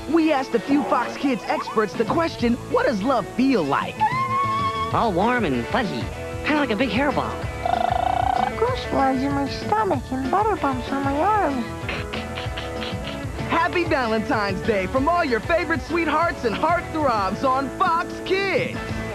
we asked a few Fox Kids experts the question, what does love feel like? All warm and fuzzy, kind of like a big hairball. Goosebumps in my stomach and butter bumps on my arms. Happy Valentine's Day from all your favorite sweethearts and heartthrobs on Fox Kids.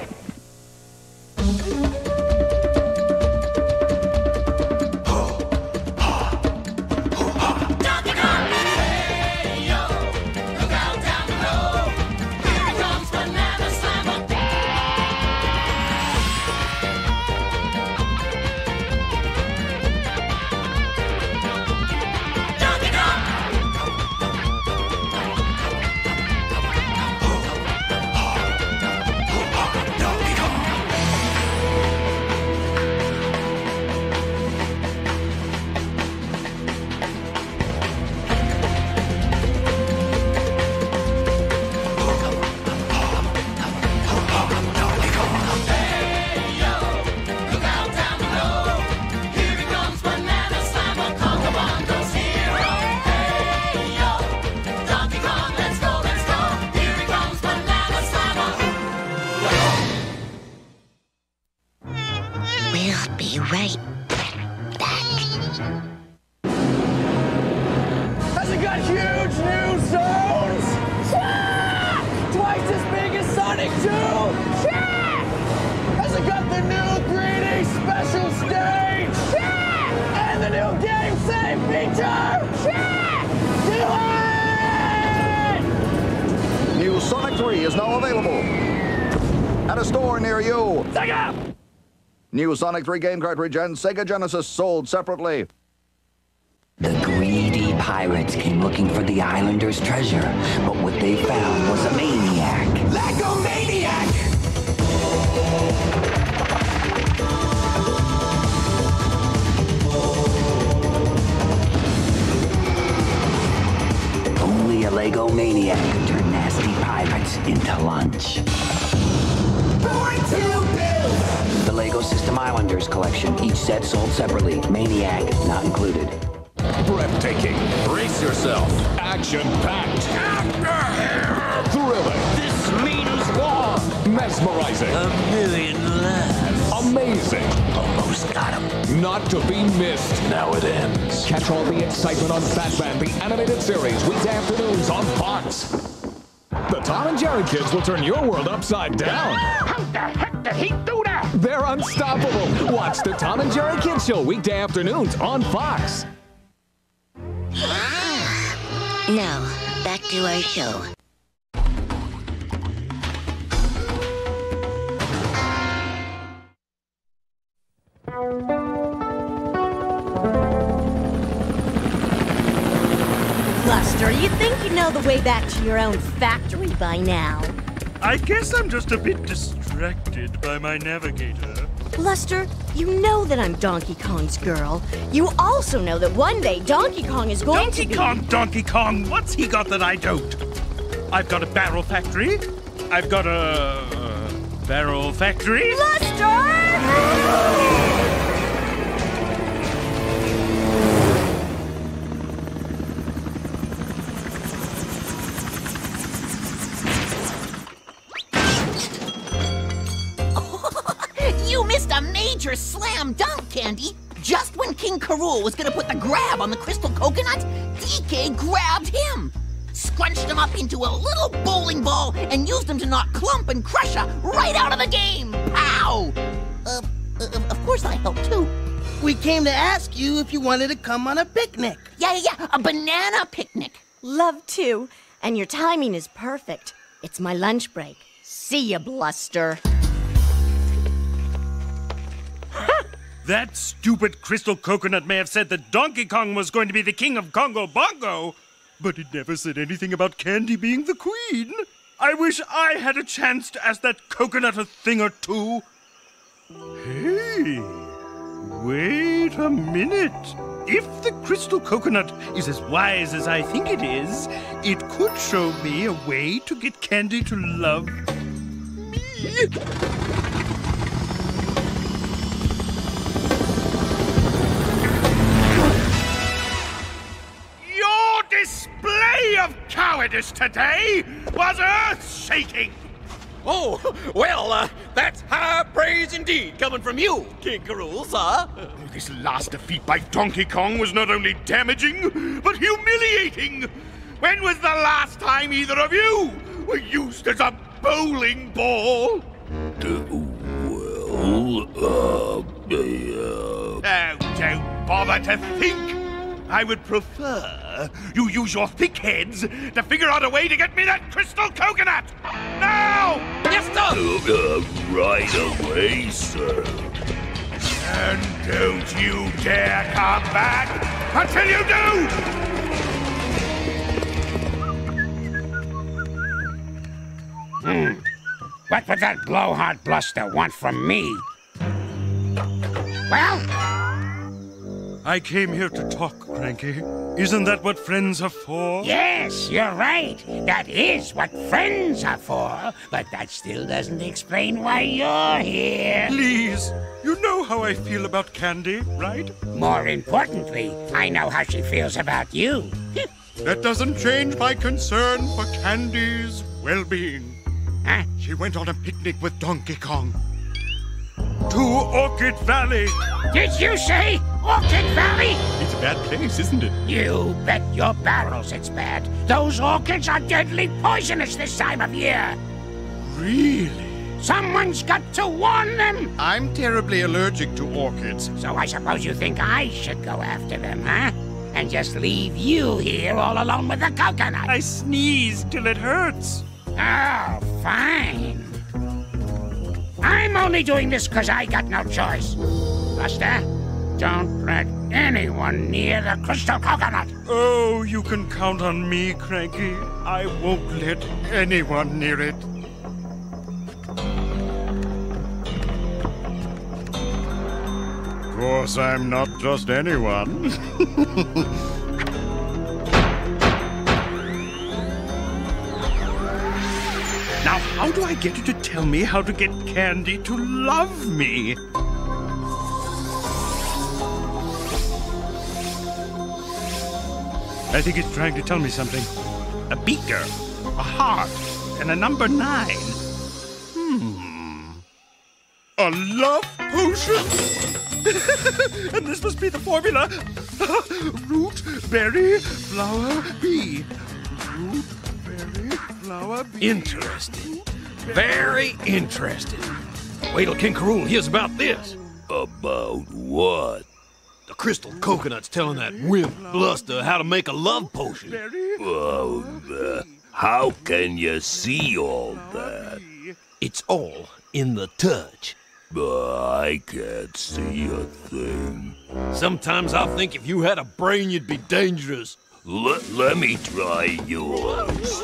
We'll be right back. Has it got huge new zones? Check! Twice as big as Sonic 2? Check! Has it got the new 3D special stage? Check! And the new game save feature? Check! Do it! New Sonic 3 is now available at a store near you. Sega! New Sonic 3 game cartridge and Sega Genesis sold separately. The greedy pirates came looking for the islanders' treasure, but what they found was a maniac. Lego Maniac! Only a Lego Maniac could turn nasty pirates into lunch. The Lego System Islanders collection, each set sold separately. Maniac not included. Breathtaking. Brace yourself. Action-packed. Thrilling. This means war. Mesmerizing. 1,000,000 laughs. Amazing. Almost got him. Not to be missed. Now it ends. Catch all the excitement on Batman, the animated series, weekday afternoons on Fox. The Tom and Jerry kids will turn your world upside down. How the heck did he do that? They're unstoppable. Watch the Tom and Jerry Kids Show weekday afternoons on Fox. Now, back to our show. Buster, you'd think you'd know the way back to your own factory by now. I guess I'm just a bit distracted by my navigator. Luster, you know that I'm Donkey Kong's girl. You also know that one day Donkey Kong is going to be... Donkey Kong, what's he got that I don't? I've got a barrel factory. I've got a... barrel factory. Luster! You missed a major slam dunk, Candy. Just when King K. Rool was gonna put the grab on the crystal coconut, DK grabbed him, scrunched him up into a little bowling ball, and used him to knock Clump and Crusher right out of the game. Pow! Of course I helped too. We came to ask you if you wanted to come on a picnic. Yeah, a banana picnic. Love to, and your timing is perfect. It's my lunch break. See ya, Bluster. That stupid crystal coconut may have said that Donkey Kong was going to be the king of Congo Bongo, but it never said anything about Candy being the queen. I wish I had a chance to ask that coconut a thing or two. Hey, wait a minute. If the crystal coconut is as wise as I think it is, it could show me a way to get Candy to love me. Your display of cowardice today was earth-shaking. Oh, well, that's high praise indeed coming from you, King Karoo, sir. This last defeat by Donkey Kong was not only damaging, but humiliating. When was the last time either of you were used as a bowling ball? Oh, don't bother to think. I would prefer you use your thick heads to figure out a way to get me that crystal coconut! Now! Yes, sir! Right away, sir. And don't you dare come back until you do! What would that blowhard bluster want from me? Well? I came here to talk, Cranky. Isn't that what friends are for? Yes, you're right. That is what friends are for. But that still doesn't explain why you're here. Please, you know how I feel about Candy, right? More importantly, I know how she feels about you. That doesn't change my concern for Candy's well-being. Huh? She went on a picnic with Donkey Kong. To Orchid Valley. Did you say Orchid Valley? It's a bad place, isn't it? You bet your barrels it's bad. Those orchids are deadly poisonous this time of year. Really? Someone's got to warn them. I'm terribly allergic to orchids. So I suppose you think I should go after them, huh? And just leave you here all alone with the coconut. I sneeze till it hurts. Oh, fine. I'm only doing this because I got no choice. Buster, don't let anyone near the crystal coconut. Oh, you can count on me, Cranky. I won't let anyone near it. Of course, I'm not just anyone. Now, how do I get you to tell me how to get Candy to love me? I think it's trying to tell me something. A beaker, a heart, and a number 9. A love potion? And this must be the formula. Root, berry, flower, bee. Root, berry, flower, bee. Interesting. Very interesting. Wait till King Karoo hears about this. About what? The crystal coconut's telling that wimp Bluster how to make a love potion. How can you see all that? It's all in the touch. I can't see a thing. Sometimes I think if you had a brain, you'd be dangerous. Let me try yours.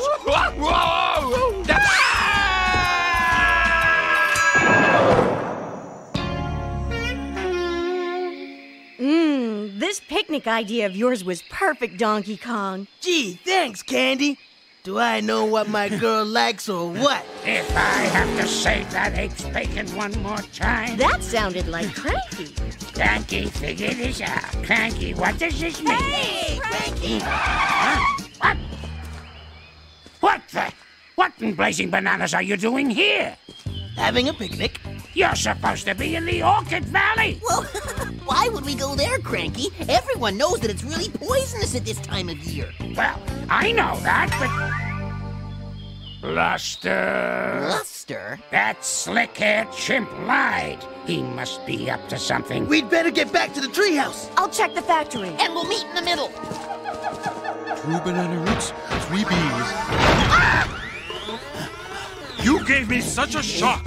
This picnic idea of yours was perfect, Donkey Kong. Gee, thanks, Candy. Do I know what my girl likes or what? If I have to say that eggs bacon one more time. That sounded like Cranky. Cranky, figure this out. Cranky, what does this mean? Hey, Cranky! Huh? What in blazing bananas are you doing here? Having a picnic. You're supposed to be in the Orchid Valley. Well, why would we go there, Cranky? Everyone knows that it's really poisonous at this time of year. Well, I know that, but... Bluster? Bluster? That slick-haired chimp lied. He must be up to something. We'd better get back to the treehouse. I'll check the factory. And we'll meet in the middle. 2 banana roots, 3 bees. Ah! You gave me such a shock.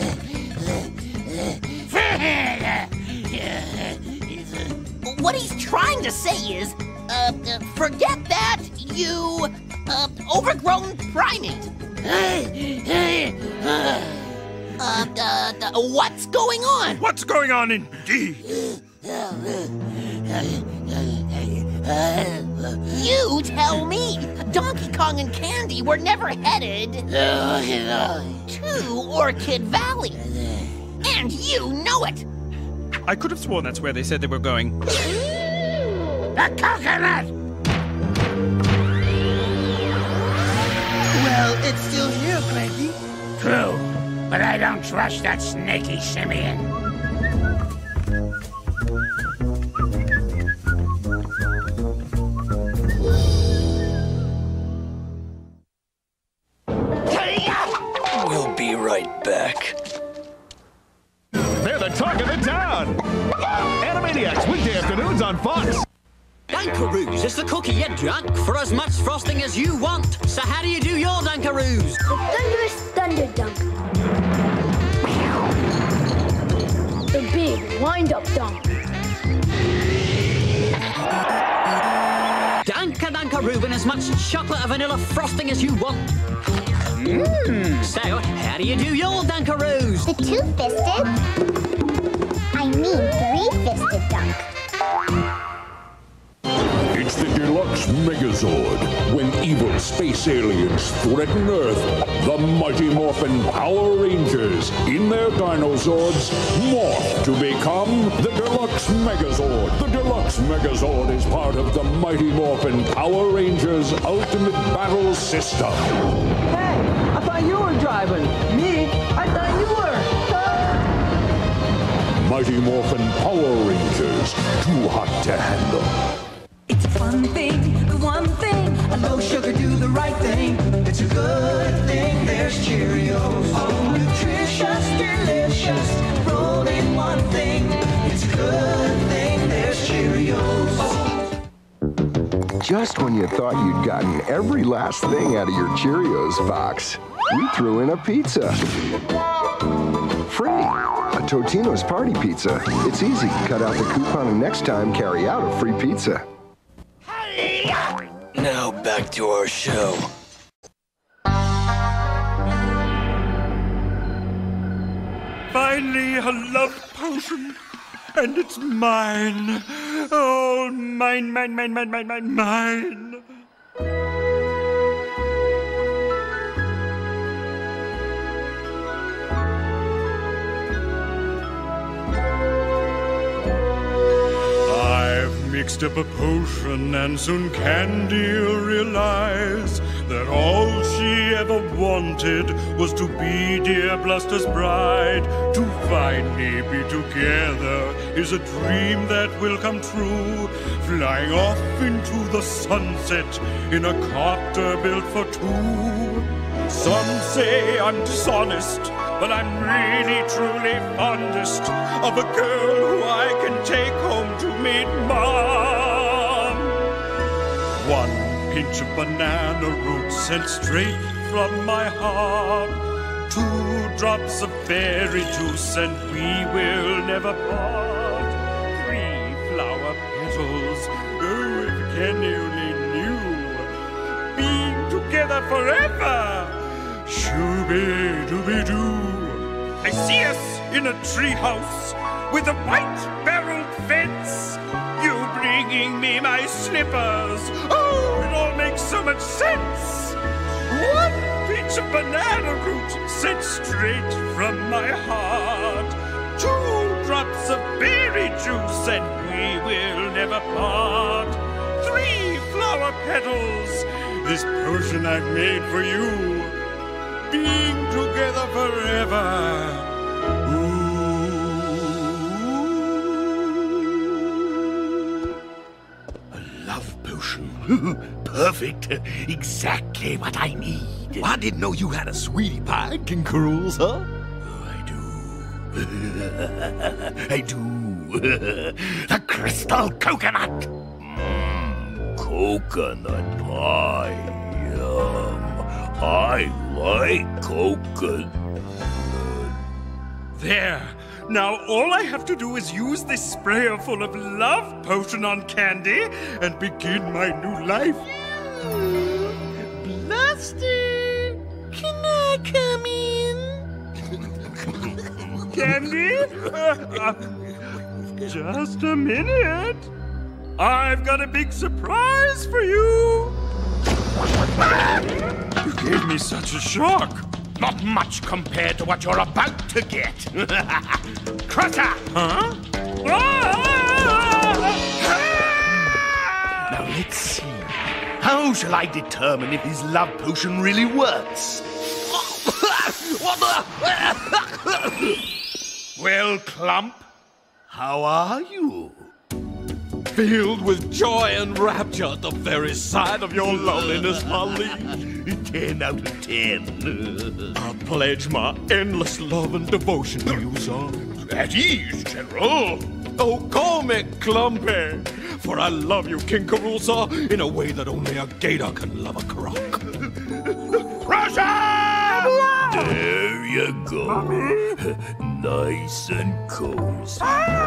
What he's trying to say is, forget that, you, overgrown primate. What's going on? What's going on indeed? You tell me. Donkey Kong and Candy were never headed to Orchid Valley. And you know it. I could have sworn that's where they said they were going. The coconut! but I don't trust that snaky simian. We'll be right back. They're the talk of the town! Animaniacs, weekday afternoons on Fox. Dunkaroos is the cookie you drunk for as much frosting as you want. So how do you do your Dunkaroos? The thunderous thunder dunk. The big wind-up dunk. Dunkaroo in as much chocolate or vanilla frosting as you want. So, how do you do your Dunkaroos? The two-fisted? I mean three-fisted dunk. It's the Deluxe Megazord. When evil space aliens threaten Earth, the Mighty Morphin Power Rangers, in their Dinozords, morph to become the Deluxe Megazord. The Deluxe Megazord is part of the Mighty Morphin Power Rangers Ultimate Battle System. Hey, I thought you were driving. Me? I thought you were. Mighty Morphin Power Rangers, too hot to handle. It's a fun thing, the one thing. A low sugar do the right thing. It's a good thing. There's Cheerios. Oh, nutritious, delicious. Rolled in one thing. It's a good thing. There's Cheerios. Just when you thought you'd gotten every last thing out of your Cheerios box, we threw in a pizza. Free. A Totino's Party Pizza. It's easy. Cut out the coupon and next time carry out a free pizza. Now back to our show. Finally, a love potion. And it's mine. Oh, mine, mine, mine, mine, mine, mine, mine. Mixed up a potion, and soon Candy'll realize that all she ever wanted was to be dear Bluster's bride. To finally be together is a dream that will come true, flying off into the sunset in a copter built for two. Some say I'm dishonest, but I'm really truly fondest of a girl who I can take home to meet Mom. One pinch of banana root sent straight from my heart. 2 drops of fairy juice and we will never part. 3 flower petals, oh, if Kenny only knew. Being together forever. Shooby-dooby-doo. I see us in a treehouse with a white-barreled fence. You bringing me my slippers. Oh, it all makes so much sense. 1 pinch of banana root sent straight from my heart. 2 drops of berry juice and we will never part. 3 flower petals, this potion I've made for you. Being together forever. Ooh. A love potion. Perfect. Exactly what I need. Well, I didn't know you had a sweetie pie, King Carules, huh? Oh, I do. The crystal coconut. Coconut pie. Yum. I like coconut. There. Now all I have to do is use this sprayer full of love potion on Candy and begin my new life. Bluster, can I come in? Candy? Just a minute. I've got a big surprise for you. You gave me such a shock. Not much compared to what you're about to get. Crusher! Huh? Now let's see. How shall I determine if his love potion really works? What the? Well, Clump, how are you? Filled with joy and rapture at the very sight of your loveliness, Molly. 10 out of 10. I pledge my endless love and devotion to you, son. At ease, General. Oh, call me Clumpy, for I love you, King Karoo, sir, in a way that only a gator can love a croc. Russia! There you go. Nice and cozy.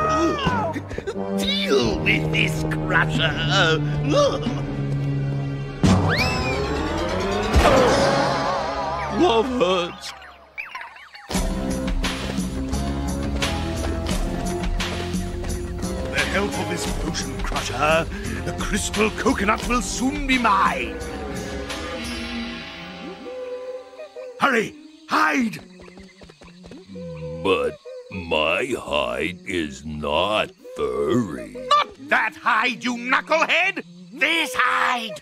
Deal with this, Crusher. Love hurts. With the help of this potion, Crusher, the crystal coconut will soon be mine. Hurry! Hide! But my hide is not furry. Not that hide, you knucklehead! This hide!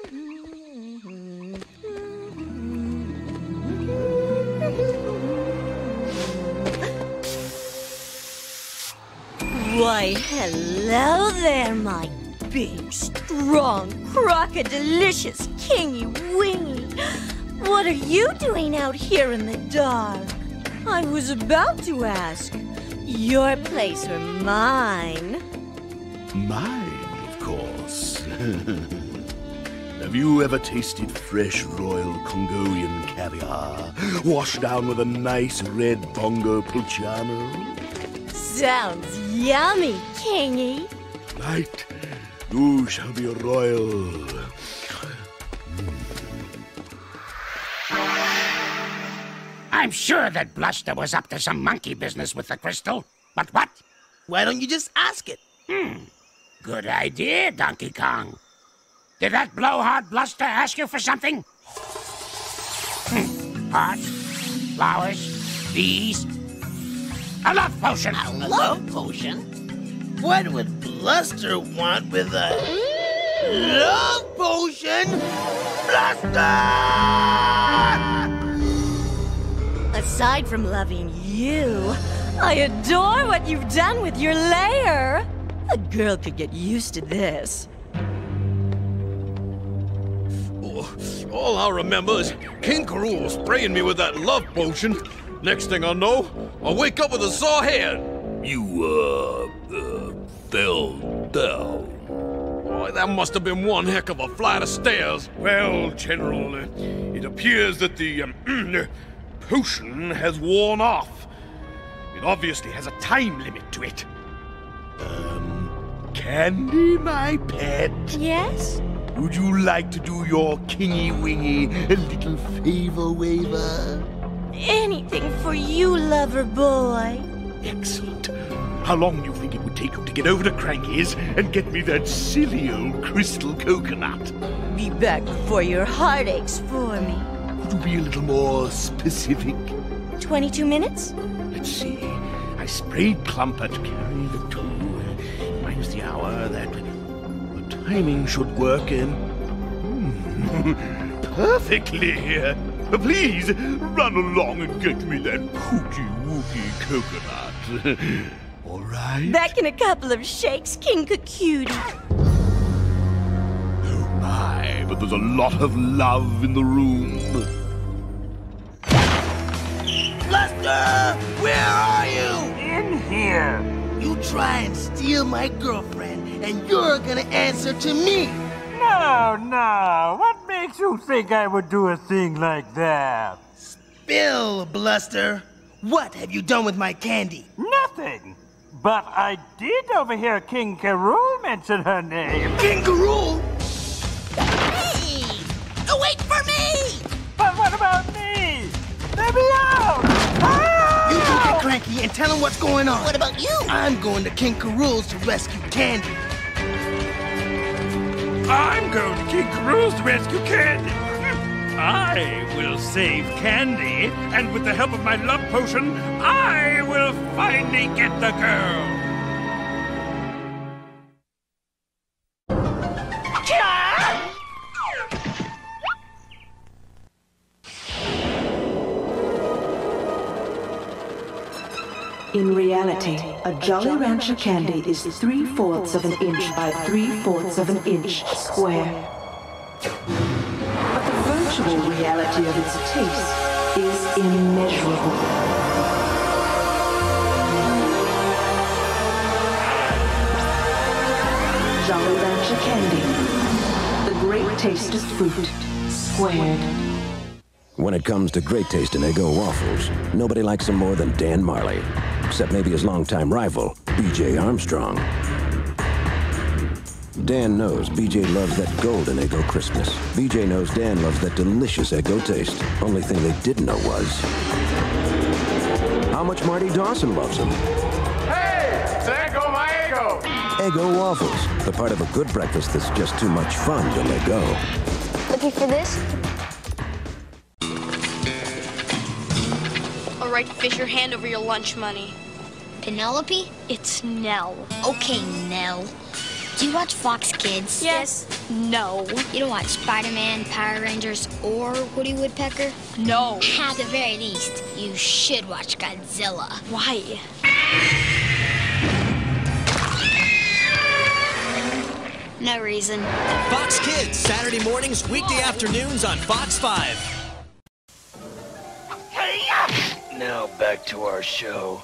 Why, hello there, my big, strong, crocodelicious, kingy-wingy. What are you doing out here in the dark? I was about to ask. Your place or mine? Mine, of course. Have you ever tasted fresh royal Congolian caviar, washed down with a nice red bongo pulciano? Sounds yummy, Kingy. Tonight, you shall be royal. I'm sure that Bluster was up to some monkey business with the crystal. But what? Why don't you just ask it? Good idea, Donkey Kong. Did that blowhard Bluster ask you for something? Hearts, flowers, bees. A love potion. A love potion? What would Bluster want with a love potion? Bluster! Aside from loving you, I adore what you've done with your lair. A girl could get used to this. All I remember is King Karoo spraying me with that love potion. Next thing I know, I wake up with a sore head. You, fell down. Boy, that must have been one heck of a flight of stairs. Well, General, it appears that the potion has worn off. It obviously has a time limit to it. Candy, my pet? Yes? Would you like to do your kingy-wingy little favor waiver? Anything for you, lover boy. Excellent. How long do you think it would take you to get over to Cranky's and get me that silly old crystal coconut? Be back before your heart aches for me. Could you be a little more specific? 22 minutes? Let's see. I sprayed Clumper to carry the 2. Minus the hour. That the timing should work in. Perfectly. Please, run along and get me that cookie-wookie coconut. All right? Back in a couple of shakes, King Cutie. Oh my, but there's a lot of love in the room. Bluster! Where are you? In here. You try and steal my girlfriend, and you're gonna answer to me. No. What makes you think I would do a thing like that? Spill, Bluster. What have you done with my candy? Nothing. But I did overhear King Karoo mention her name. King Karoo? Hey! Wait for me! But what about me? Let me out! You go get Cranky and tell him what's going on. What about you? I'm going to King Karoo's to rescue Candy. I'm going to King Karoo's to rescue Candy. I will save Candy, and with the help of my love potion, I will finally get the girl. In reality, a Jolly Rancher candy is 3/4 of an inch by 3/4 of an inch square. But the virtual reality of its taste is immeasurable. Jolly Rancher candy, the great taste of fruit, squared. When it comes to great taste in Eggo waffles, nobody likes them more than Dan Marley. Except maybe his longtime rival, B.J. Armstrong. Dan knows B.J. loves that golden Eggo crispness. B.J. knows Dan loves that delicious Eggo taste. Only thing they didn't know was how much Marty Dawson loves him. Hey, it's Eggo, my Eggo! Eggo waffles, the part of a good breakfast that's just too much fun to let go. Looking for this? All right, fish your hand over your lunch money. Penelope? It's Nell. Okay, Nell. Do you watch Fox Kids? Yes. No. You don't watch Spider-Man, Power Rangers, or Woody Woodpecker? No. At the very least, you should watch Godzilla. Why? No reason. Fox Kids, Saturday mornings, weekday afternoons on Fox 5. Now back to our show.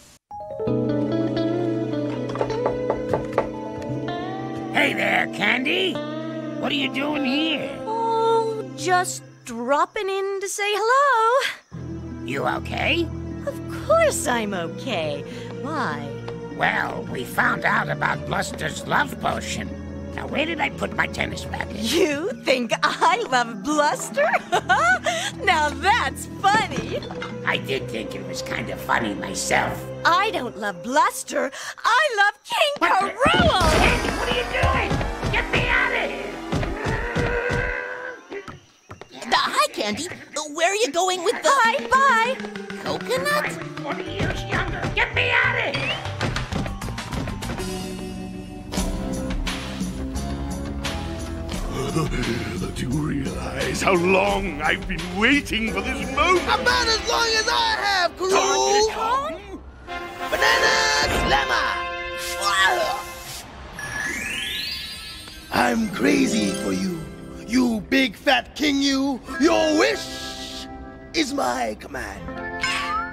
Hey there, Candy. What are you doing here? Oh, just dropping in to say hello. You okay? Of course I'm okay. Why? Well, we found out about Bluster's love potion. Now, where did I put my tennis racket? You think I love Bluster? Now that's funny. I did think it was kind of funny myself. I don't love Bluster. I love King Carruel! Candy, what are you doing? Get me out of here! Hi, Candy. Where are you going with the... Hi, bye! Coconut? I'm 40 years younger. Get me out of here! Do you realize how long I've been waiting for this moment? About as long as I have, Carruel! Banana Slammer! I'm crazy for you, you big fat king you. Your wish is my command.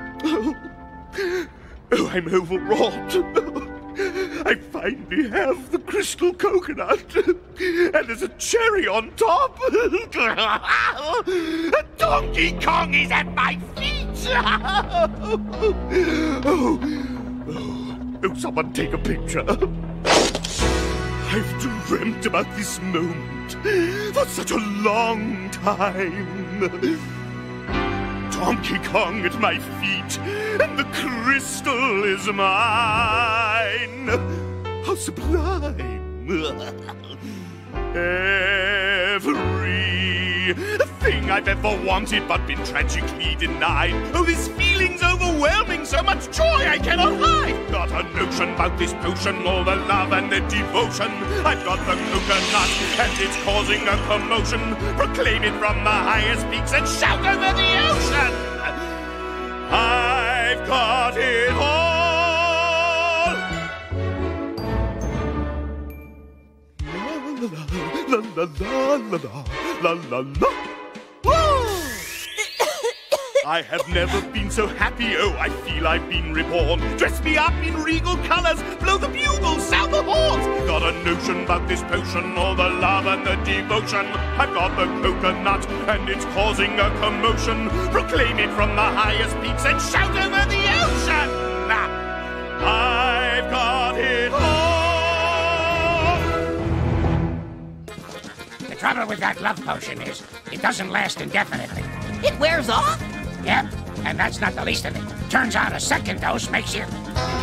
Oh, I'm overwrought. I finally have the crystal coconut. And there's a cherry on top. Donkey Kong is at my feet. Oh, someone take a picture. I've dreamt about this moment for such a long time. Donkey Kong at my feet, and the crystal is mine. How sublime. Everything I've ever wanted but been tragically denied. Oh, this feeling's overwhelming, so much joy I cannot hide. Got a notion about this potion, all the love and the devotion. I've got the coconut, and it's causing a commotion. Proclaim it from the highest peaks and shout over the ocean. I've got it all. La la la la la la la la. I have never been so happy, oh, I feel I've been reborn. Dress me up in regal colors, blow the bugles, sound the horns. Got a notion about this potion, all the love and the devotion. I've got the coconut, and it's causing a commotion. Proclaim it from the highest peaks and shout over the ocean. I've got it all. The trouble with that love potion is it doesn't last indefinitely. It wears off? Yep, and that's not the least of it. Turns out a second dose makes you...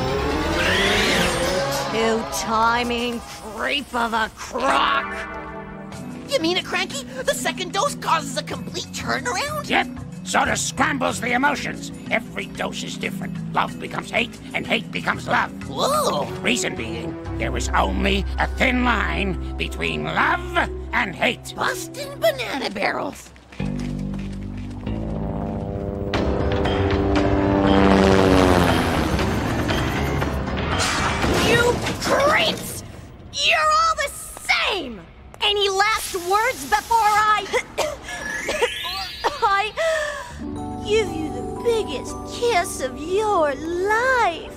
Two-timing creep of a crock. You mean it, Cranky? The second dose causes a complete turnaround? Yep, sort of scrambles the emotions. Every dose is different. Love becomes hate, and hate becomes love. Whoa! Reason being, there was only a thin line between love and hate. Bustin' banana barrels. give you the biggest kiss of your life.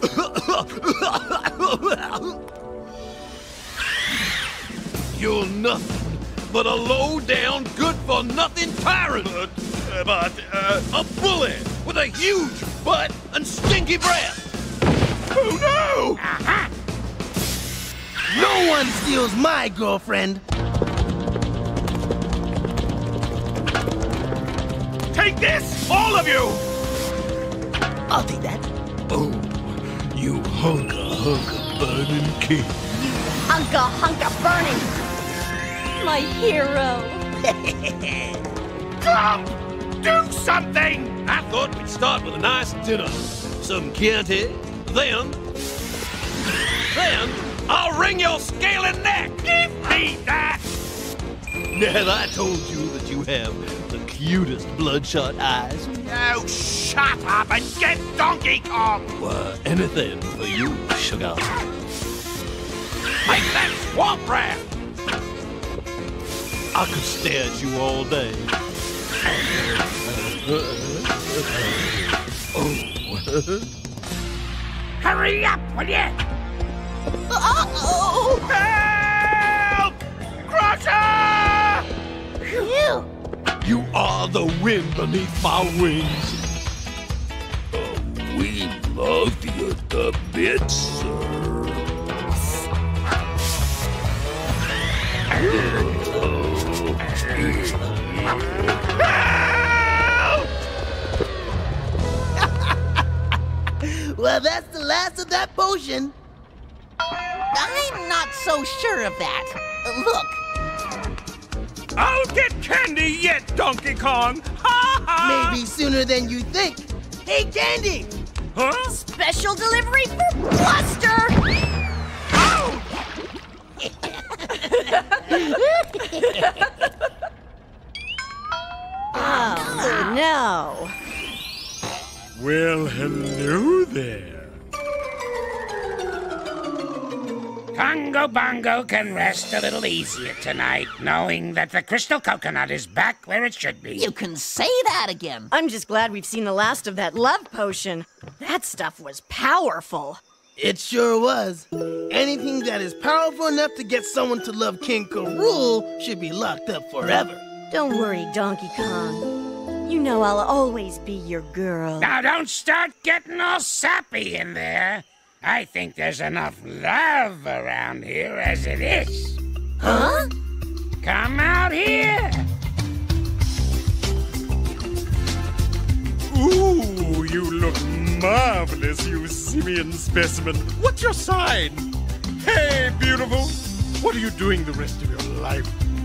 You're nothing but a low-down, good-for-nothing tyrant. A bully with a huge butt and stinky breath. Oh, no! No one steals my girlfriend. Take this, all of you! I'll take that. Oh, you hunka burning king. Hunka burning. My hero. Come! Do something! I thought we'd start with a nice dinner. Some Chianti, then I'll wring your scaly neck! Give me that! Ned, I told you that you have the cutest bloodshot eyes. Now shut up and get Donkey Kong! Why, anything for you, sugar. Make that swamp rat! I could stare at you all day. Hurry up, will you? Help! Crusher! You are the wind beneath my wings. We love you to bits, sir. Well, that's the last of that potion. I'm not so sure of that. Look. I'll get candy yet, Donkey Kong! Ha ha! Maybe sooner than you think. Hey, Candy! Huh? Special delivery for Buster! Oh, no. Well, hello there. Congo Bongo can rest a little easier tonight, knowing that the crystal coconut is back where it should be. You can say that again. I'm just glad we've seen the last of that love potion. That stuff was powerful. It sure was. Anything that is powerful enough to get someone to love King K. Rool should be locked up forever. Don't worry, Donkey Kong. You know I'll always be your girl. Now don't start getting all sappy in there. I think there's enough love around here as it is. Huh? Come out here. Ooh, you look marvelous, you simian specimen. What's your sign? Hey, beautiful. What are you doing the rest of your life?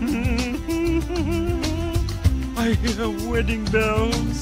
I hear wedding bells.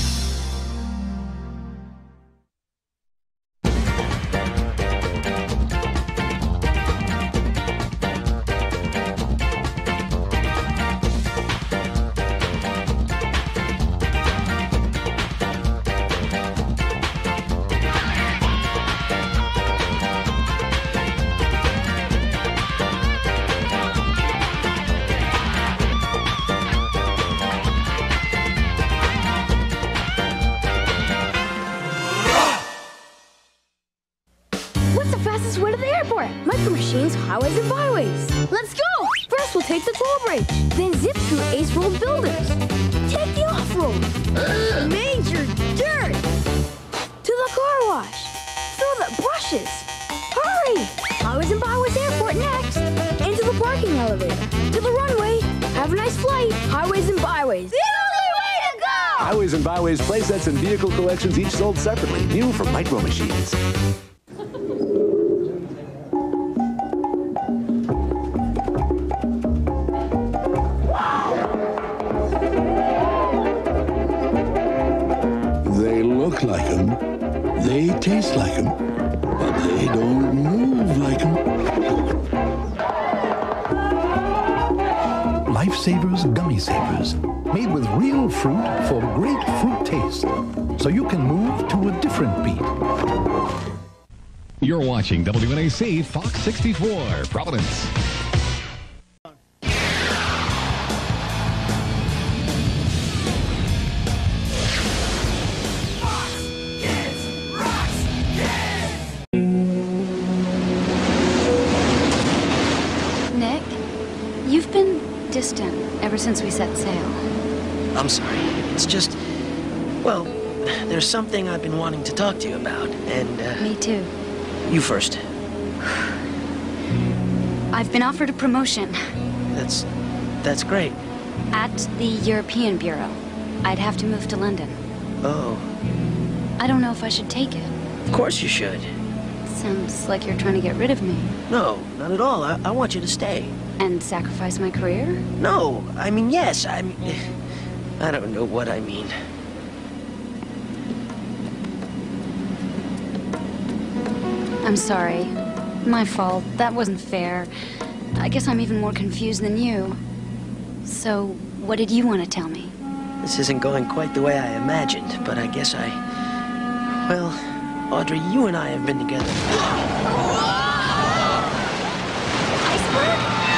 What's the fastest way to the airport? Micro Machines, highways, and byways. Let's go! First, we'll take the toll bridge, then zip through Ace Road buildings. Take the off-road. Major dirt! To the car wash. Through the brushes. Hurry! Highways and byways airport next. Into the parking elevator. To the runway. Have a nice flight. Highways and byways. The only way to go! Highways and byways playsets and vehicle collections each sold separately. New from Micro Machines. They look like them, they taste like them, but they don't move like them. Lifesavers Gummy Savers, made with real fruit for great fruit taste, so you can move to a different beat. You're watching WNAC Fox 64, Providence. since we set sail. I'm sorry. It's just... Well, there's something I've been wanting to talk to you about, and, Me too. You first. I've been offered a promotion. That's great. At the European Bureau. I'd have to move to London. Oh. I don't know if I should take it. Of course you should. Sounds like you're trying to get rid of me. No, not at all. I want you to stay. And sacrifice my career? No, I mean, yes. I mean... I don't know what I mean. I'm sorry. My fault. That wasn't fair. I guess I'm even more confused than you. So, what did you want to tell me? This isn't going quite the way I imagined, but I guess Well, Audrey, you and I have been together. Iceberg?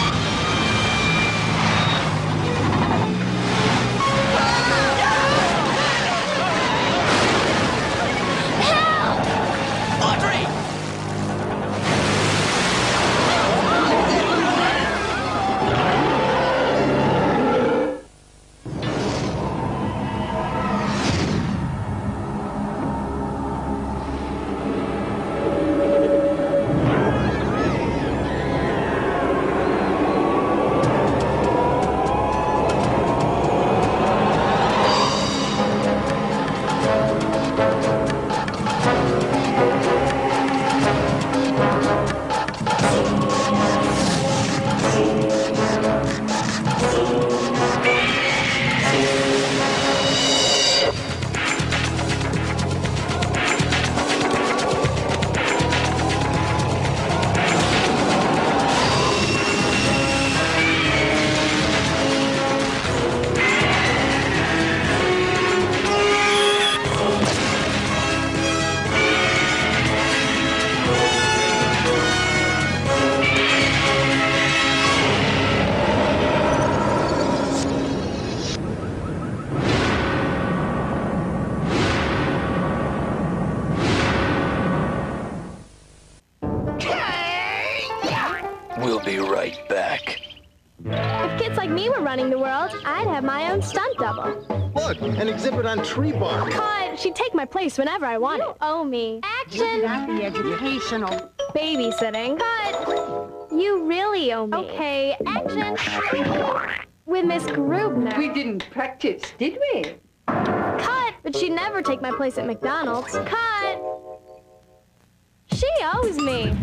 We'll be right back. If kids like me were running the world, I'd have my own stunt double. Look, an exhibit on tree bark. Cut! She'd take my place whenever I wanted. You owe me. Action! Not the educational. Babysitting. Cut! You really owe me. Okay, action! With Miss Grubner. We didn't practice, did we? Cut! But she'd never take my place at McDonald's. Cut! She owes me.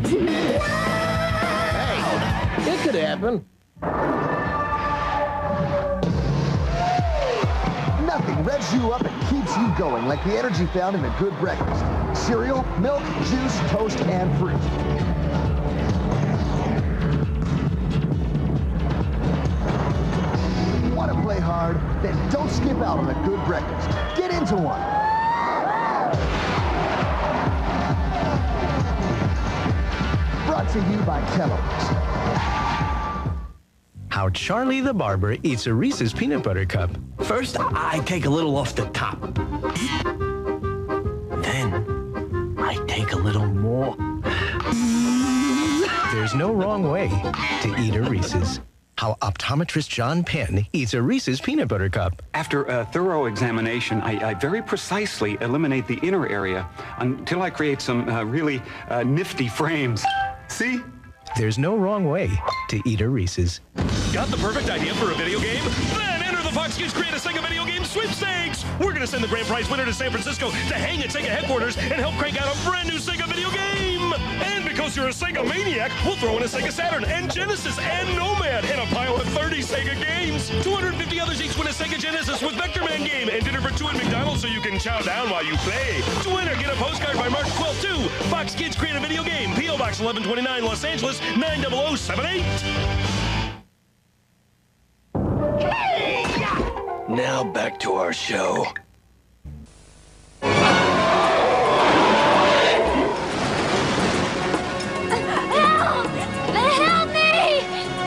It could happen. Nothing revs you up and keeps you going like the energy found in a good breakfast. Cereal, milk, juice, toast, and fruit. Want to play hard? Then don't skip out on a good breakfast. Get into one. Brought to you by Kellogg's. How Charlie the Barber eats a Reese's Peanut Butter Cup. First, I take a little off the top. Then, I take a little more. There's no wrong way to eat a Reese's. How optometrist John Penn eats a Reese's Peanut Butter Cup. After a thorough examination, I very precisely eliminate the inner area until I create some really nifty frames. See? There's no wrong way to eat a Reese's. Got the perfect idea for a video game? Then enter the Fox Kids Create a Sega Video Game Sweepstakes! We're going to send the grand prize winner to San Francisco to hang at Sega headquarters and help crank out a brand new Sega video game! And because you're a Sega maniac, we'll throw in a Sega Saturn and Genesis and Nomad and a pile of 30 Sega games! 250 others each win a Sega Genesis with Vector Man game and dinner for two at McDonald's so you can chow down while you play. To enter, get a postcard by March 12th too. Fox Kids Create a Video Game, P.O. Box 1129, Los Angeles, 90078. Now back to our show. Help! Help me!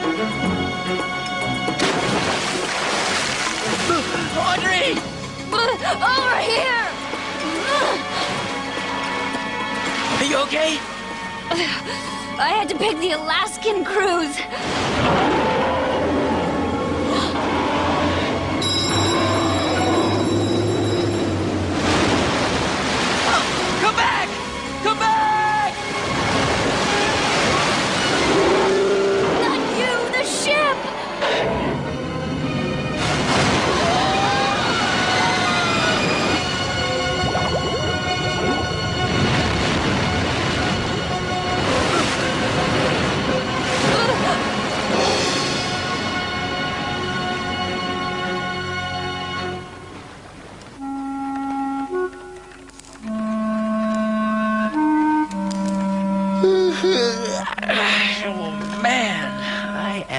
Audrey! Over here! Are you okay? I had to pick the Alaskan cruise.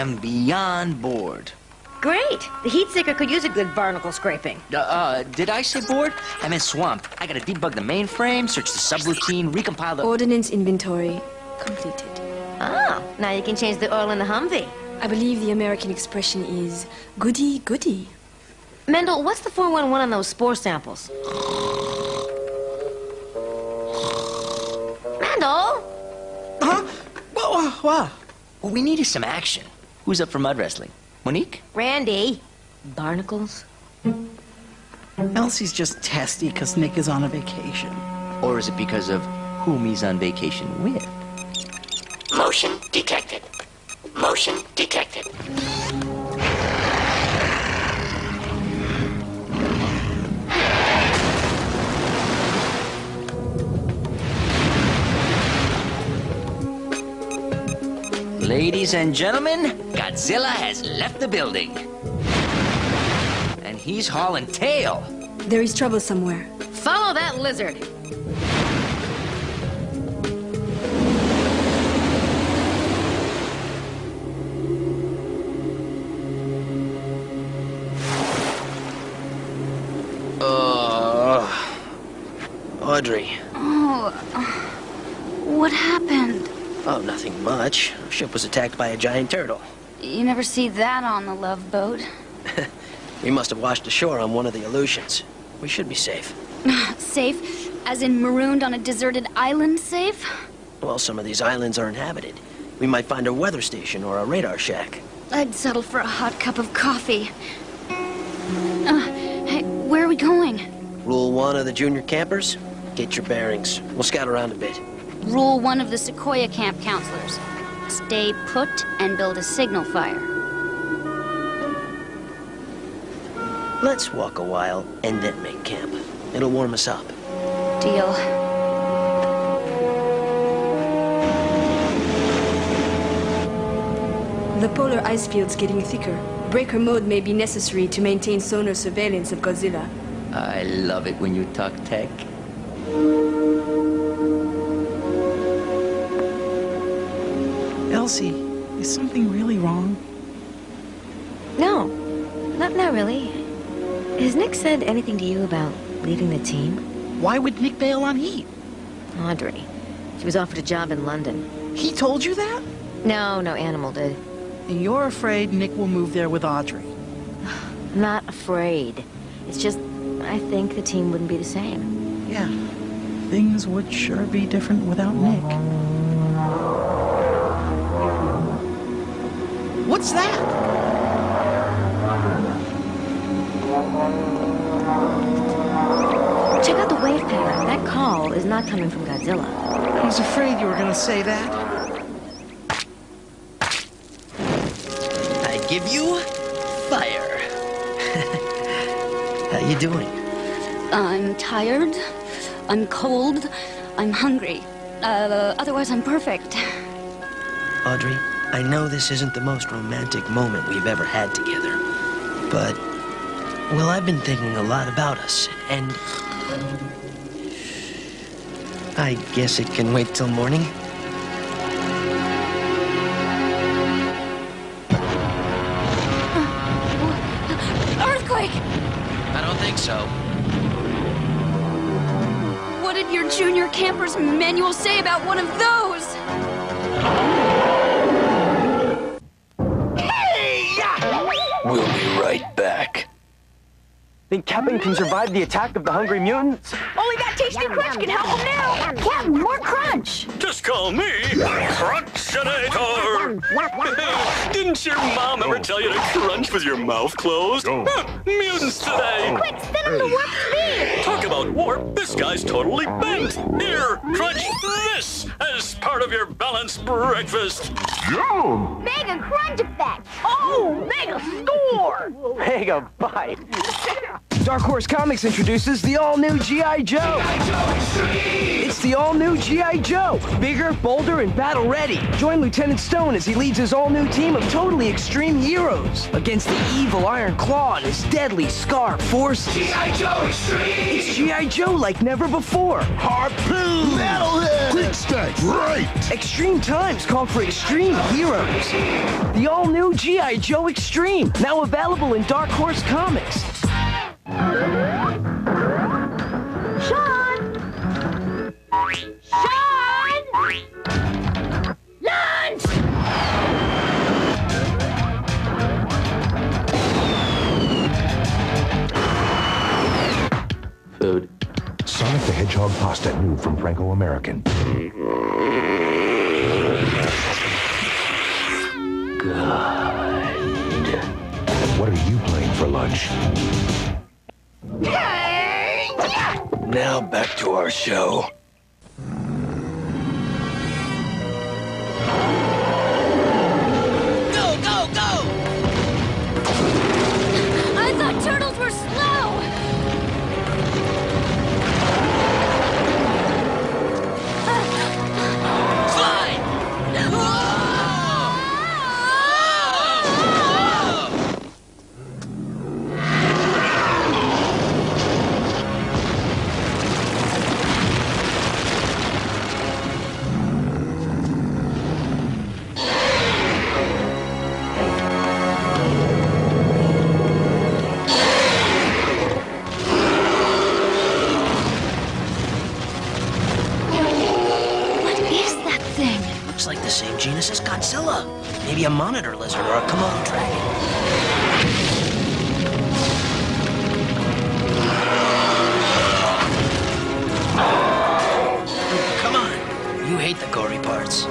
am beyond bored. Great. The heat seeker could use a good barnacle scraping. Did I say bored? I meant swamped. I gotta debug the mainframe, search the subroutine, recompile the... Ordnance inventory completed. Oh, now you can change the oil in the Humvee. I believe the American expression is goody goody. Mendel, what's the 411 on those spore samples? Mendel? Huh? What? What we need is some action. Who's up for mud wrestling? Monique? Randy. Barnacles? Elsie's just testy because Nick is on a vacation. Or is it because of whom he's on vacation with? Motion detected. Motion detected. Ladies and gentlemen, Godzilla has left the building. And he's hauling tail. There is trouble somewhere. Follow that lizard. Audrey. Oh, what happened? Oh, nothing much. Our ship was attacked by a giant turtle. You never see that on the Love Boat. We must have washed ashore on one of the Aleutians. We should be safe. Safe? As in marooned on a deserted island safe? Well, some of these islands are inhabited. We might find a weather station or a radar shack. I'd settle for a hot cup of coffee. Hey, where are we going? Rule 1 of the junior campers? Get your bearings. We'll scout around a bit. Rule 1 of the Sequoia Camp counselors. Stay put and build a signal fire. Let's walk a while and then make camp. It'll warm us up. Deal. The polar ice field's getting thicker. Breaker mode may be necessary to maintain sonar surveillance of Godzilla. I love it when you talk tech. Elsie, is something really wrong? No, not really. Has Nick said anything to you about leaving the team? Why would Nick bail on Heat? Audrey. She was offered a job in London. He told you that? No, Animal did. And you're afraid Nick will move there with Audrey? I'm not afraid. It's just, I think the team wouldn't be the same. Yeah. Things would sure be different without Nick. What's that? Check out the wave pattern. That call is not coming from Godzilla. I was afraid you were going to say that. I give you fire. How you doing? I'm tired. I'm cold. I'm hungry. Otherwise, I'm perfect. Audrey, I know this isn't the most romantic moment we've ever had together, but, well, I've been thinking a lot about us, and I guess it can wait till morning. Earthquake! I don't think so. What did your junior camper's manual say about one of those? We'll be right back. Think Captain can survive the attack of the hungry mutants? Only that tasty crunch can help him now. Captain, more crunch. Just call me Crunchinator. Didn't your mom ever tell you to crunch with your mouth closed? Mutants today. Quick, spin him the warp speed. Talk about warp. This guy's totally bent. Here, crunch this as part of your balanced breakfast. Mega crunch effect. Oh, mega score. Mega bite. Dark Horse Comics introduces the all-new G.I. Joe. It's the all-new G.I. Joe. Bigger, bolder, and battle-ready. Join Lieutenant Stone as he leads his all-new team of totally extreme heroes against the evil Iron Claw and his deadly Scar forces. G.I. Joe Extreme! It's G.I. Joe like never before. Harpoon! Metalhead! Quick strike! Right! Extreme times call for extreme heroes. The all-new G.I. Joe Extreme, now available in Dark Horse Comics. Sean! Sean! Lunch! Food. Sonic the Hedgehog pasta, new from Franco-American. Good. What are you playing for lunch? Now back to our show. Go, go, go! I thought turtles were slow! Slide! Looks like the same genus as Godzilla. Maybe a monitor lizard or a Komodo dragon. Come on. You hate the gory parts.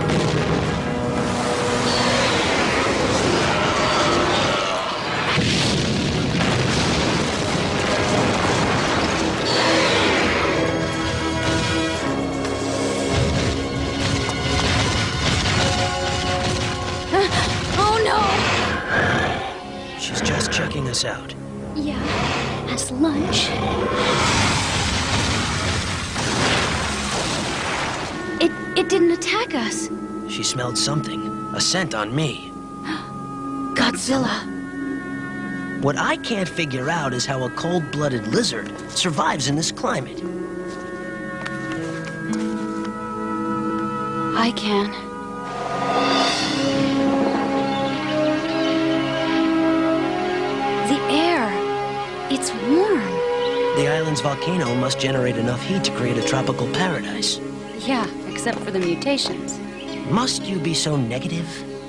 She's just checking us out. Yeah, as lunch. It didn't attack us. She smelled something. A scent on me. Godzilla. What I can't figure out is how a cold-blooded lizard survives in this climate. I can. The air. It's warm. The island's volcano must generate enough heat to create a tropical paradise. Yeah, except for the mutations. Must you be so negative?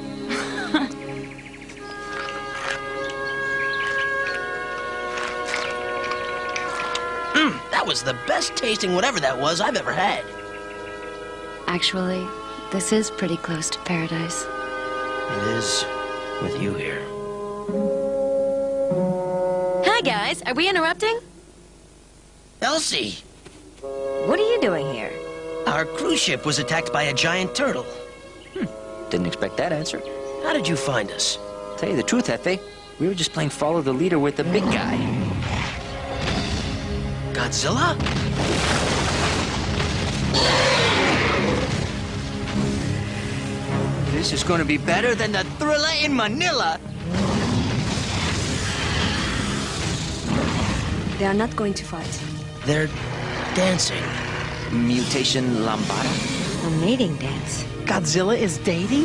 That was the best tasting whatever that was I've ever had. Actually, this is pretty close to paradise. It is with you here. Hi, guys. Are we interrupting? Elsie! What are you doing here? Our cruise ship was attacked by a giant turtle. Didn't expect that answer. How did you find us? Tell you the truth, Hefe, we were just playing follow the leader with the big guy. Godzilla? This is going to be better than the Thriller in Manila. They are not going to fight. They're dancing. Mutation Lambada. A mating dance. Godzilla is dating?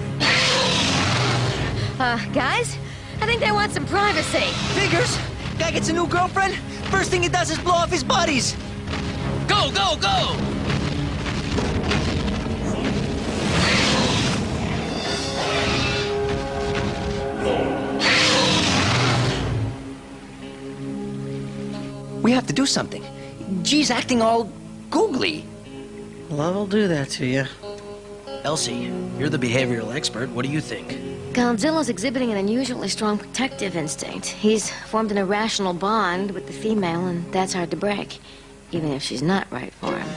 Guys? I think they want some privacy. Figures. Guy gets a new girlfriend. First thing he does is blow off his buddies. Go, go, go! We have to do something. G's acting all googly. Love will do that to you. Elsie, you're the behavioral expert. What do you think? Godzilla's exhibiting an unusually strong protective instinct. He's formed an irrational bond with the female, and that's hard to break, even if she's not right for him.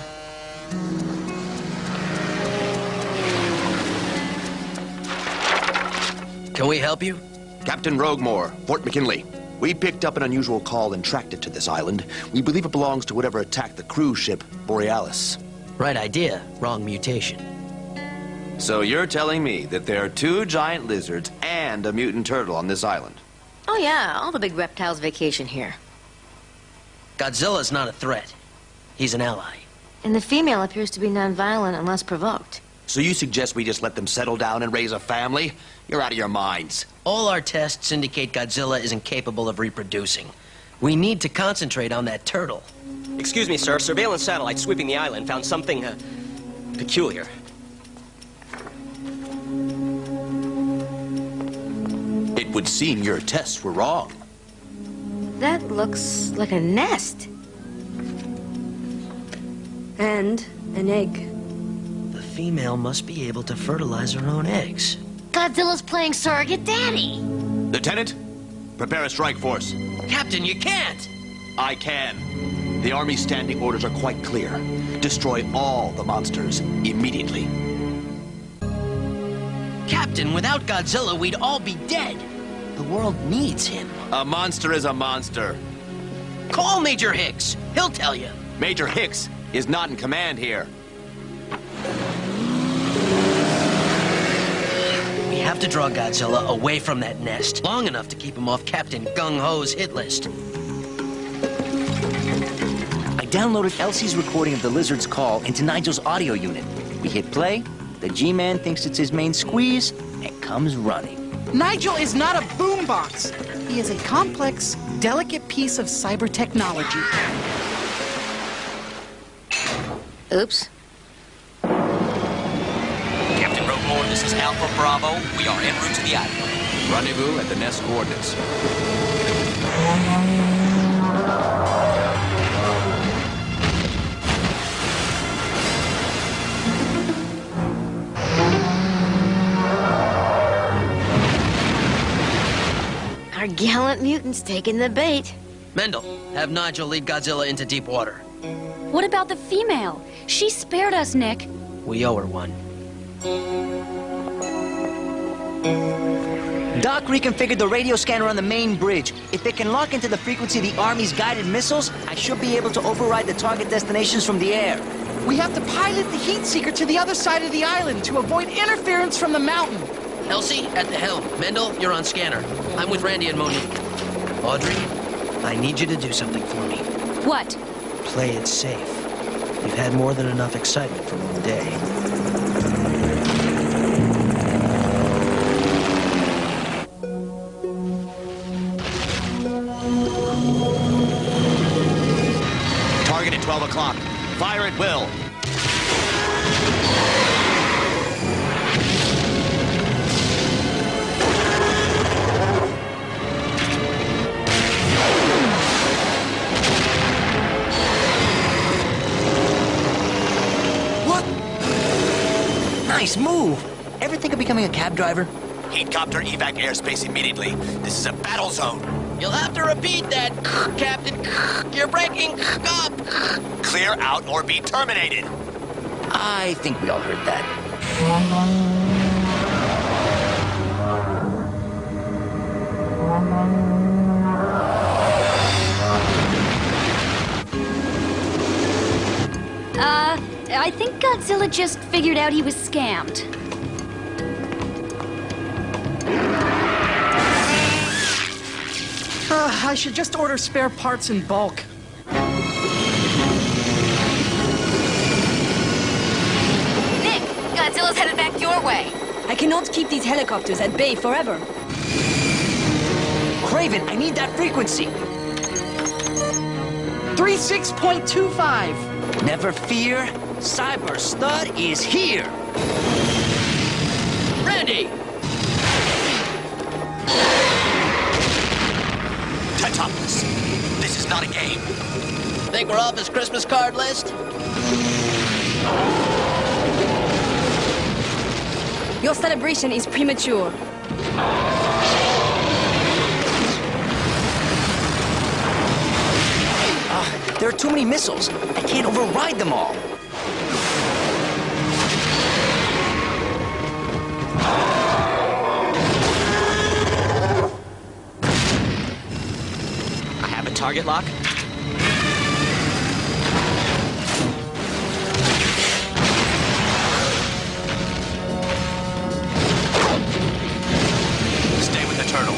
Can we help you? Captain Roguemore, Fort McKinley. We picked up an unusual call and tracked it to this island. We believe it belongs to whatever attacked the cruise ship, Borealis. Right idea, wrong mutation. So you're telling me that there are 2 giant lizards and a mutant turtle on this island? Oh, yeah, all the big reptiles vacation here. Godzilla's not a threat. He's an ally. And the female appears to be nonviolent unless provoked. So you suggest we just let them settle down and raise a family? You're out of your minds. All our tests indicate Godzilla isn't capable of reproducing. We need to concentrate on that turtle. Excuse me, sir. Surveillance satellite sweeping the island found something, peculiar. It would seem your tests were wrong. That looks like a nest. And an egg. The female must be able to fertilize her own eggs. Godzilla's playing surrogate daddy. Lieutenant, prepare a strike force. Captain, you can't! I can. The Army's standing orders are quite clear. Destroy all the monsters immediately. Captain, without Godzilla, we'd all be dead. The world needs him. A monster is a monster. Call Major Hicks. He'll tell you. Major Hicks is not in command here. We have to draw Godzilla away from that nest, long enough to keep him off Captain Gung-Ho's hit list. I downloaded Elsie's recording of the lizard's call into Nigel's audio unit. We hit play, the G-Man thinks it's his main squeeze, and comes running. Nigel is not a boombox. He is a complex, delicate piece of cyber technology. Oops. Captain Roadmore, this is Alpha Bravo. We are en route to the island. Rendezvous at the nest coordinates. Our gallant mutant's taking the bait. Mendel, have Nigel lead Godzilla into deep water. What about the female? She spared us, Nick. We owe her one. Doc reconfigured the radio scanner on the main bridge. If it can lock into the frequency of the Army's guided missiles, I should be able to override the target destinations from the air. We have to pilot the heat seeker to the other side of the island to avoid interference from the mountain. Elsie, at the helm. Mendel, you're on scanner. I'm with Randy and Monique. Audrey, I need you to do something for me. What? Play it safe. We've had more than enough excitement for one day. Target at 12 o'clock. Fire at will. Nice move! Ever think of becoming a cab driver? Heatcopter evac airspace immediately. This is a battle zone. You'll have to repeat that, Captain. You're breaking up. Clear out or be terminated. I think we all heard that. I think Godzilla just figured out he was scammed. I should just order spare parts in bulk. Nick, Godzilla's headed back your way. I cannot keep these helicopters at bay forever. Craven, I need that frequency. 36.25. Never fear, Cyber Stud is here. Randy! Tetopoulos, this is not a game. Think we're off his Christmas card list? Your celebration is premature. There are too many missiles. I can't override them all. target lock? Stay with the turtle.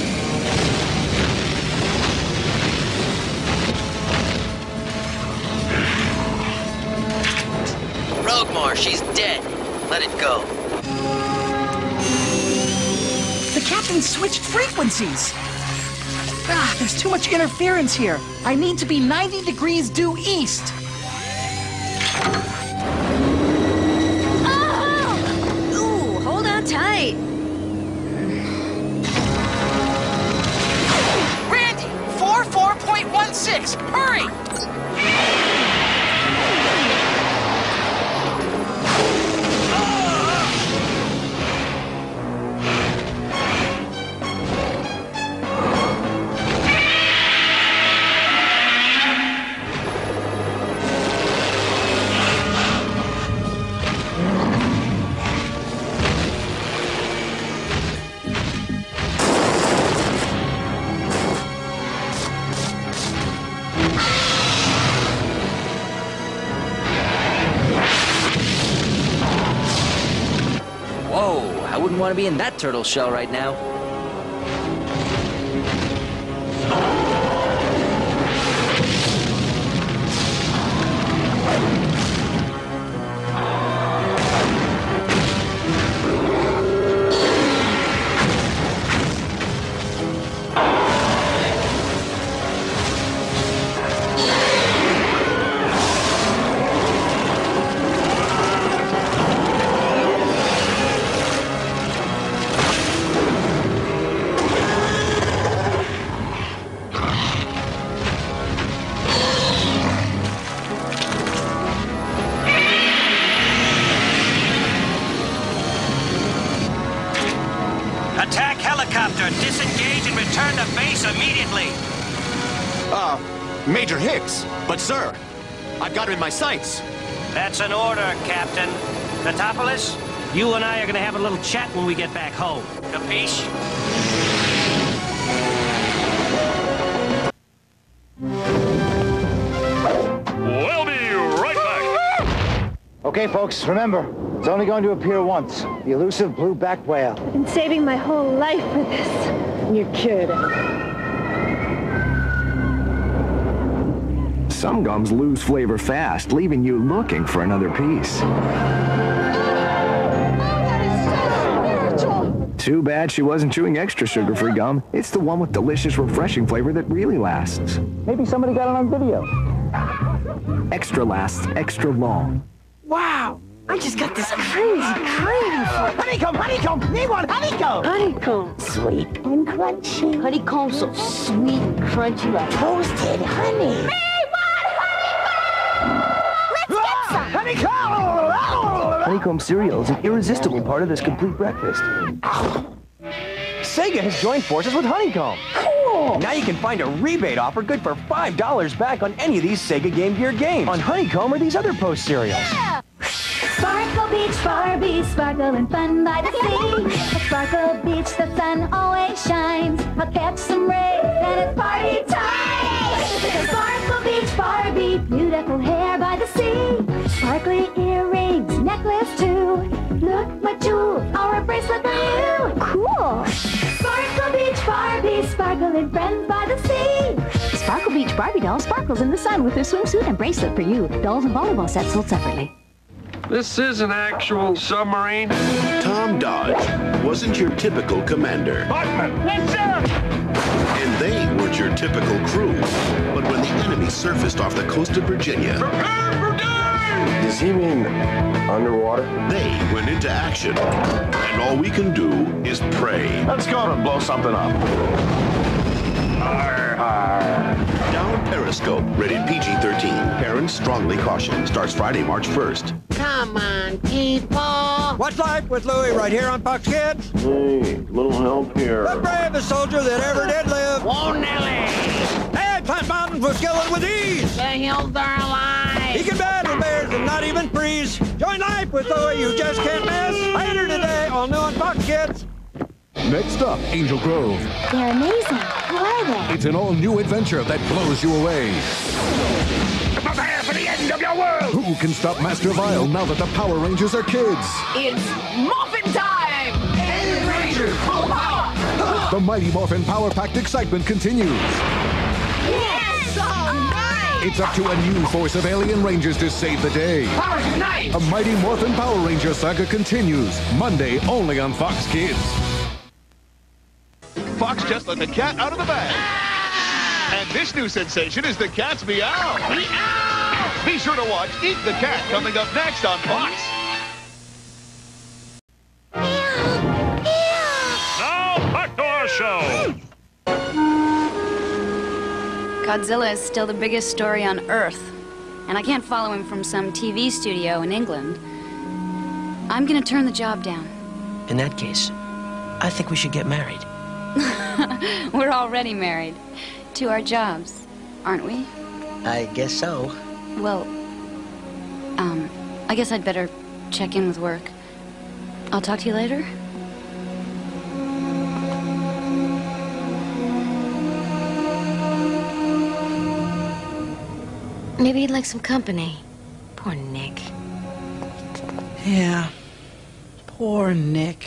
Roguemore, she's dead. Let it go. The captain switched frequencies. Ah, there's too much interference here. I need to be 90 degrees due east. Oh! Ooh, hold on tight. Randy, 44.16. Hurry! Whoa, I wouldn't want to be in that turtle shell right now. Attack helicopter! Disengage and return to base immediately! Major Hicks. But sir, I've got him in my sights. That's an order, Captain. Notopoulos, you and I are gonna have a little chat when we get back home. Capiche? We'll be right back. Okay, folks, remember, it's only going to appear once. The elusive blue-backed whale. I've been saving my whole life for this. You're kidding. Some gums lose flavor fast, leaving you looking for another piece. Too bad she wasn't chewing extra sugar-free gum. It's the one with delicious, refreshing flavor that really lasts. Maybe somebody got it on video. Extra lasts extra long. Wow! I just got this crazy craving for honeycomb! Honeycomb! Need one! Honeycomb! honeycomb. Sweet and crunchy. Honeycomb so sweet and crunchy like toasted honey. Honeycomb cereal is an irresistible part of this complete breakfast. Sega has joined forces with Honeycomb. Cool! Now you can find a rebate offer good for $5 back on any of these Sega Game Gear games. On Honeycomb or these other Post cereals. Yeah! Sparkle Beach Barbie, sparkle and fun by the sea. At Sparkle Beach, the sun always shines. I'll catch some rays and it's party time. Sparkle Beach Barbie, beautiful hair by the sea. Sparkly earrings, necklace too. Look, my jewel, our bracelet for you. Cool. Sparkle Beach Barbie, sparkle and friends by the sea. Sparkle Beach Barbie doll sparkles in the sun with her swimsuit and bracelet for you. Dolls and volleyball sets sold separately. This is an actual submarine. Tom Dodge wasn't your typical commander. Bachman, yes, sir! And they weren't your typical crew. But when the enemy surfaced off the coast of Virginia... Prepare for dive! Does he mean underwater? They went into action. And all we can do is pray. Let's go and blow something up. Arr, arr. Down Periscope, rated PG-13. Parents strongly caution. Starts Friday, March 1st. Come on, people. What's Life with Louie right here on Fox Kids? Hey, little help here. The bravest soldier that ever did live. Whoa, Nelly. Hey, climb mountains with skill and with ease. The hills are alive. He can battle bears and not even freeze. Join Life with Louie, you just can't miss. Later today, all new on Fox Kids. Next up, Angel Grove. They're amazing. Who are they? It's an all-new adventure that blows you away. Prepare for the end of your world! Who can stop Master Vile now that the Power Rangers are kids? It's Muffin time! Alien Rangers, full power! The Mighty Morphin Power-packed excitement continues. Yes! All right! It's up to a new force of alien rangers to save the day. Power unite! A Mighty Morphin Power Ranger saga continues. Monday only on Fox Kids. Fox just let the cat out of the bag. And this new sensation is the cat's meow. Meow! Be sure to watch Eat the Cat coming up next on Fox. Now, back to our show. Godzilla is still the biggest story on Earth, and I can't follow him from some TV studio in England. I'm gonna turn the job down. In that case, I think we should get married. We're already married to our jobs, aren't we? I guess so. Well, I guess I'd better check in with work. I'll talk to you later. Maybe he'd like some company. Poor Nick. Yeah. Poor Nick.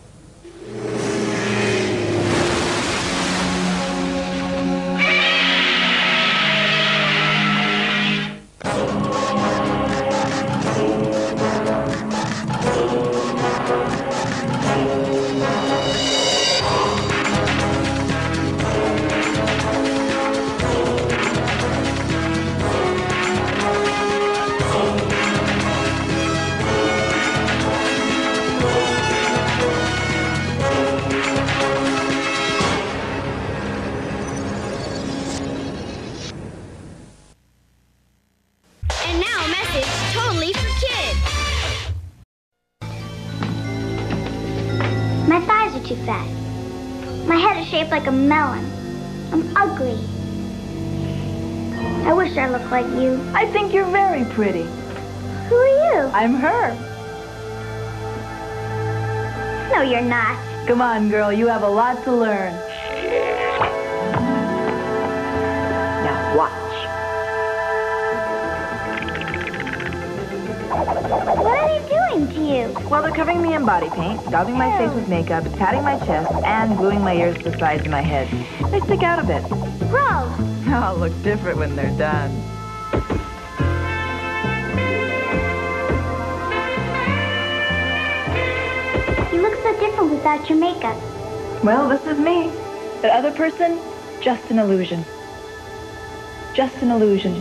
And now a message totally for kids. My thighs are too fat. My head is shaped like a melon. I'm ugly. I wish I looked like you. I think you're very pretty. Who are you? I'm her. No, you're not. Come on, girl, you have a lot to learn. Now watch. What are they doing to you? Well, they're covering me in body paint, daubing my face with makeup, patting my chest, and gluing my ears to the sides of my head. They stick out a bit. Gross. I'll look different when they're done. You look so different without your makeup. Well, this is me. That other person, just an illusion. Just an illusion.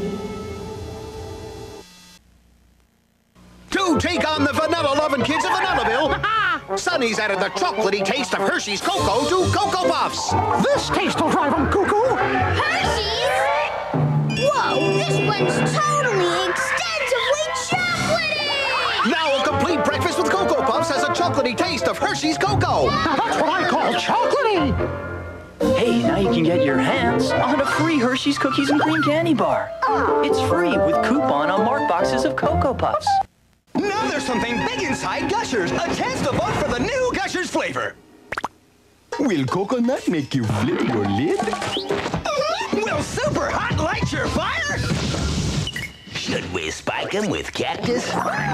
To take on the vanilla-loving kids of Vanillaville, Sonny's added the chocolatey taste of Hershey's Cocoa to Cocoa Puffs. This taste will drive them cuckoo. Hershey's? Whoa, this one's totally extensively chocolatey! Now a complete breakfast with Cocoa Puffs has a chocolatey taste of Hershey's Cocoa. Now that's what I call chocolatey. Hey, now you can get your hands on a free Hershey's Cookies and Cream Candy Bar. It's free with coupon on marked boxes of Cocoa Puffs. Now there's something big inside Gushers. A chance to vote for the new Gushers flavor. Will coconut make you flip your lid? Will super hot light your fire? Should we spike him with cactus?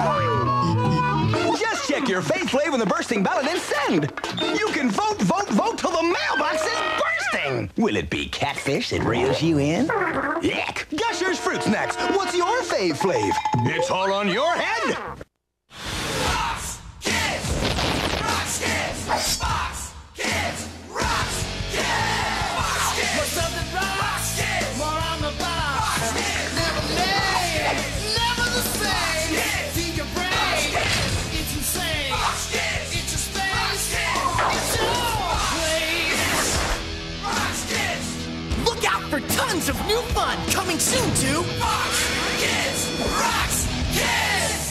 Just check your faith flavor in the bursting ballot and send. You can vote, vote, vote till the mailbox is bursting. Will it be catfish that reels you in? Yuck! Gushers Fruit Snacks. What's your fave flav? It's all on your head. Fox Kids! Fox Kids! Fox Kids! Rocks Kids! Fox Kids! What's up the Fox Kids! More on the block! Fox Kids! Never made! Never the same! See your brain! It's insane! Fox Kids! It's your space! It's your place! Fox Kids! Look out for tons of new fun coming soon to Fox Kids! Rocks Kids!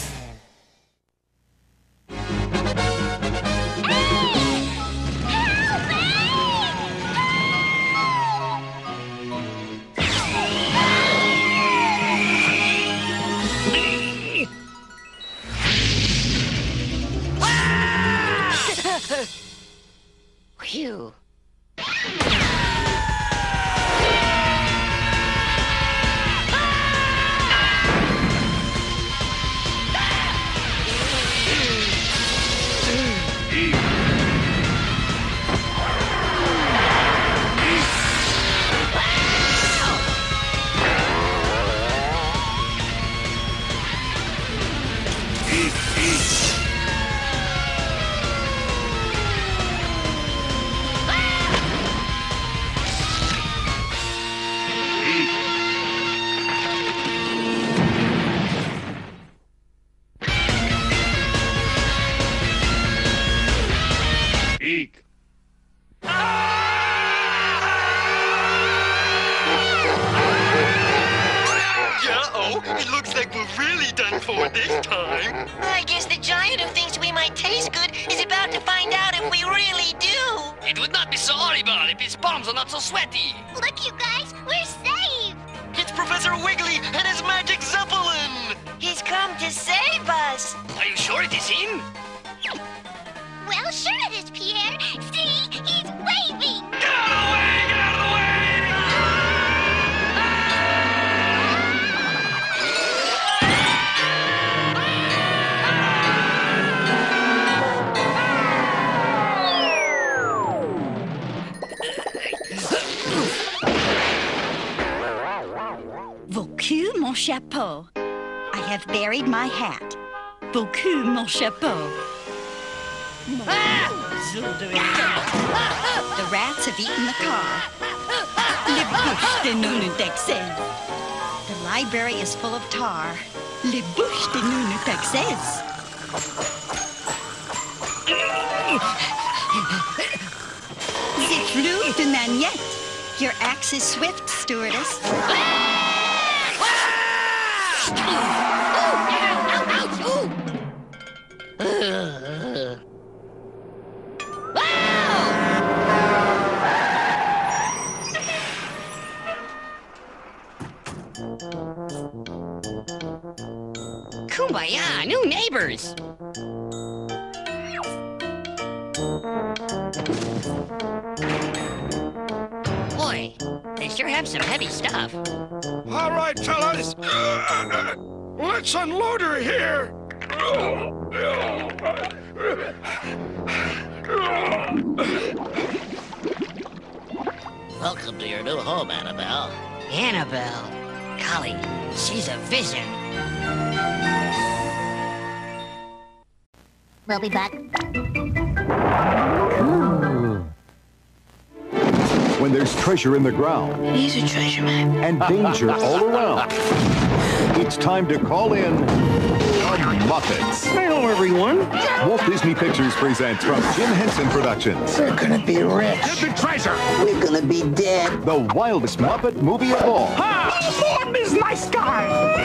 Uh-oh, it looks like we're really done for this time. I guess the giant who thinks we might taste good is about to find out if we really do. It would not be so horrible if his palms are not so sweaty. Look, you guys, we're saved. It's Professor Wiggly and his magic Zeppelin. He's come to save us. Are you sure it is him? Well, sure it is, Pierre. See, he's waving. Get out of the way! Get out of the way! Beaucoup, mon chapeau. I have buried my hat. Beaucoup, mon chapeau. The rats have eaten the car. Les bouches de non-taxes. The library is full of tar. Les bouches de non-taxes. The flue de manette. Your axe is swift, stewardess. Kumbaya, new neighbors. Boy, they sure have some heavy stuff. All right, fellas. Let's unload her here. Welcome to your new home, Annabelle. Annabelle? Golly, she's a vision. We'll be back. When there's treasure in the ground. He's a treasure man. And danger all around. It's time to call in the Muppets. Hello, everyone. Walt Disney Pictures presents from Jim Henson Productions. We're gonna be rich. Get the treasure. We're gonna be dead. The wildest Muppet movie of all. Born this nice guy.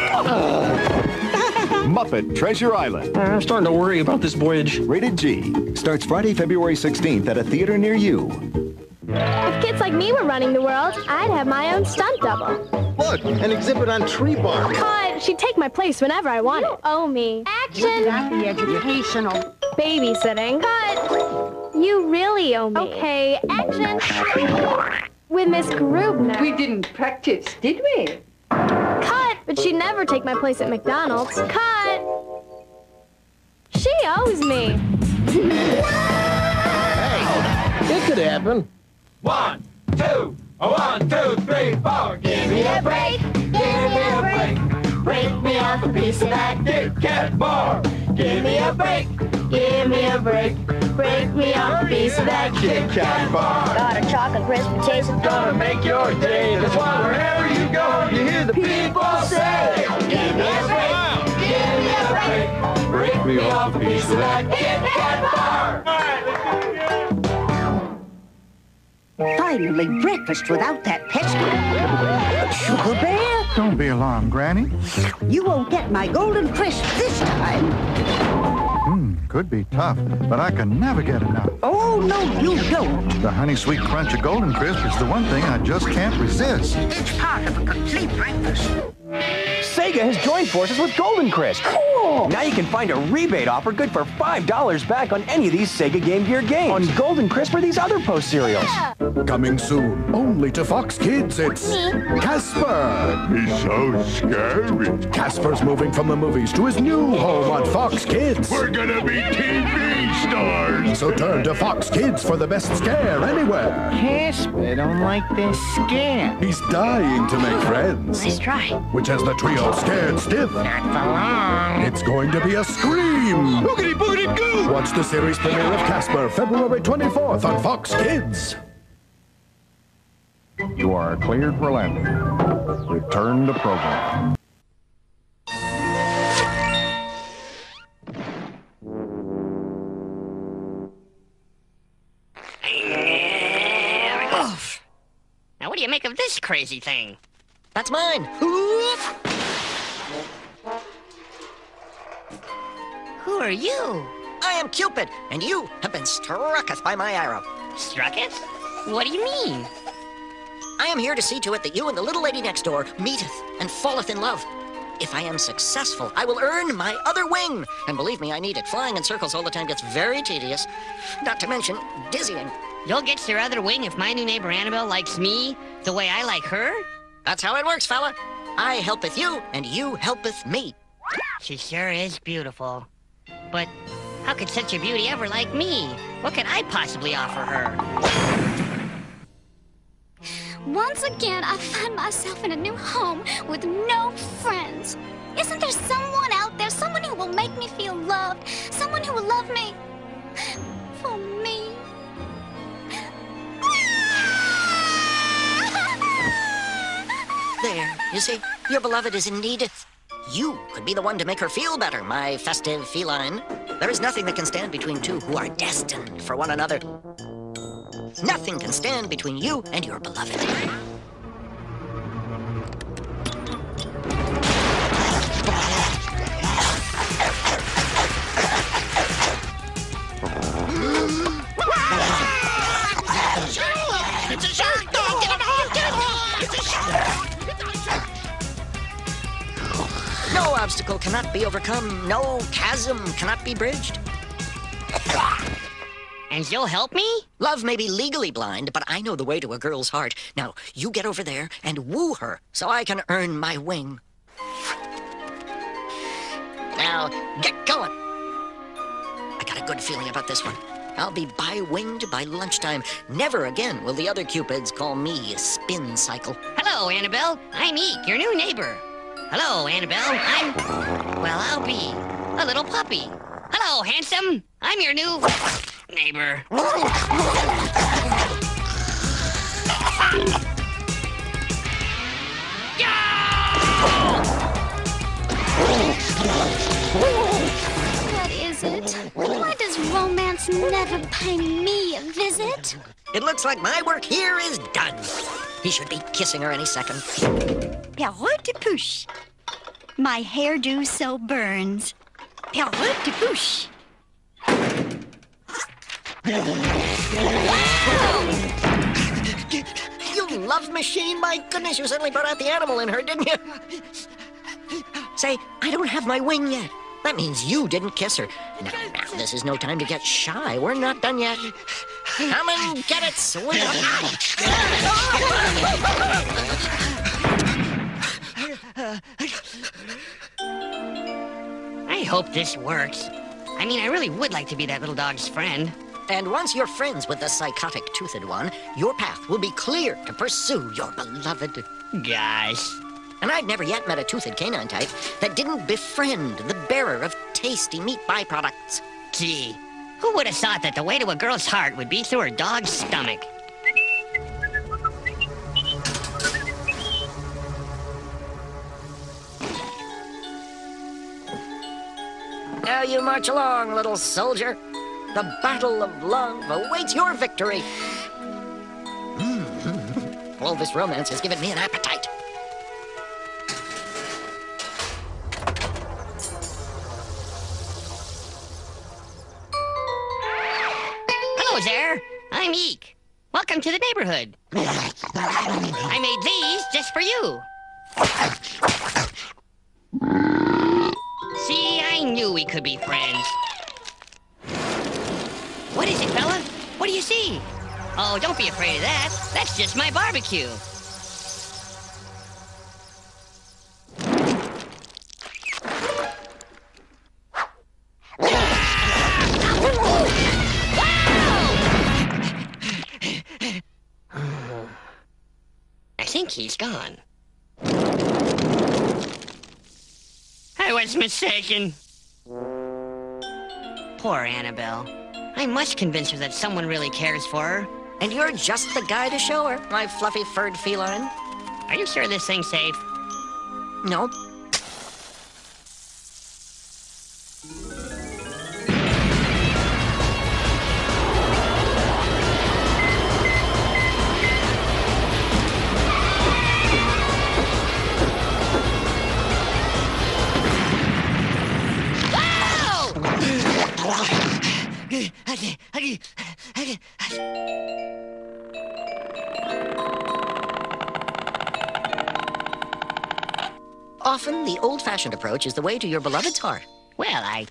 Muppet Treasure Island. I'm starting to worry about this voyage. Rated G. Starts Friday, February 16th at a theater near you. If kids like me were running the world, I'd have my own stunt double. Look, an exhibit on tree bark. Cut! She'd take my place whenever I wanted. You owe me. Action! Not the educational. Babysitting. Cut! You really owe me. Okay, action! With Miss Grubner. We didn't practice, did we? Cut! But she'd never take my place at McDonald's. Cut! She owes me. It could happen. 1, 2, 1, 2, 3, 4. Give me a break. Give me a break. Break me off a piece of that Kit Kat bar. Give me a break. Give me a break. Break me off a piece of that Kit Kat bar. Got a chocolate crisp and taste of Gonna make your day. That's why wherever you go, you hear the people say, Give me a break. Give me a break. break me off a piece of that Kit Kat bar. All right, let's go again. Finally, breakfast without that pesky sugar bear. Don't be alarmed, Granny. You won't get my golden crisp this time. Could be tough, but I can never get enough. Oh, no, you don't. The honey sweet crunch of Golden Crisp is the one thing I just can't resist. It's part of a complete breakfast. Sega has joined forces with Golden Crisp. Cool! Now you can find a rebate offer good for $5 back on any of these Sega Game Gear games. On Golden Crisp or these other Post cereals. Coming soon, only to Fox Kids, it's Casper. He's so scary. Casper's moving from the movies to his new home on Fox Kids. We're gonna be TV stars. So turn to Fox Kids for the best scare anywhere. Casper don't like this scare. He's dying to make friends. Nice try. Which has the trio scared stiff. Not for long. It's going to be a scream. Boogity boogity goo. Watch the series premiere of Casper February 24th on Fox Kids. You are cleared for landing. Return to program. Now what do you make of this crazy thing? That's mine. are you? I am Cupid, and you have been strucketh by my arrow. Strucketh? What do you mean? I am here to see to it that you and the little lady next door meeteth and falleth in love. If I am successful, I will earn my other wing. And believe me, I need it. Flying in circles all the time gets very tedious. Not to mention dizzying. You'll get your other wing if my new neighbor Annabelle likes me the way I like her? That's how it works, fella. I helpeth you, and you helpeth me. She sure is beautiful. But how could such a beauty ever like me? What could I possibly offer her? Once again, I find myself in a new home with no friends. Isn't there someone out there, someone who will make me feel loved, someone who will love me for me? There, you see, your beloved is in need. You could be the one to make her feel better, my festive feline. There is nothing that can stand between two who are destined for one another. Nothing can stand between you and your beloved. It's a shark! Dog, get him home! Get him home! It's a shark! No obstacle cannot be overcome. No chasm cannot be bridged. And you'll help me? Love may be legally blind, but I know the way to a girl's heart. Now, you get over there and woo her so I can earn my wing. Now, get going. I got a good feeling about this one. I'll be bi-winged by lunchtime. Never again will the other Cupids call me a spin cycle. Hello, Annabelle. I'm Eek, your new neighbor. Hello, Annabelle. I'll be a little puppy. Hello, handsome. I'm your new neighbor. What is it? Why does romance never pay me a visit? It looks like my work here is done. He should be kissing her any second. Pierrot de Pouche. My hairdo so burns. Pierrot de Pouche. You love machine? My goodness, you suddenly brought out the animal in her, didn't you? Say, I don't have my wing yet. That means you didn't kiss her. Now, this is no time to get shy. We're not done yet. Come and get it, sweetheart. I hope this works. I mean, I really would like to be that little dog's friend. And once you're friends with the psychotic toothed one, your path will be clear to pursue your beloved. Gosh. And I've never yet met a toothed canine type that didn't befriend the bearer of tasty meat byproducts. Gee, who would have thought that the way to a girl's heart would be through her dog's stomach? Now you march along, little soldier. The battle of love awaits your victory. All this romance has given me an appetite. Hello there. I'm Eek. Welcome to the neighborhood. I made these just for you. See, I knew we could be friends. What is it, fella? What do you see? Oh, don't be afraid of that. That's just my barbecue. I think he's gone. I was mistaken. Poor Annabelle. I must convince her that someone really cares for her. And you're just the guy to show her, my fluffy furred feline. Are you sure this thing's safe? No. Often, the old-fashioned approach is the way to your beloved's heart. Well, I...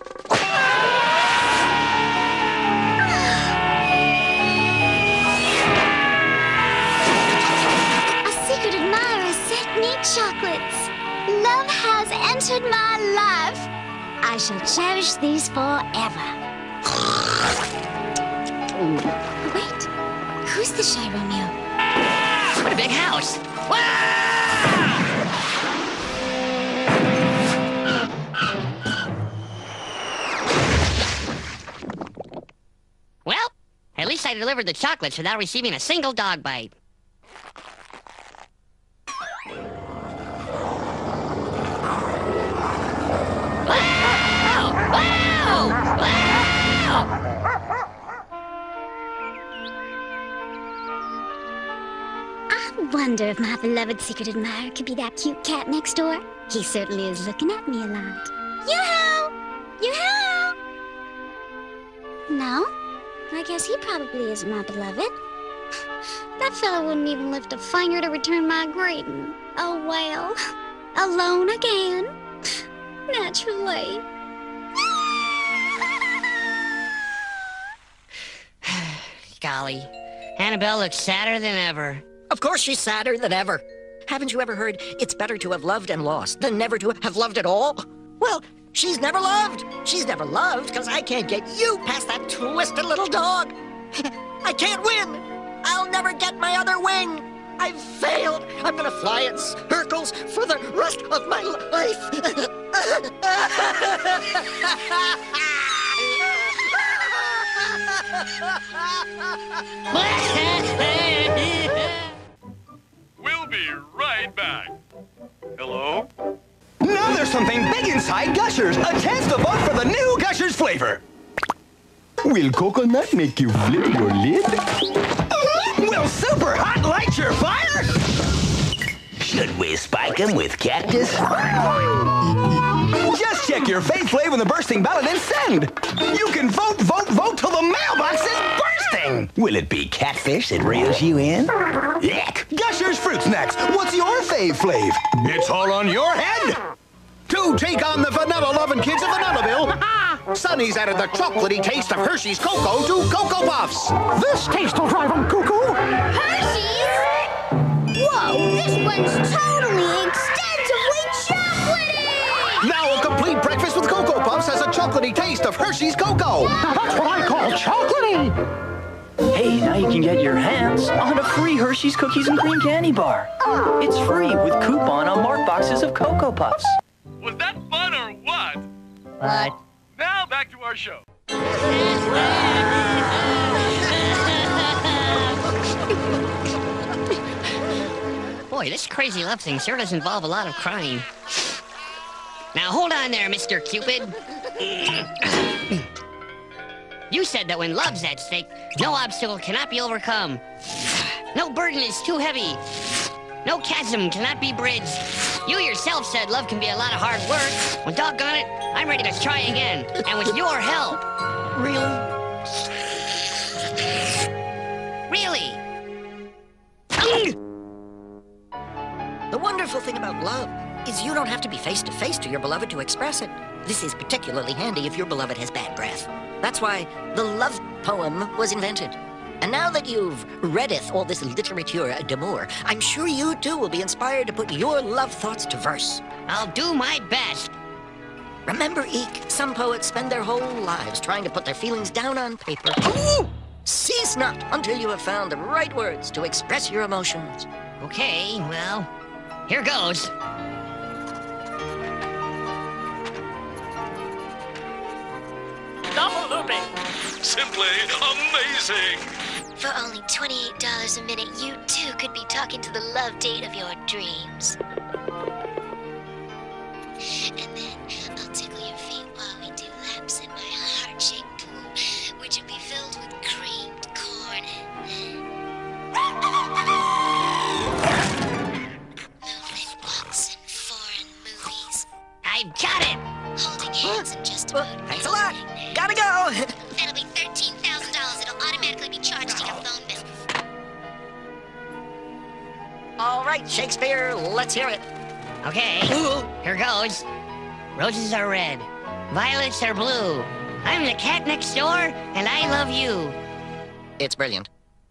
A secret admirer sent me chocolates. Love has entered my life. I shall cherish these forever. Wait, who's the shy Romeo? What a big house! Well, at least I delivered the chocolates without receiving a single dog bite. I wonder if my beloved secret admirer could be that cute cat next door. He certainly is looking at me a lot. Yoo-hoo! Yoo-hoo! No? I guess he probably isn't my beloved. That fellow wouldn't even lift a finger to return my greeting. Oh well. Alone again. Naturally. Golly, Annabelle looks sadder than ever. Of course she's sadder than ever. Haven't you ever heard, it's better to have loved and lost than never to have loved at all? Well, she's never loved. She's never loved because I can't get you past that twisted little dog. I can't win. I'll never get my other wing. I've failed. I'm gonna fly in circles for the rest of my life. We'll be right back. Hello? Now there's something big inside Gushers. A chance to vote for the new Gushers flavor. Will coconut make you flip your lid? Will super hot light your fire? Should we spike him with cactus? Just check your fave flavor in the bursting ballot and send. You can vote, vote, vote till the mailbox is bursting. Will it be catfish that reels you in? Yuck! Gushers Fruit Snacks, what's your fave flav? It's all on your head. To take on the vanilla-loving kids of Vanillaville, Sonny's added the chocolatey taste of Hershey's Cocoa to Cocoa Puffs. This taste will drive them cuckoo. Hershey's? Whoa, this one's totally extensively chocolatey! Now a complete breakfast with Cocoa Puffs has a chocolatey taste of Hershey's Cocoa. That's what I call chocolatey. Hey, now you can get your hands on a free Hershey's Cookies and Cream Candy Bar. It's free with coupon on marked boxes of Cocoa Puffs. Was that fun or what? What? Now back to our show. Boy, this crazy love thing sure does involve a lot of crying. Now hold on there, Mr. Cupid. You said that when love's at stake, no obstacle cannot be overcome. No burden is too heavy. No chasm cannot be bridged. You yourself said love can be a lot of hard work. Well, doggone it, I'm ready to try again. And with your help. Really? Really? The wonderful thing about love is you don't have to be face-to-face to your beloved to express it. This is particularly handy if your beloved has bad breath. That's why the love poem was invented. And now that you've readeth all this literature d'amour, I'm sure you too will be inspired to put your love thoughts to verse. I'll do my best. Remember, Eek, some poets spend their whole lives trying to put their feelings down on paper. Ooh! Cease not until you have found the right words to express your emotions. Okay, well, here goes. Double looping. Simply amazing. For only $28 a minute, you too could be talking to the love date of your dreams. And then I'll tickle your feet while we do laps in my heart-shaped pool, which will be filled with creamed corn moonlit walks and foreign movies. I got it! Holding hands in just about Thanks a lot. Gotta go. That'll be $13 All right, Shakespeare, let's hear it. Okay, here goes. Roses are red, violets are blue. I'm the cat next door, and I love you. It's brilliant.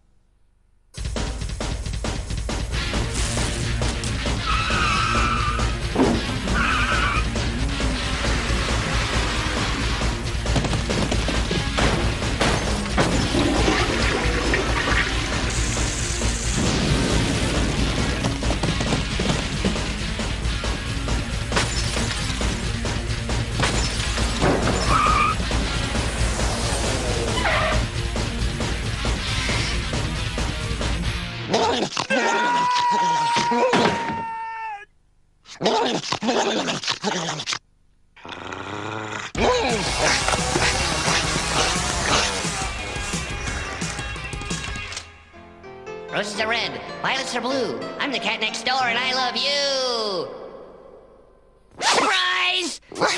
Roses are red, violets are blue. I'm the cat next door, and I love you. Surprise!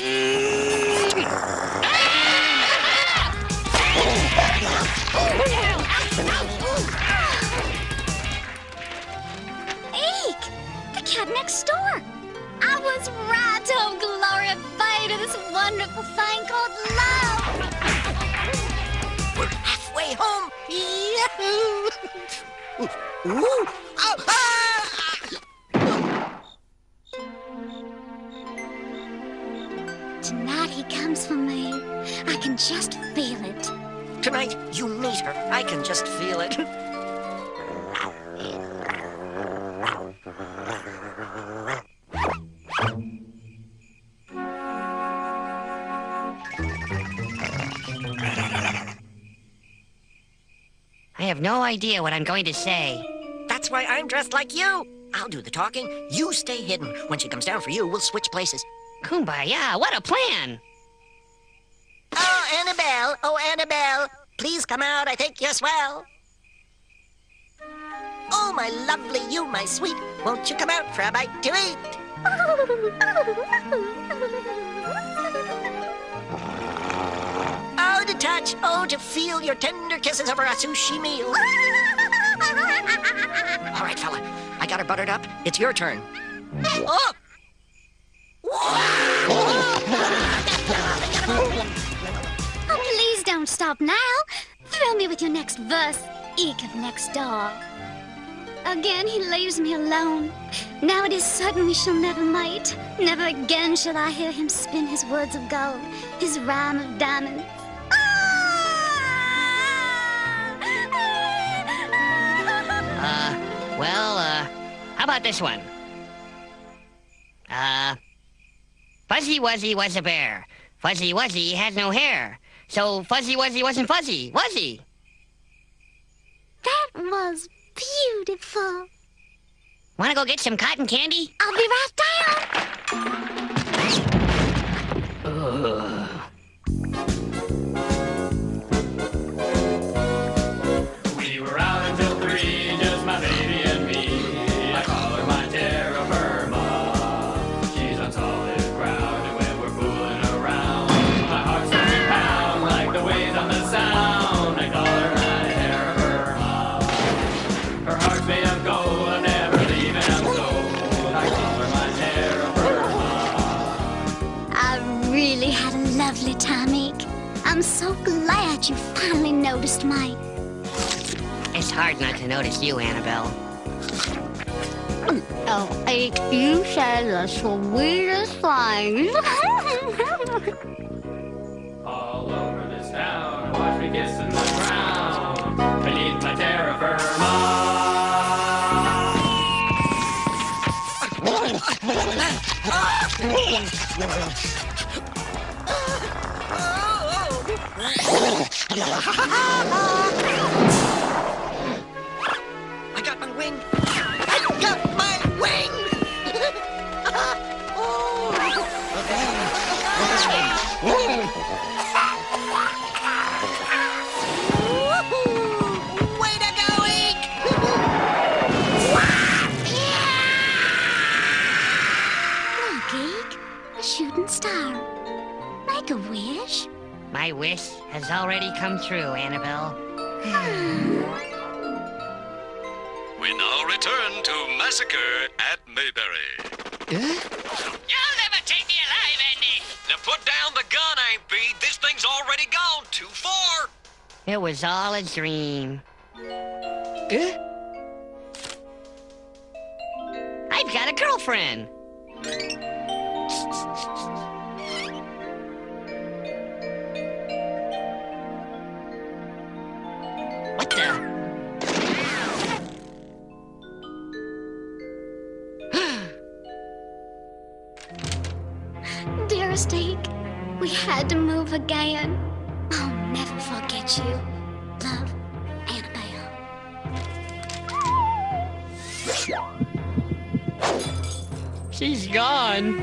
Eek! The cat next door. I was right, oh Gloria Bay, to this wonderful thing called love. We're halfway home. Yahoo! Ooh. Oh, ah! Tonight he comes for me. I can just feel it. Tonight, you meet her. I can just feel it. I have no idea what I'm going to say. That's why I'm dressed like you. I'll do the talking. You stay hidden. When she comes down for you, we'll switch places. Kumbaya, what a plan! Oh, Annabelle, please come out. I think you're swell. Oh, my lovely, you, my sweet. Won't you come out for a bite to eat? Oh, to touch, oh, to feel your tender kisses over a sushi meal. All right, fella, I got her buttered up. It's your turn. Oh! Oh, please don't stop now. Thrill me with your next verse, Eek of next door. Again he leaves me alone. Now it is certain we shall never mate. Never again shall I hear him spin his words of gold, his rhyme of diamonds. How about this one? Fuzzy Wuzzy was a bear. Fuzzy Wuzzy had no hair. So Fuzzy Wuzzy wasn't fuzzy, was he? That was beautiful. Wanna go get some cotton candy? I'll be right down. We were out until 3, just my baby and me. I call her my terra firma. She's on solid ground, and when we're fooling around, my heart starts to pound like the waves on the sound. I call her my terra firma. Her heart's made of gold, I'm never leaving, I'm sold. I call her my terra firma. I really had a lovely time, Eek. I'm so glad you finally noticed Mike. It's hard not to notice you, Annabelle. Oh, Eek, you said the sweetest things. All over this town, watch me kissing the ground beneath my terra firma. I got my wing. I got my wing. Way to go, Eek! Look, Eek, a shooting star. Make a wish. My wish has already come true, Annabelle. We now return to Massacre at Mayberry. You'll never take me alive, Andy. Now put down the gun, Aunt Bee. This thing's already gone too far. It was all a dream. I've got a girlfriend. What the? Dearest Ike, we had to move again. I'll never forget you. Love, Annabelle. She's gone.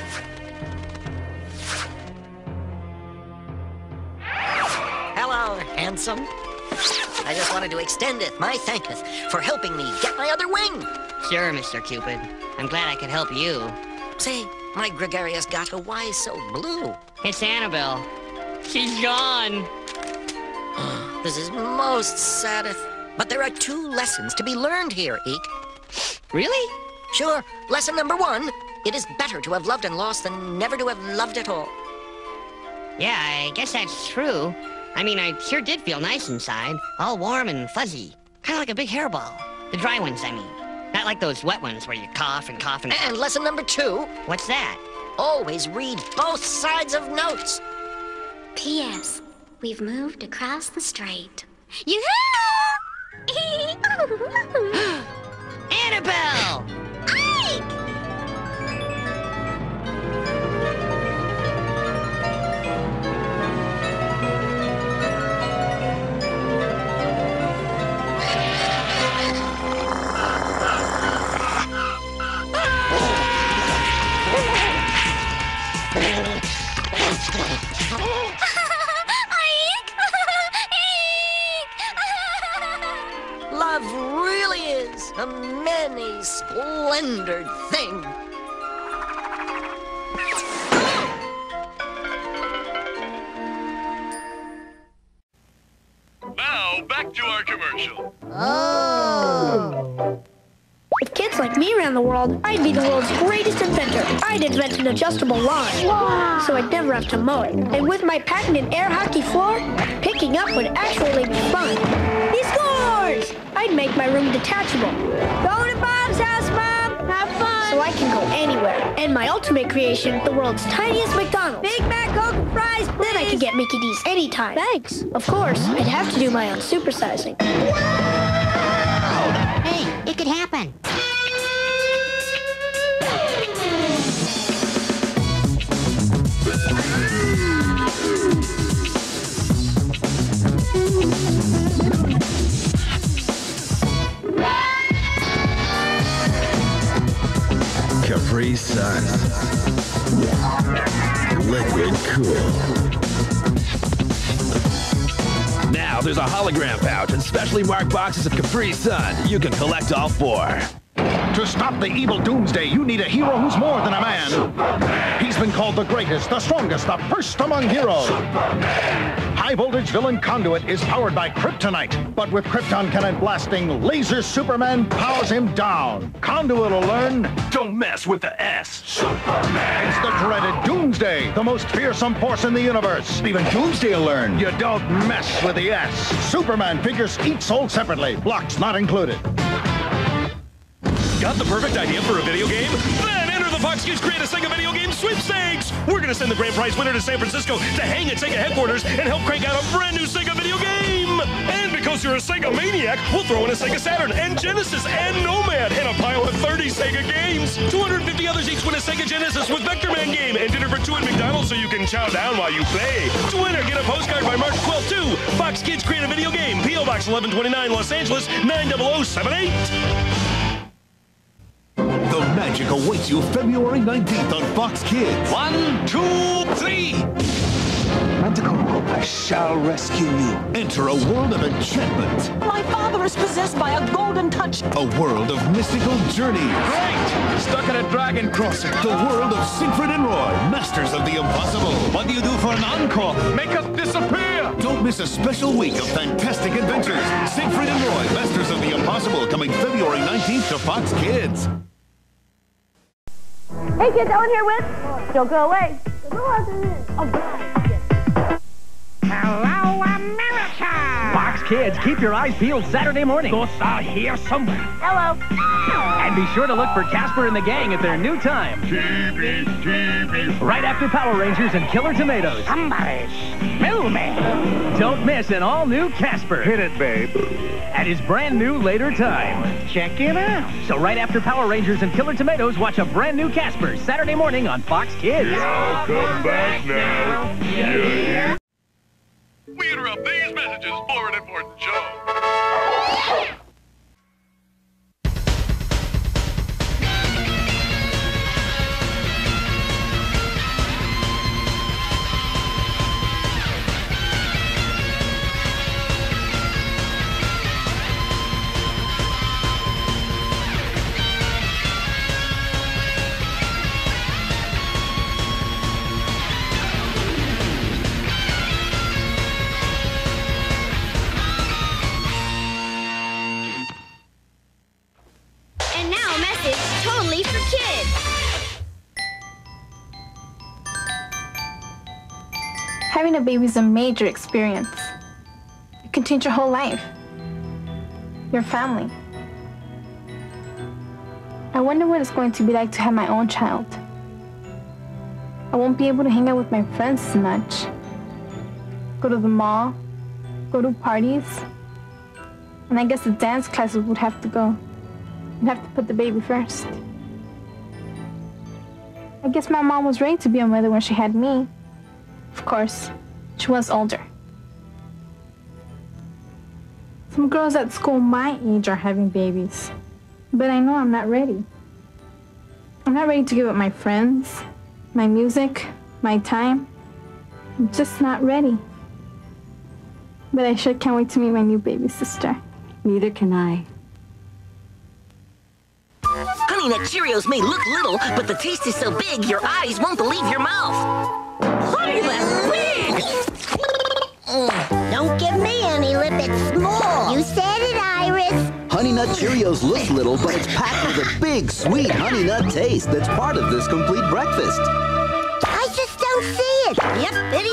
Hello, handsome. I just wanted to extend my thanketh for helping me get my other wing. Sure, Mr. Cupid. I'm glad I could help you. Say, my gregarious gato, why is so blue? It's Annabelle. She's gone. This is most saddeth. But there are 2 lessons to be learned here, Ike. Really? Sure. Lesson number 1, it is better to have loved and lost than never to have loved at all. Yeah, I guess that's true. I mean, I sure did feel nice inside. All warm and fuzzy. Kind of like a big hairball. The dry ones, I mean. Not like those wet ones where you cough and cough and... And lesson number 2. What's that? Always read both sides of notes. P.S. We've moved across the strait. Annabelle! Ike! Love really is a many splendored thing. Now, back to our commercial. Oh. If kids like me ran the world, I'd be the world's greatest inventor. I'd invent an adjustable lawn, so I'd never have to mow it. And with my patented air hockey floor, picking up would actually be fun. He scores! I'd make my room detachable. Go to Bob's house, Mom! Have fun! So I can go anywhere. And my ultimate creation, the world's tiniest McDonald's. Big Mac, Coke, and fries, please. Then I can get Mickey D's anytime. Thanks. Of course, I'd have to do my own supersizing. Hey, it could happen. Capri Sun. Liquid cool. Now there's a hologram pouch and specially marked boxes of Capri Sun. You can collect all 4. To stop the evil Doomsday, you need a hero who's more than a man. He's been called the greatest, the strongest, the first among heroes. High-voltage villain Conduit is powered by kryptonite, but with Krypton cannon blasting, Laser Superman powers him down. Conduit will learn, don't mess with the S. Superman. It's the dreaded Doomsday, the most fearsome force in the universe. Even Doomsday will learn, you don't mess with the S. Superman figures each sold separately, blocks not included. Got the perfect idea for a video game? Then enter the Fox Kids Create a Sega Video Game Sweepstakes! We're gonna send the grand prize winner to San Francisco to hang at Sega headquarters and help crank out a brand new Sega video game! And because you're a Sega maniac, we'll throw in a Sega Saturn and Genesis and Nomad and a pile of 30 Sega games! 250 others each win a Sega Genesis with Vector Man game and dinner for 2 at McDonald's so you can chow down while you play! To win or get a postcard by March 12th too! Fox Kids Create a Video Game, P.O. Box 1129, Los Angeles, 90078! The magic awaits you February 19th on Fox Kids. 1, 2, 3. tentacle. I shall rescue you. Enter a world of enchantment. My father is possessed by a golden touch. A world of mystical journeys. Great! Stuck in a dragon crossing. The world of Siegfried and Roy, masters of the impossible. What do you do for an encore? Make us disappear! Don't miss a special week of fantastic adventures. Siegfried and Roy, masters of the impossible, coming February 19th to Fox Kids. Hey kids, Ellen here with... Don't go away. All right. Hello, America! Fox Kids, keep your eyes peeled Saturday morning. Ghosts are here somewhere. Hello. And be sure to look for Casper and the gang at their new time. TV. Right after Power Rangers and Killer Tomatoes. Somebody smell me. Don't miss an all-new Casper. Hit it, babe. At his brand new later time. Check it out. So right after Power Rangers and Killer Tomatoes, watch a brand new Casper Saturday morning on Fox Kids. Y'all come back now. Yeah. We interrupt these messages for an important show. And now a message totally for kids. Having a baby is a major experience. It can change your whole life. Your family. I wonder what it's going to be like to have my own child. I won't be able to hang out with my friends as much. Go to the mall. Go to parties. And I guess the dance classes would have to go. I'd have to put the baby first. I guess my mom was ready to be a mother when she had me. Of course, she was older. Some girls at school my age are having babies. But I know I'm not ready. I'm not ready to give up my friends, my music, my time. I'm just not ready. But I sure can't wait to meet my new baby sister. Neither can I. Honey Nut Cheerios may look little, but the taste is so big your eyes won't believe your mouth. Honey, that's big! Don't give me any lip, it's small. You said it, Iris. Honey Nut Cheerios look little, but it's packed with a big, sweet honey nut taste that's part of this complete breakfast. I just don't see it. Yep, bitty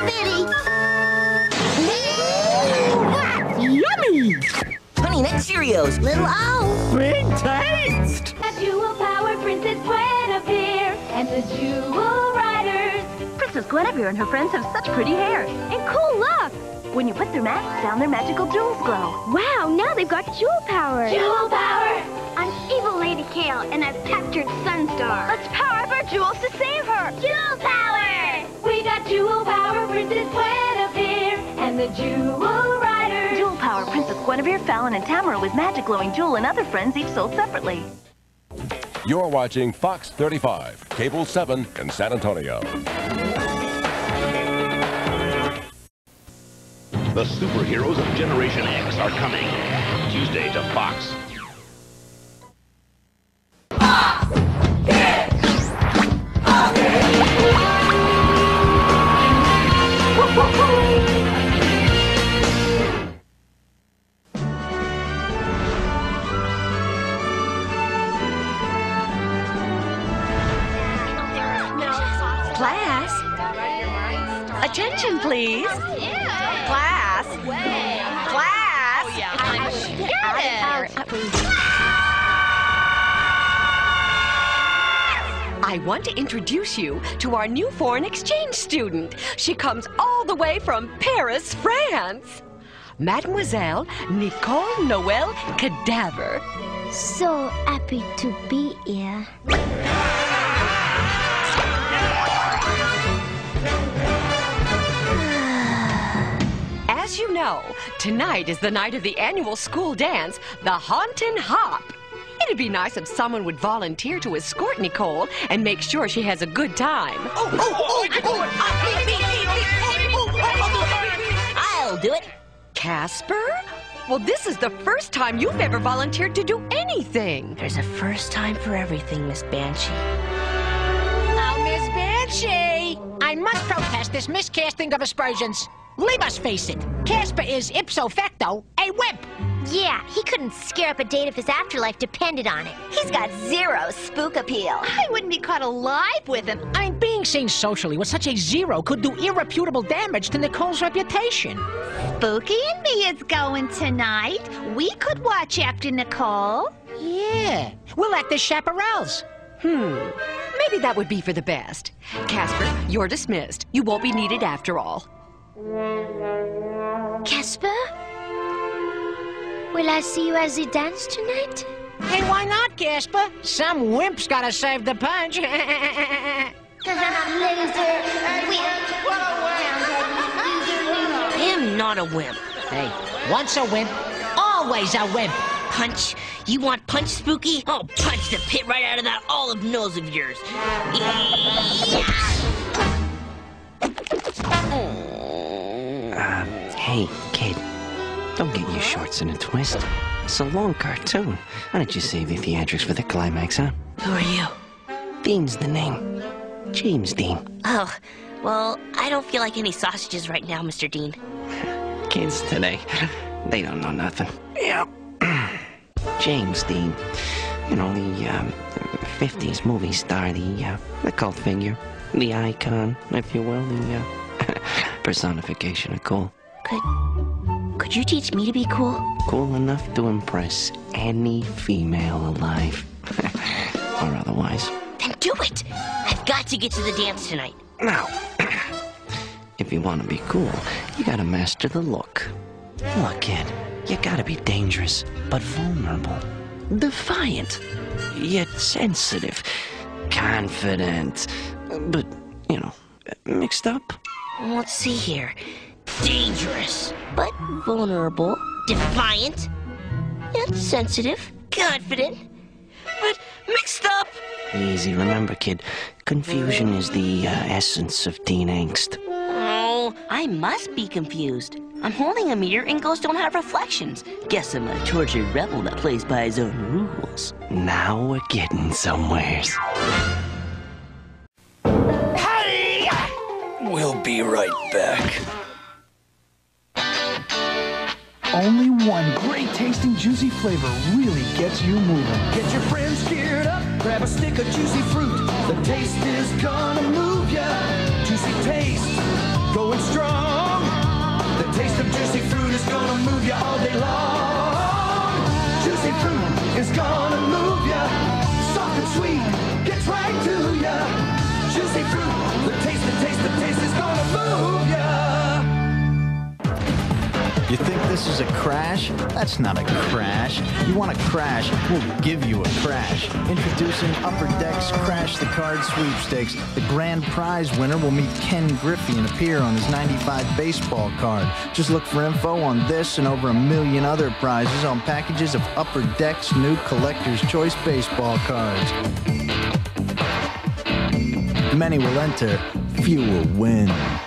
bitty. Yummy! Honey Nut Cheerios. Little O. Big taste! Jewel Power Princess Guinevere and the Jewel Riders. Princess Guinevere and her friends have such pretty hair and cool look. When you put their masks down, their magical jewels glow. Wow, now they've got jewel power. Jewel Power! I'm evil Lady Kale, and I've captured Sunstar. Let's power up our jewels to save her. Jewel power! We got Jewel Power Princess Guinevere and the Jewel Riders. Jewel Power Princess Guinevere, Fallon, and Tamara with Magic Glowing Jewel and other friends each sold separately. You're watching Fox 35, Cable 7 in San Antonio. The superheroes of Generation X are coming Tuesday to Fox. Class, attention please. Class, class. Oh yeah, I'm scared. I want to introduce you to our new foreign exchange student. She comes all the way from Paris, France. Mademoiselle Nicole Noel Cadaver. So happy to be here. As you know, tonight is the night of the annual school dance, the Hauntin' Hop. It'd be nice if someone would volunteer to escort Nicole and make sure she has a good time. Oh, do it. Casper? Well, this is the first time you've ever volunteered to do anything. There's a first time for everything, Miss Banshee. Oh, Miss Banshee! I must protest this miscasting of aspersions. Leave us face it, Casper is ipso facto a wimp. Yeah, he couldn't scare up a date if his afterlife depended on it. He's got zero spook appeal. I wouldn't be caught alive with him. I mean, being seen socially with such a zero could do irreputable damage to Nicole's reputation. Spooky and me is going tonight. We could watch after Nicole. Yeah, we'll act as chaparrals. Maybe that would be for the best. Casper, you're dismissed. You won't be needed after all. Casper? Will I see you as you dance tonight? Hey, why not, Casper? Some wimp's gotta serve the punch. I am not a wimp. Hey, once a wimp, always a wimp. Punch? You want punch, Spooky? I'll punch the pit right out of that olive nose of yours. Hey, kid. Don't get your shorts in a twist. It's a long cartoon. Why don't you save your theatrics for the climax, huh? Who are you? Dean's the name. James Dean. Oh, well, I don't feel like any sausages right now, Mr. Dean. Kids today, they don't know nothing. Yeah. James Dean. You know, the 50s movie star, the cult figure, the icon, if you will, the personification of cool. Could you teach me to be cool? Cool enough to impress any female alive. Or otherwise. Then do it! I've got to get to the dance tonight. Now, if you want to be cool, you gotta master the look. Look, kid, you gotta be dangerous, but vulnerable. Defiant, yet sensitive. Confident, but, you know, mixed up. Let's see here. Dangerous, but vulnerable. Defiant, yet sensitive. Confident, but mixed up. Easy, remember, kid. Confusion is the essence of teen angst. Oh, I must be confused. I'm holding a mirror and ghosts don't have reflections. Guess I'm a tortured rebel that plays by his own rules. Now we're getting somewheres. Hey! We'll be right back. Only one great tasting juicy flavor really gets you moving. Get your friends geared up, grab a stick of juicy fruit. The taste is gonna move ya. Juicy taste, going strong. The taste of juicy fruit is gonna move ya all day long. Juicy fruit is gonna move ya. Soft and sweet, gets right to ya. Juicy fruit, the taste is gonna move ya. You think this is a crash? That's not a crash. You want a crash, we'll give you a crash. Introducing Upper Deck's Crash the Card Sweepstakes. The grand prize winner will meet Ken Griffey and appear on his 95 baseball card. Just look for info on this and over 1 million other prizes on packages of Upper Deck's new Collector's Choice baseball cards. Many will enter, few will win.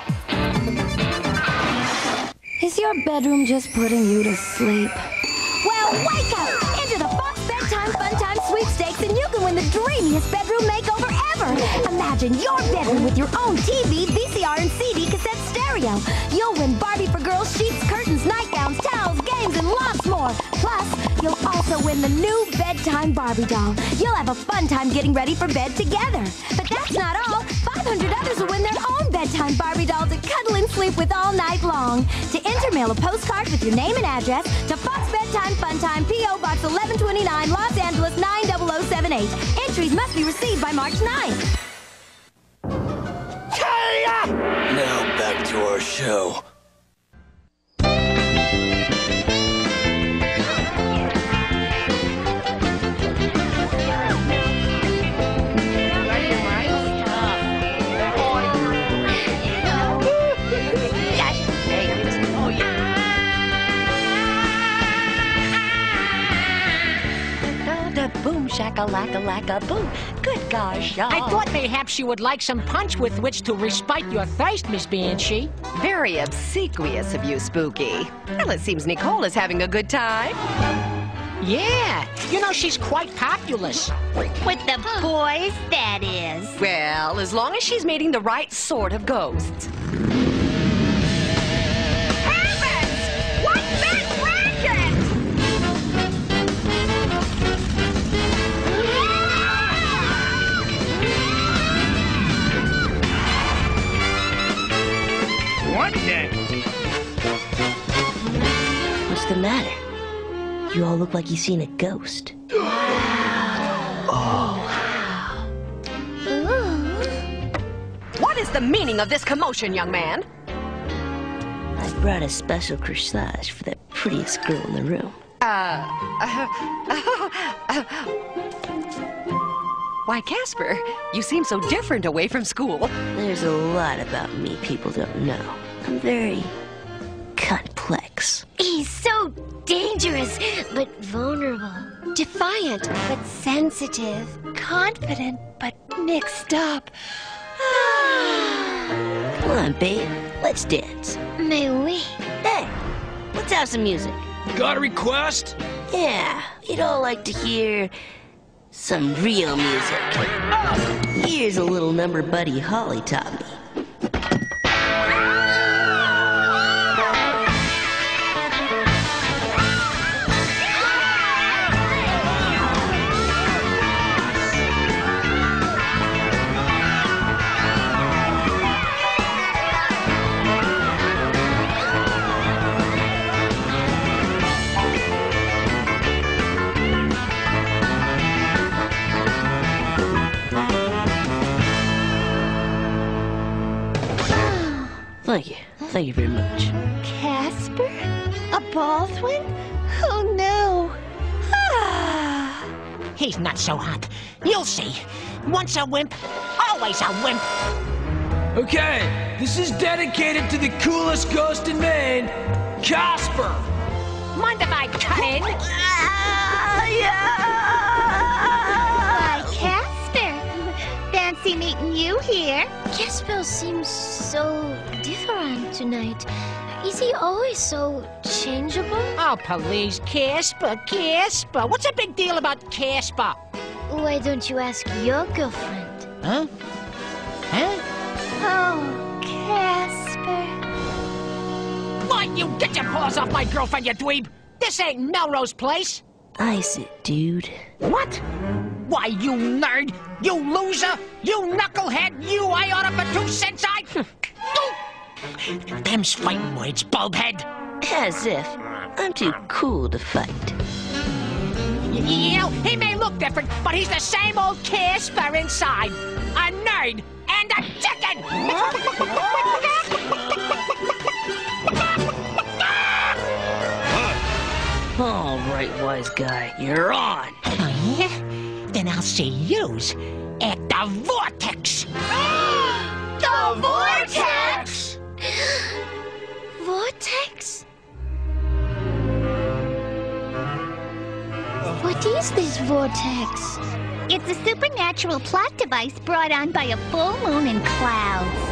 Is your bedroom just putting you to sleep? Well, wake up! Enter the Fox Bedtime Funtime Sweepstakes and you can win the dreamiest bedroom makeover ever! Imagine your bedroom with your own TV, VCR, and CD cassette stereo. You'll win Barbie for Girls sheets, curtains, nightgowns, towels, games, and lots more. Plus, you'll also win the new Bedtime Barbie doll. You'll have a fun time getting ready for bed together. But that's not all. 500 others will win their own Bedtime Barbie doll to cuddle and sleep with all night long. To enter, mail a postcard with your name and address to Fox Bedtime Funtime, P.O. Box 1129, Los Angeles 90078. Entries must be received by March 9th. Now back to our show. Boom Shakalaka-laka-boo. Good gosh, y'all. I thought perhaps you would like some punch with which to respite your thirst, Miss Banshee. Very obsequious of you, Spooky. Well, it seems Nicole is having a good time. Yeah, you know she's quite populous. With the boys, that is. Well, as long as she's meeting the right sort of ghosts. What the? What's the matter? You all look like you've seen a ghost. What is the meaning of this commotion, young man? I brought a special corsage for the prettiest girl in the room. Why, Casper, you seem so different away from school. There's a lot about me people don't know. I'm very complex. He's so dangerous, but vulnerable. Defiant, but sensitive. Confident, but mixed up. Come on, babe. Let's dance. Mais oui. Hey, let's have some music. Got a request? Yeah, we'd all like to hear some real music. Here's a little number Buddy Holly taught me. Thank you. Thank you very much. Casper? A Baldwin? Oh no. He's not so hot. You'll see. Once a wimp, always a wimp. Okay, this is dedicated to the coolest ghost in Maine, Casper. Mind if I cut in? Why, Casper. Fancy meeting you here. Casper seems so different tonight. Is he always so changeable? Oh, please, Casper, Casper. What's the big deal about Casper? Why don't you ask your girlfriend? Huh? Huh? Oh, Casper. Why, you get your paws off my girlfriend, you dweeb! This ain't Melrose Place! Ice it, dude. What? Why, you nerd! You loser! You knucklehead! You iota for 2 cents! Them's fighting words, bulbhead! As if. I'm too cool to fight. You know, he may look different, but he's the same old Casper inside. A nerd and a chicken! All right, wise guy, you're on. Oh, yeah? Then I'll see yous at the Vortex. The Vortex! Vortex? What is this vortex? It's a supernatural plot device brought on by a full moon and clouds.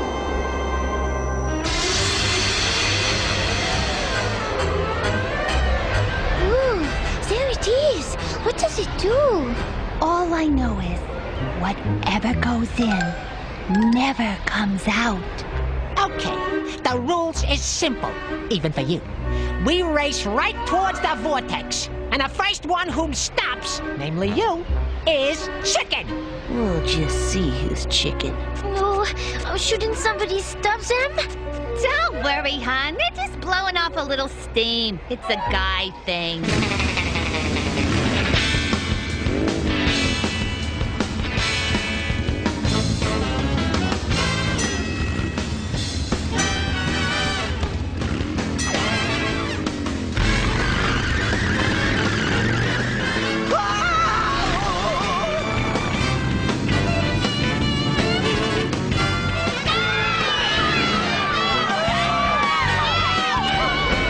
Ooh, there it is. What does it do? All I know is, whatever goes in never comes out. Okay, the rules is simple, even for you. We race right towards the vortex, and the first one whom stops, namely you, is chicken. We'll just see who's chicken. Oh, shouldn't somebody stop them? Don't worry, hon. They're just blowing off a little steam. It's a guy thing.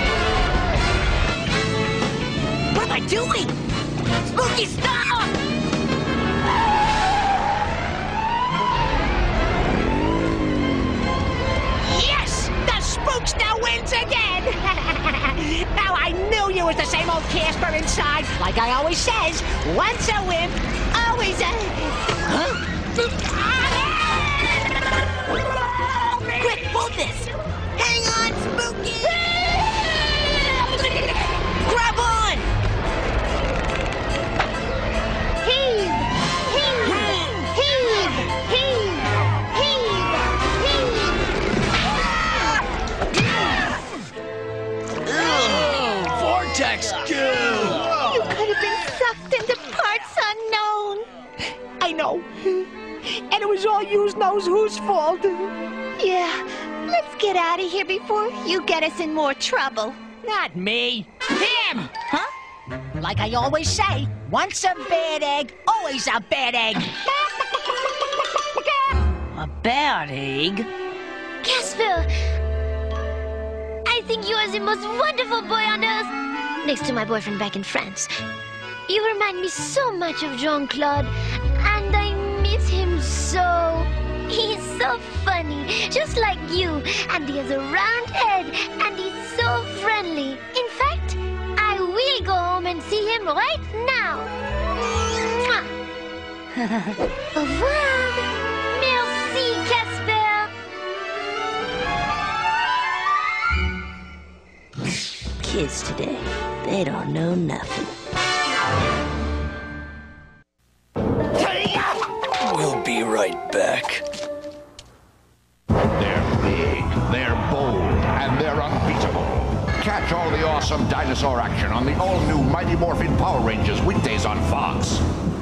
Doing? Spooky, stop! Now I knew you was the same old Casper inside. Like I always says, once a wimp, always a... Huh? Quick, hold this! Hang on, Spooky! Grab on! Heave! Heave! Heave! Heave! Heave! Vortex goo! You could have been sucked into parts unknown. I know. And it was all you knows whose fault. Yeah, let's get out of here before you get us in more trouble. Not me. Him! Huh? Like I always say, once a bad egg, always a bad egg. A bad egg? Casper! I think you are the most wonderful boy on earth. Next to my boyfriend back in France. You remind me so much of Jean-Claude, and I miss him so. He's so funny, just like you, and he has a round head, and he's so friendly. In fact, I will go home and see him right now. Mwah. Au revoir. Merci, Casper. Kids today, they don't know nothing. We'll be right back. They're big, they're bold, and they're unbeatable. Catch all the awesome dinosaur action on the all-new Mighty Morphin Power Rangers weekdays on Fox.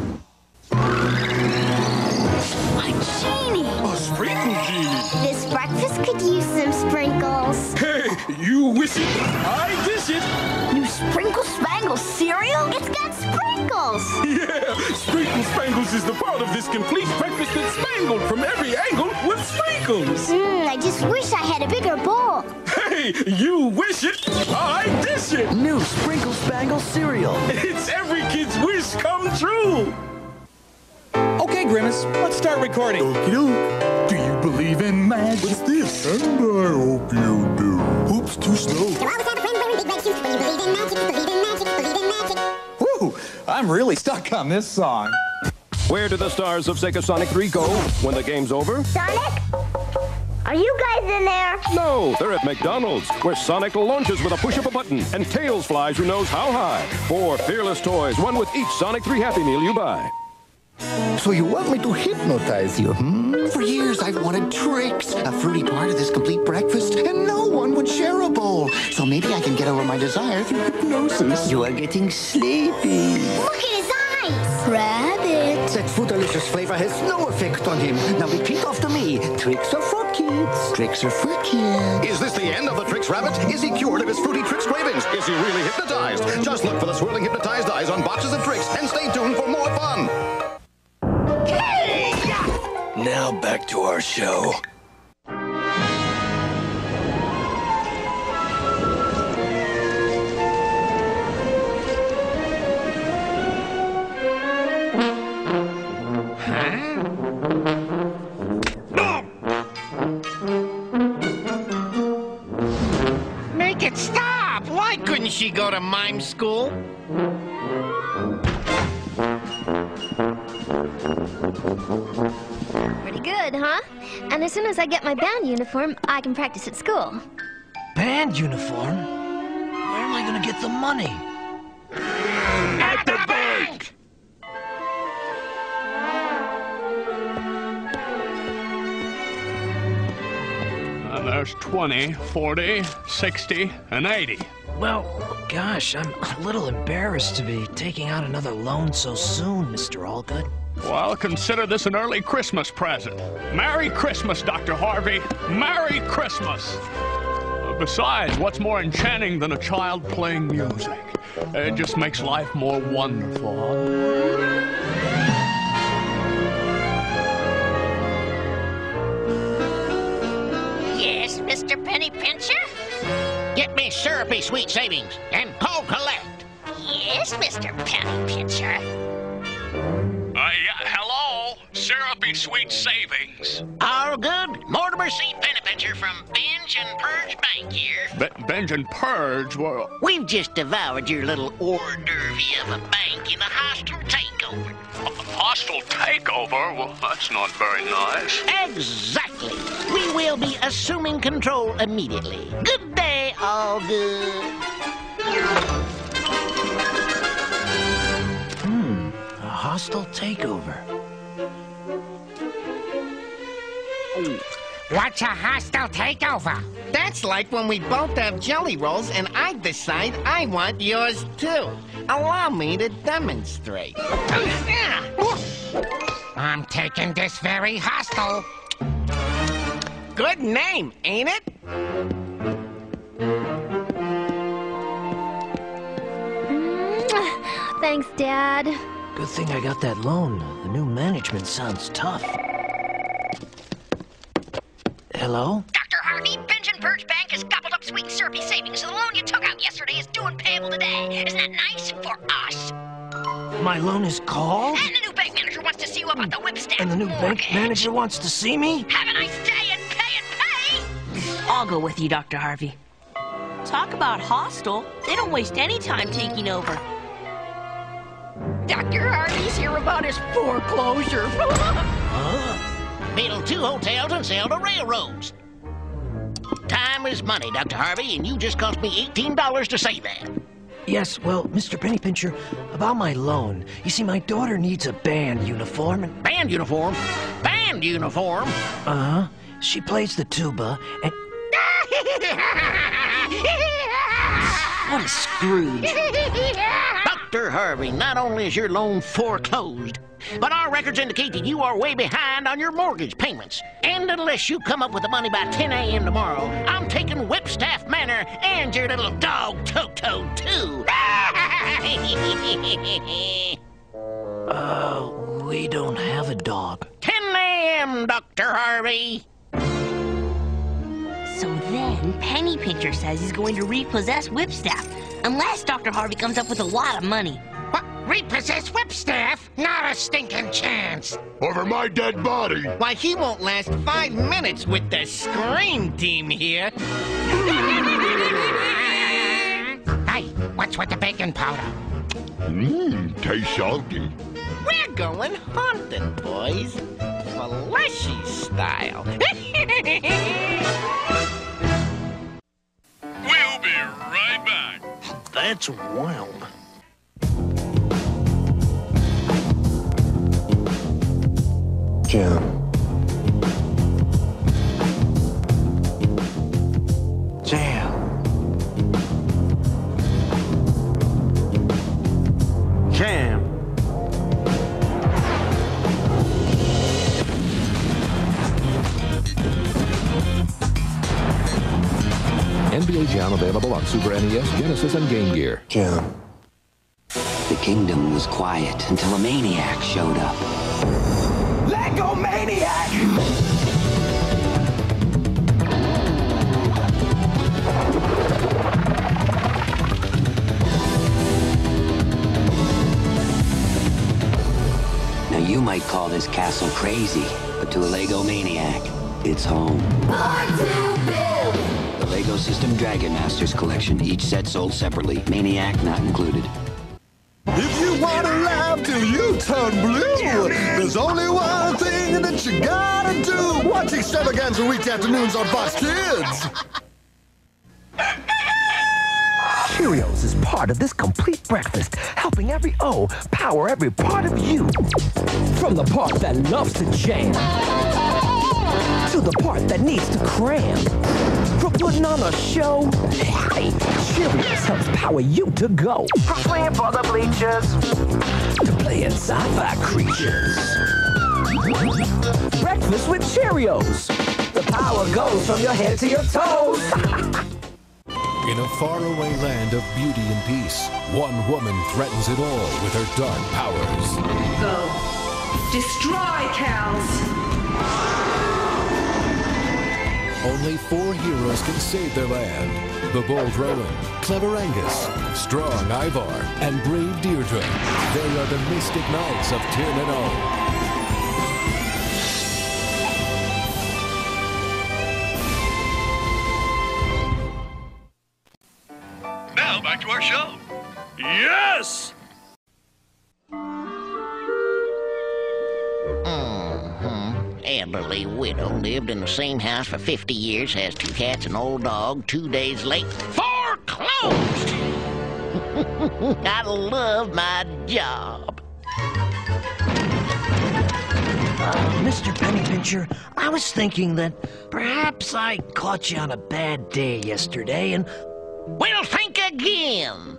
My genie! A sprinkle genie! This breakfast could use some sprinkles. Hey, you wish it, I dish it! New Sprinkle Spangle cereal? It's got sprinkles! Yeah, Sprinkle Spangles is the part of this complete breakfast that's spangled from every angle with sprinkles! I just wish I had a bigger bowl. Hey, you wish it, I dish it! New Sprinkle Spangle cereal. It's every kid's wish come true! Okay, Grimace, let's start recording. Okey-doke. Do you believe in magic? What's this? And I hope you do. Oops, too slow. You always have a friend wearing big red shoes. When you believe in magic, believe in magic, believe in magic. Woo! I'm really stuck on this song. Where do the stars of Sega Sonic 3 go when the game's over? Sonic? Are you guys in there? No, they're at McDonald's, where Sonic launches with a push of a button and Tails flies who knows how high. 4 fearless toys, one with each Sonic 3 Happy Meal you buy. So you want me to hypnotize you, hmm? For years I've wanted tricks, a fruity part of this complete breakfast, and no one would share a bowl. So maybe I can get over my desire through hypnosis. You are getting sleepy. Look at his eyes. Rabbit. That food delicious flavor has no effect on him. Now repeat after me. Tricks are for kids. Tricks are for kids. Is this the end of the Tricks Rabbit? Is he cured of his fruity Tricks cravings? Is he really hypnotized? Just look for the swirling hypnotized eyes on boxes of tricks and stay tuned for more fun. Now back to our show. Make it stop! Why couldn't she go to mime school? Pretty good, huh? And as soon as I get my band uniform, I can practice at school. Band uniform? Where am I gonna get the money? At the bank! There's 20, 40, 60, and 80. Well, gosh, I'm a little embarrassed to be taking out another loan so soon, Mr. Allgood. Well, consider this an early Christmas present. Merry Christmas, Dr. Harvey. Merry Christmas. Besides, what's more enchanting than a child playing music? It just makes life more wonderful. Yes, Mr. Penny Pincher? Get me syrupy sweet savings and call collect. Yes, Mr. Penny Pincher. Hello, syrupy sweet savings. All good. Mortimer C. Penny Pincher from Ben Binge and Purge Bank here. Binge and Purge? Well, We've just devoured your little hors d'oeuvre of a bank in a hostile takeover. a hostile takeover? Well, that's not very nice. Exactly. We will be assuming control immediately. Good day, all good. A hostile takeover. What's a hostile takeover? That's like when we both have jelly rolls and I decide I want yours too. Allow me to demonstrate. I'm taking this very hostile. Good name, ain't it? Thanks, Dad. Good thing I got that loan. The new management sounds tough. Hello? Dr. Harvey, Binge and Purge Bank has gobbled up sweet and syrupy savings, so the loan you took out yesterday is due and payable today. Isn't that nice for us? My loan is called? And the new bank manager wants to see you about the whip staff. And the new bank manager wants to see me? Have a nice day and pay and pay! I'll go with you, Dr. Harvey. Talk about hostile. They don't waste any time taking over. Dr. Harvey's here about his foreclosure. Build 2 hotels and sell to railroads. Time is money, Dr. Harvey, and you just cost me $18 to say that. Yes, well, Mr. Pennypincher, about my loan. You see, my daughter needs a band uniform and... Band uniform? Band uniform? Uh-huh. She plays the tuba and... What a Scrooge. Dr. Harvey, not only is your loan foreclosed, but our records indicate that you are way behind on your mortgage payments. And unless you come up with the money by 10 a.m. tomorrow, I'm taking Whipstaff Manor and your little dog Toto too. We don't have a dog. 10 a.m., Dr. Harvey. So then, Pennypincher says he's going to repossess Whipstaff, unless Dr. Harvey comes up with a lot of money. What? Repossess Whipstaff? Not a stinking chance. Over my dead body. Why, he won't last 5 minutes with the Scream Team here. Hey, what's with the baking powder? Tastes salty. We're going haunting, boys. Fleshy style. We'll be right back. That's wild. Jim. Jam. Jam. NBA Jam available on Super NES, Genesis, and Game Gear. Jim. The kingdom was quiet until a maniac showed up. Lego Maniac! Now you might call this castle crazy, but to a Lego Maniac, it's home. The Lego System Dragon Masters collection, each set sold separately, Maniac not included. If you want to laugh till you turn blue, there's only one thing that you gotta do. Watch Extravaganza week afternoons on Fox Kids. Cheerios is part of this complete breakfast, helping every O power every part of you. From the part that loves to jam, to the part that needs to cram. From putting on a show, hey, Cheerios helps power you to go. From playing for the bleachers, to playing sci-fi creatures. Breakfast with Cheerios. The power goes from your head to your toes. In a faraway land of beauty and peace, one woman threatens it all with her dark powers. Go. Destroy cows. Only 4 heroes can save their land. The bold Rowan, clever Angus, strong Ivar, and brave Deirdre. They are the Mystic Knights of Tirnano. back to our show. Yes! Elderly widow lived in the same house for 50 years, has 2 cats, an old dog, 2 days late, foreclosed! I love my job. Mr. Pennypincher, I was thinking that perhaps I caught you on a bad day yesterday and... Well, think again.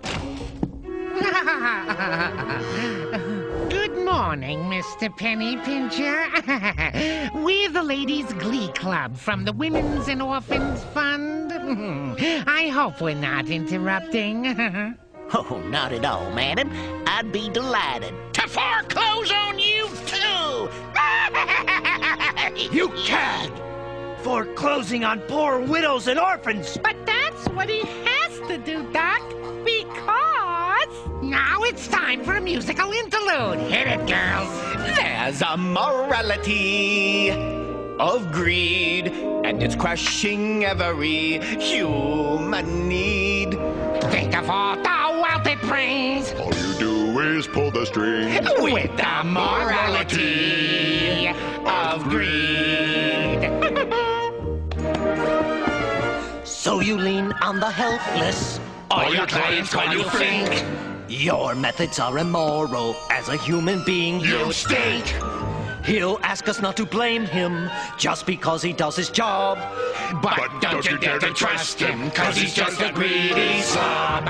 Good morning, Mr. Pennypincher. We're the Ladies' Glee Club from the Women's and Orphans Fund. I hope we're not interrupting. Oh, not at all, madam. I'd be delighted to foreclose on you, too! You can't! Foreclosing on poor widows and orphans! But that's what he has to do, Doc. Because... Now it's time for a musical interlude. Hit it, girls. There's a morality of greed, and it's crushing every human need. Think of all the wealth it brings. All you do is pull the string. With the morality of greed. So you lean on the helpless. All your clients call you frink. Your methods are immoral. As a human being, You stink. He'll ask us not to blame him just because he does his job. But don't you dare to trust him, 'cause he's just a greedy slob.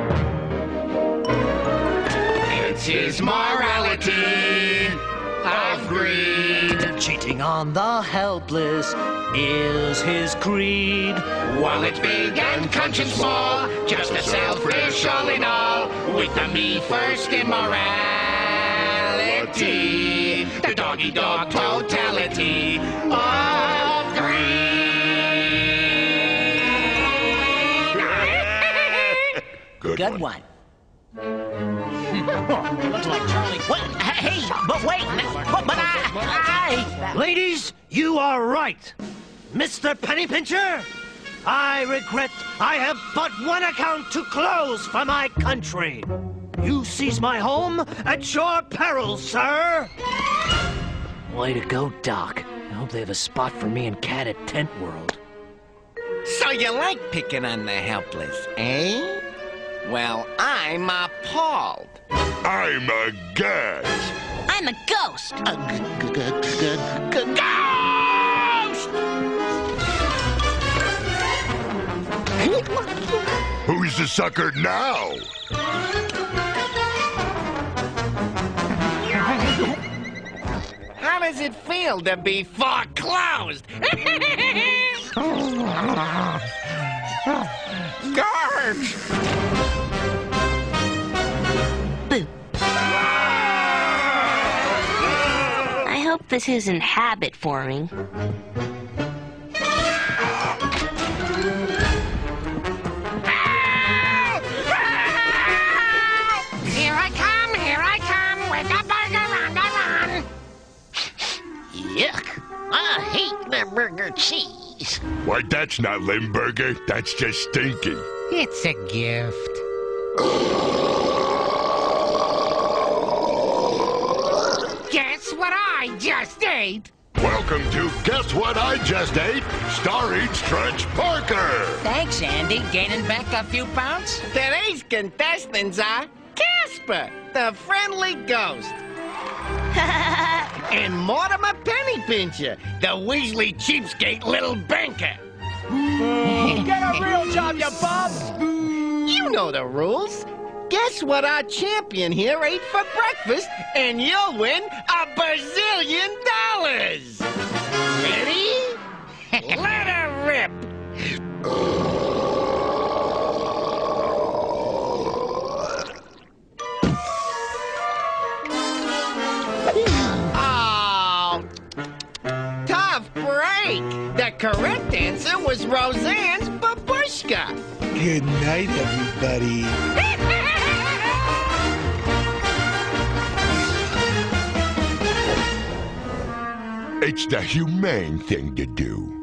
It's his morality of greed. Cheating on the helpless is his creed. While it's big and conscience small, just a selfish all in all, with the me first immorality, the doggy dog totality of greed. Good one. Looks like Charlie... What? Hey, but wait, but I... Ladies, you are right. Mr. Pennypincher, I regret I have but one account to close for my country. You seize my home at your peril, sir. Way to go, Doc. I hope they have a spot for me and Cat at Tent World. So you like picking on the helpless, eh? Well, I'm appalled. I'm aghast. I'm a ghost. Ghost! Who's the sucker now? How does it feel to be foreclosed? Guards! Boo. I hope this isn't habit forming. Here I come, with the burger on the run. Yuck! I hate Limburger cheese. Why, that's not Limburger. That's just stinky. It's a gift. Guess what I just ate? Welcome to Guess What I Just Ate, starring Stretch Parker. Thanks, Andy. Gaining back a few pounds? Today's contestants are Casper, the friendly ghost, and Mortimer Pennypincher, the Weasley cheapskate little banker. Get a real job, you bum! You know the rules. Guess what our champion here ate for breakfast, and you'll win $1 bazillion. Ready? Let her rip. Oh, tough break. The correct answer was Roseanne's babushka. Good night, everybody. It's the humane thing to do.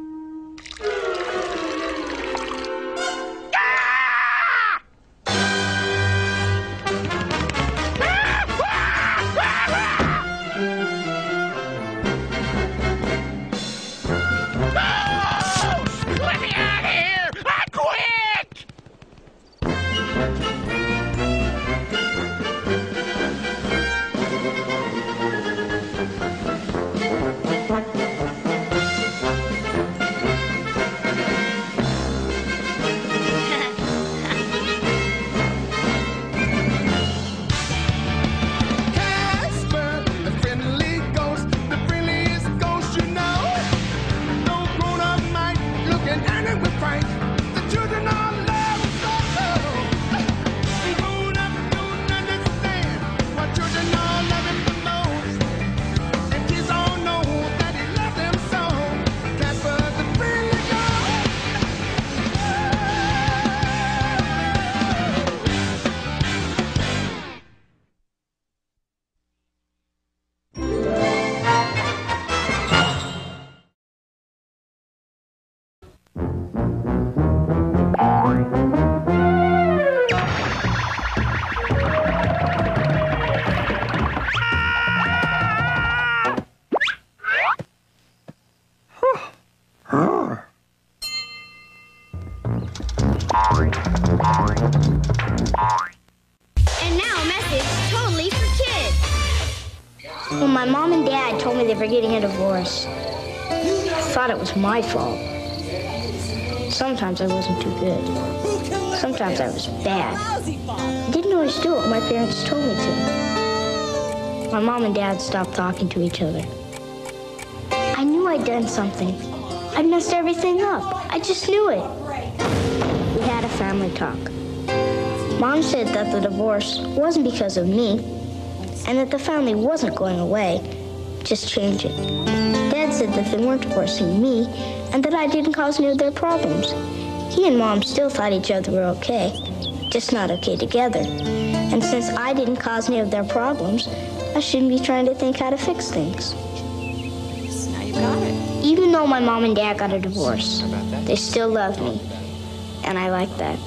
And now a message totally for kids. When my mom and dad told me they were getting a divorce, I thought it was my fault. Sometimes I wasn't too good. Sometimes I was bad. I didn't always do what my parents told me to. My mom and dad stopped talking to each other. I knew I'd done something. I'd messed everything up. I just knew it. We had a family talk. Mom said that the divorce wasn't because of me, and that the family wasn't going away, just changing. Dad said that they weren't divorcing me, and that I didn't cause any of their problems. He and Mom still thought each other were okay, just not okay together. And since I didn't cause any of their problems, I shouldn't be trying to think how to fix things. Now you got it. Even though my mom and dad got a divorce, they still love me, and I like that.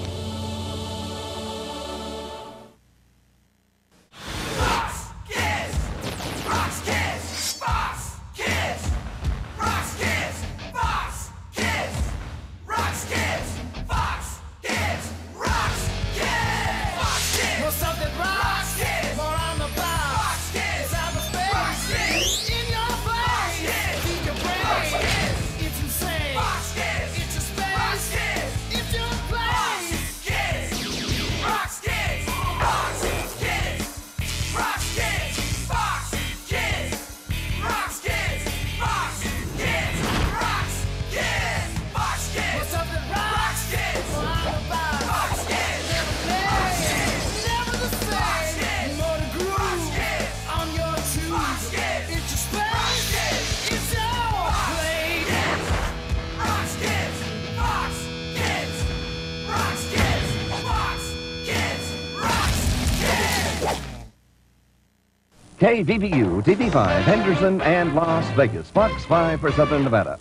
KDVU, TV5, Henderson, and Las Vegas. Fox 5 for Southern Nevada.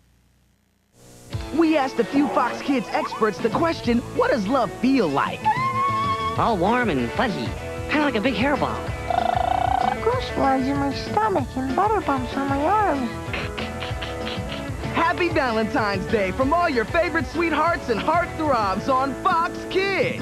We asked a few Fox Kids experts the question, what does love feel like? All warm and fuzzy, kind of like a big hairball. Goosebumps in my stomach and butter bumps on my arms. Happy Valentine's Day from all your favorite sweethearts and heartthrobs on Fox Kids.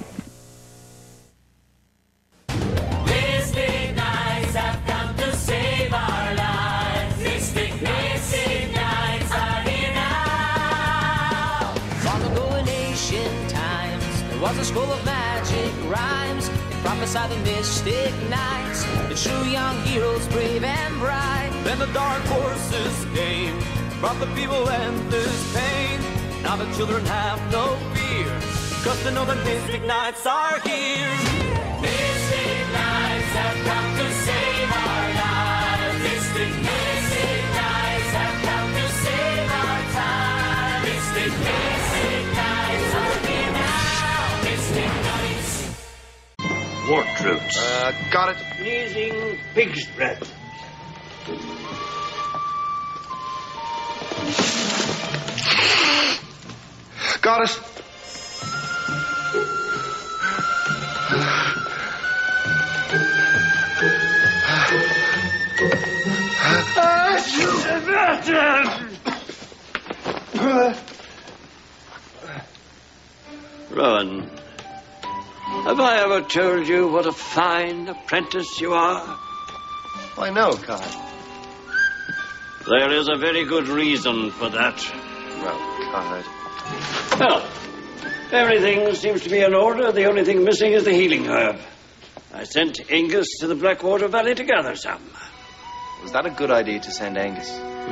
Was a school of magic rhymes. It prophesied the mystic nights. It drew young heroes brave and bright. Then the dark forces came, brought the people endless pain. Now the children have no fear, cause they know the mystic nights are here. Mystic nights have come to save our lives. Mystic nights have come to save our time. Mystic nights are here now. Wart roots. Got it. Sneezing pig's breath. Got it. Rowan, have I ever told you what a fine apprentice you are? Why, no, Cod. There is a very good reason for that. Well, Cod. Well, everything seems to be in order. The only thing missing is the healing herb. I sent Angus to the Blackwater Valley to gather some. Was that a good idea to send Angus?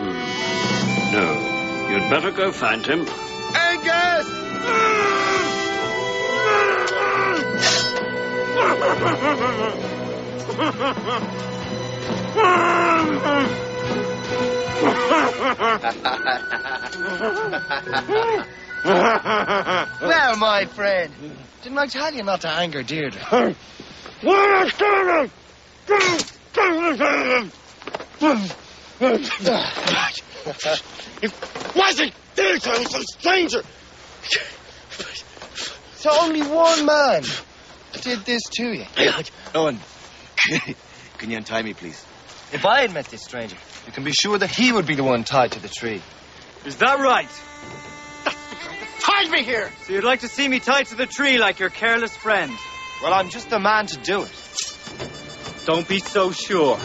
No. You'd better go find him. Angus! Well, my friend, didn't I tell you not to anger Deirdre? It wasn't Deirdre, it was a stranger. So only one man did this to you. Owen, can you untie me, please? If I had met this stranger, you can be sure that he would be the one tied to the tree. Is that right? find me here? So you'd like to see me tied to the tree like your careless friend? Well, I'm just the man to do it. Don't be so sure.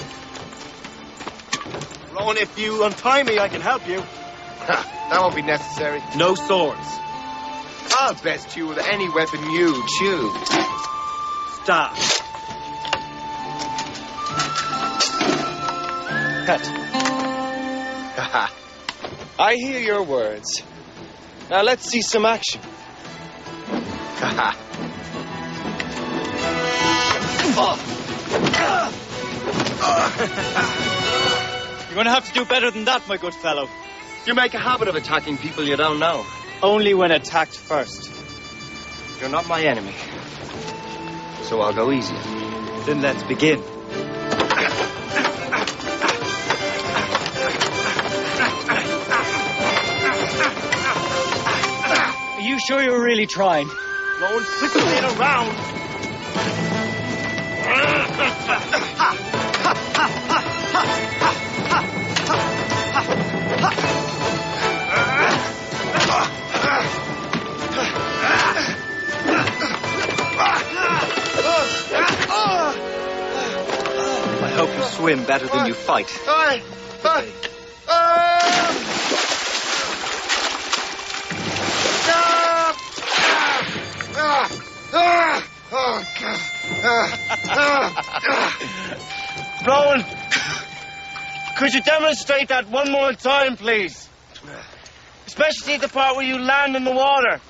Rowan, if you untie me, I can help you. That won't be necessary. No swords. I'll best you with any weapon you choose. Stop. Cut. I hear your words. Now let's see some action. You're going to have to do better than that, my good fellow. You make a habit of attacking people you don't know. Only when attacked first. You're not my enemy. So I'll go easy. Then let's begin. Are you sure you're really trying? Rowan, quit playing around. I hope you swim better than you fight. Rowan, could you demonstrate that one more time, please? Especially the part where you land in the water.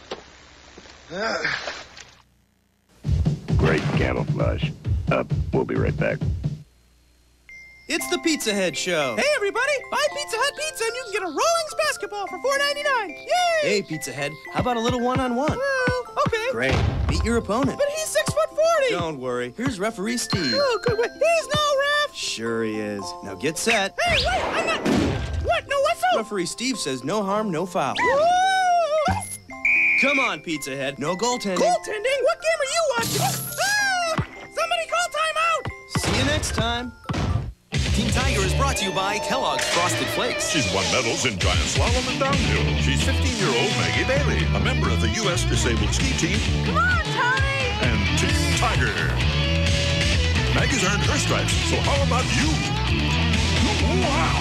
Great camouflage. We'll be right back. It's the Pizza Head Show. Hey, everybody! Buy Pizza Hut pizza and you can get a Rawlings basketball for $4.99. Yay! Hey, Pizza Head, how about a little one-on-one? Well, okay. Great. Beat your opponent. But he's 6'40". Don't worry. Here's referee Steve. Oh, good. He's no ref. Sure he is. Now get set. Hey, wait! I'm not... What? No whistle? Referee Steve says no harm, no foul. Woo! Come on, Pizza Head. No goaltending. Goaltending? What game are you watching? Somebody call timeout! See you next time. Team Tiger is brought to you by Kellogg's Frosted Flakes. She's won medals in giant slalom and downhill. She's 15-year-old Maggie Bailey, a member of the U.S. Disabled Ski Team. Come on, Tommy! And Team Tiger. Maggie's earned her stripes, so how about you? Wow!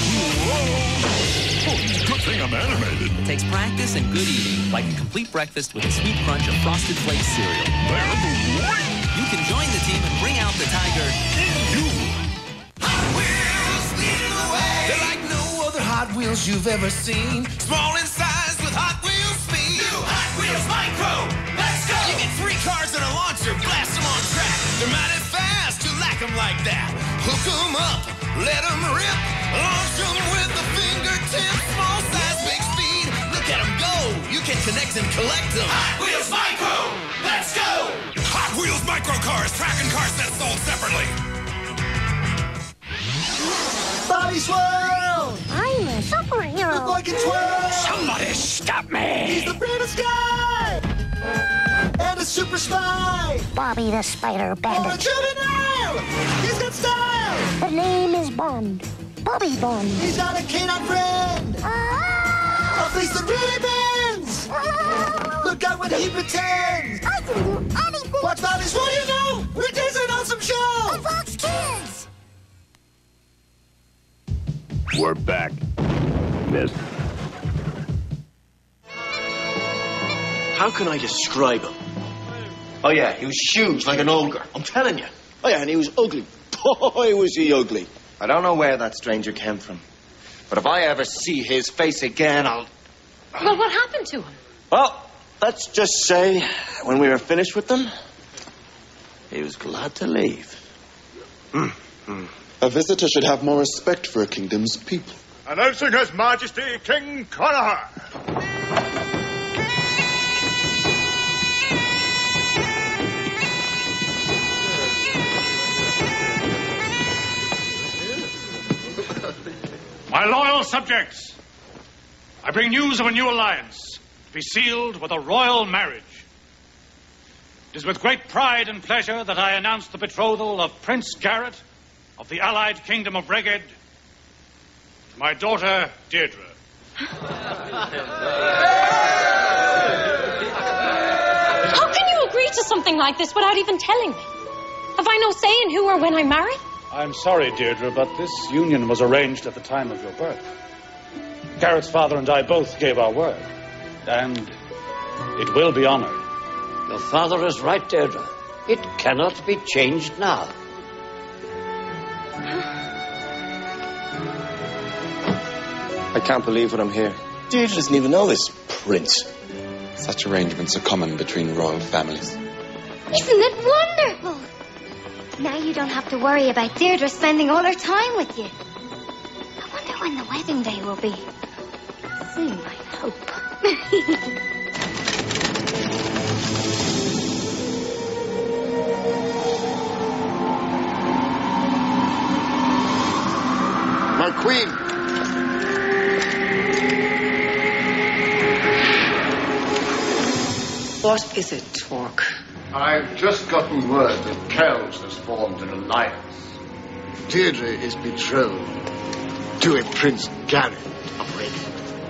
Oh, good thing I'm animated. It takes practice and good eating, like a complete breakfast with a sweet crunch of Frosted Flakes cereal. They're great! You can join the team and bring out the Tiger in you. They're like no other Hot Wheels you've ever seen. Small in size with Hot Wheels speed. New Hot Wheels Micro. Let's go. You get 3 cars and a launcher. Blast them on track. They're mighty fast. You like them like that. Hook them up. Let them rip. Launch them with the fingertips. Small size, big speed. Look at them go. You can connect and collect them. Hot Wheels Micro. Let's go. Hot Wheels Micro cars. Tracking cars that's sold separately. Bobby Swirl! I'm a superhero. The boy can twirl! Somebody stop me! He's the brightest guy! And a super spy! Bobby the Spider Oh, a Bandit. juvenile! He's got style! The name is Bond. Bobby Bond. He's got a canine friend! A face that really bends! Look out when he pretends! I can do anything! Watch Bobby Swirl, you know! Weekdays an awesome show! On Fox Kids! We're back. Miss. How can I describe him? Oh, yeah, he was huge, like an ogre. I'm telling you. Oh, yeah, and he was ugly. Boy, was he ugly. I don't know where that stranger came from. But if I ever see his face again, I'll... Well, what happened to him? Well, let's just say, when we were finished with them, he was glad to leave. A visitor should have more respect for a kingdom's people. Announcing His Majesty King Conahar. My loyal subjects, I bring news of a new alliance to be sealed with a royal marriage. It is with great pride and pleasure that I announce the betrothal of Prince Garrett of the allied kingdom of Reged to my daughter, Deirdre. something like this without even telling me? Have I no say in who or when I marry? I'm sorry, Deirdre, but this union was arranged at the time of your birth. Garrett's father and I both gave our word, and it will be honored. Your father is right, Deirdre. It cannot be changed now. I can't believe what I'm hearing. Deirdre doesn't even know this prince. Such arrangements are common between royal families. Isn't it wonderful? Now you don't have to worry about Deirdre spending all her time with you. I wonder when the wedding day will be. Soon, I hope. My queen! What is it, Torque? I've just gotten word that Kells has formed an alliance. Deirdre is betrothed to a Prince Garrett of Reagan.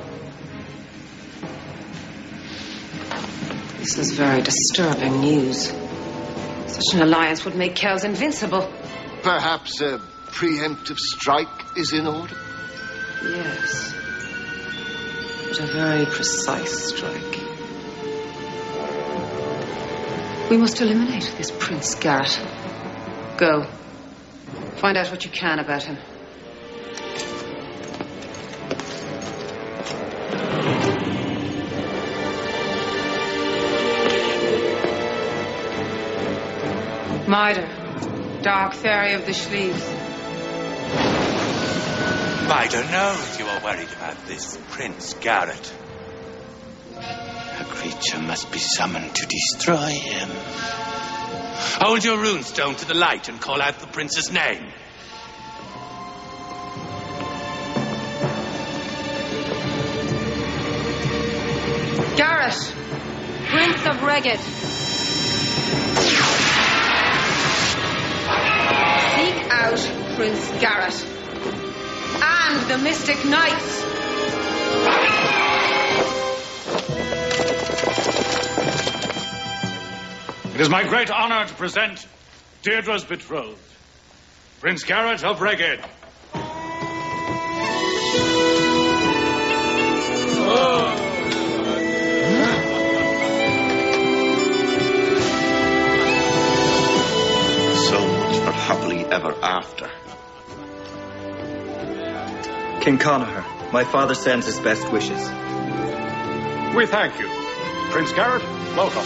This is very disturbing news. Such an alliance would make Kells invincible. Perhaps a preemptive strike is in order? Yes. But a very precise strike. We must eliminate this Prince Garrett. Go. Find out what you can about him. Mitre, dark fairy of the Schleves. Mitre knows you are worried about this Prince Garrett. A creature must be summoned to destroy him. Hold your runestone to the light and call out the prince's name. Garrett, Prince of Reged. Seek out Prince Garrett and the Mystic Knights. It is my great honor to present Deirdre's betrothed, Prince Garrett of Reged. So much for happily ever after. King Connacher, my father sends his best wishes. We thank you. Prince Garrett, welcome.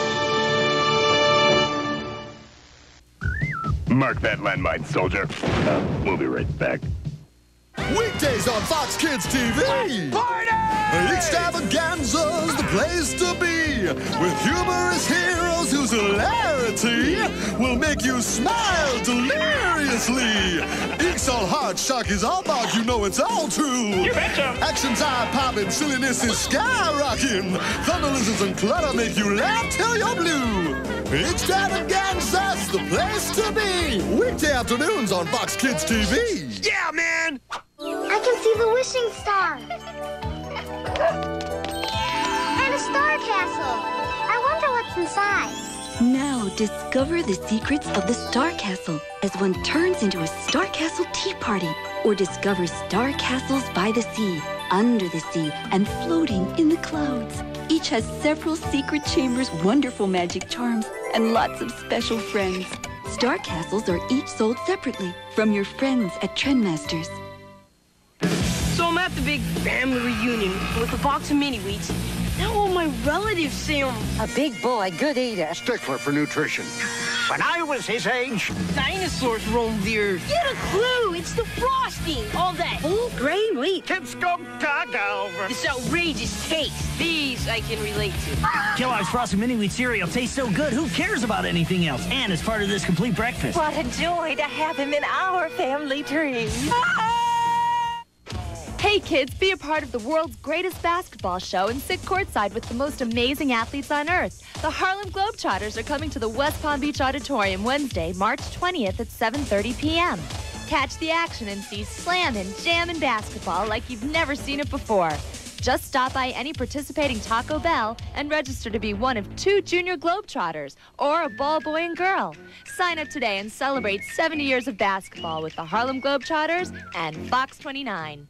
Mark that landmine, soldier. We'll be right back. Weekdays on Fox Kids TV. Party! Extravaganza's the place to be, with humorous heroes whose hilarity will make you smile deliriously. Eeks all heart shock is all about, you know it's all true. You betcha. Action's eye-popping, silliness is skyrocking. Thunder lizards and clutter make you laugh till you're blue. Extravaganza's the place to be. Weekday afternoons on Fox Kids TV. Yeah, man! I can see the wishing star. And a star castle. I wonder what's inside. Now discover the secrets of the Star Castle as one turns into a Star Castle tea party, or discover star castles by the sea, under the sea, and floating in the clouds. Each has several secret chambers, wonderful magic charms, and lots of special friends. Star Castles are each sold separately from your friends at Trendmasters. So I'm at the big family reunion with a box of mini wheats. Now all my relatives say I'm a big boy, good eater. Stickler for nutrition. When I was his age, dinosaurs roamed the earth. Get a clue, it's the frosting. All that full grain wheat. Kids go gaga over. This outrageous taste. These I can relate to. Kellogg's Frosted Mini Wheat cereal tastes so good, who cares about anything else? And it's part of this complete breakfast. What a joy to have him in our family tree. Hey kids, be a part of the world's greatest basketball show and sit courtside with the most amazing athletes on earth. The Harlem Globetrotters are coming to the West Palm Beach Auditorium Wednesday, March 20th at 7:30 p.m. Catch the action and see slammin', jammin' basketball like you've never seen it before. Just stop by any participating Taco Bell and register to be one of 2 Junior Globetrotters or a ball boy and girl. Sign up today and celebrate 70 years of basketball with the Harlem Globetrotters and Fox 29.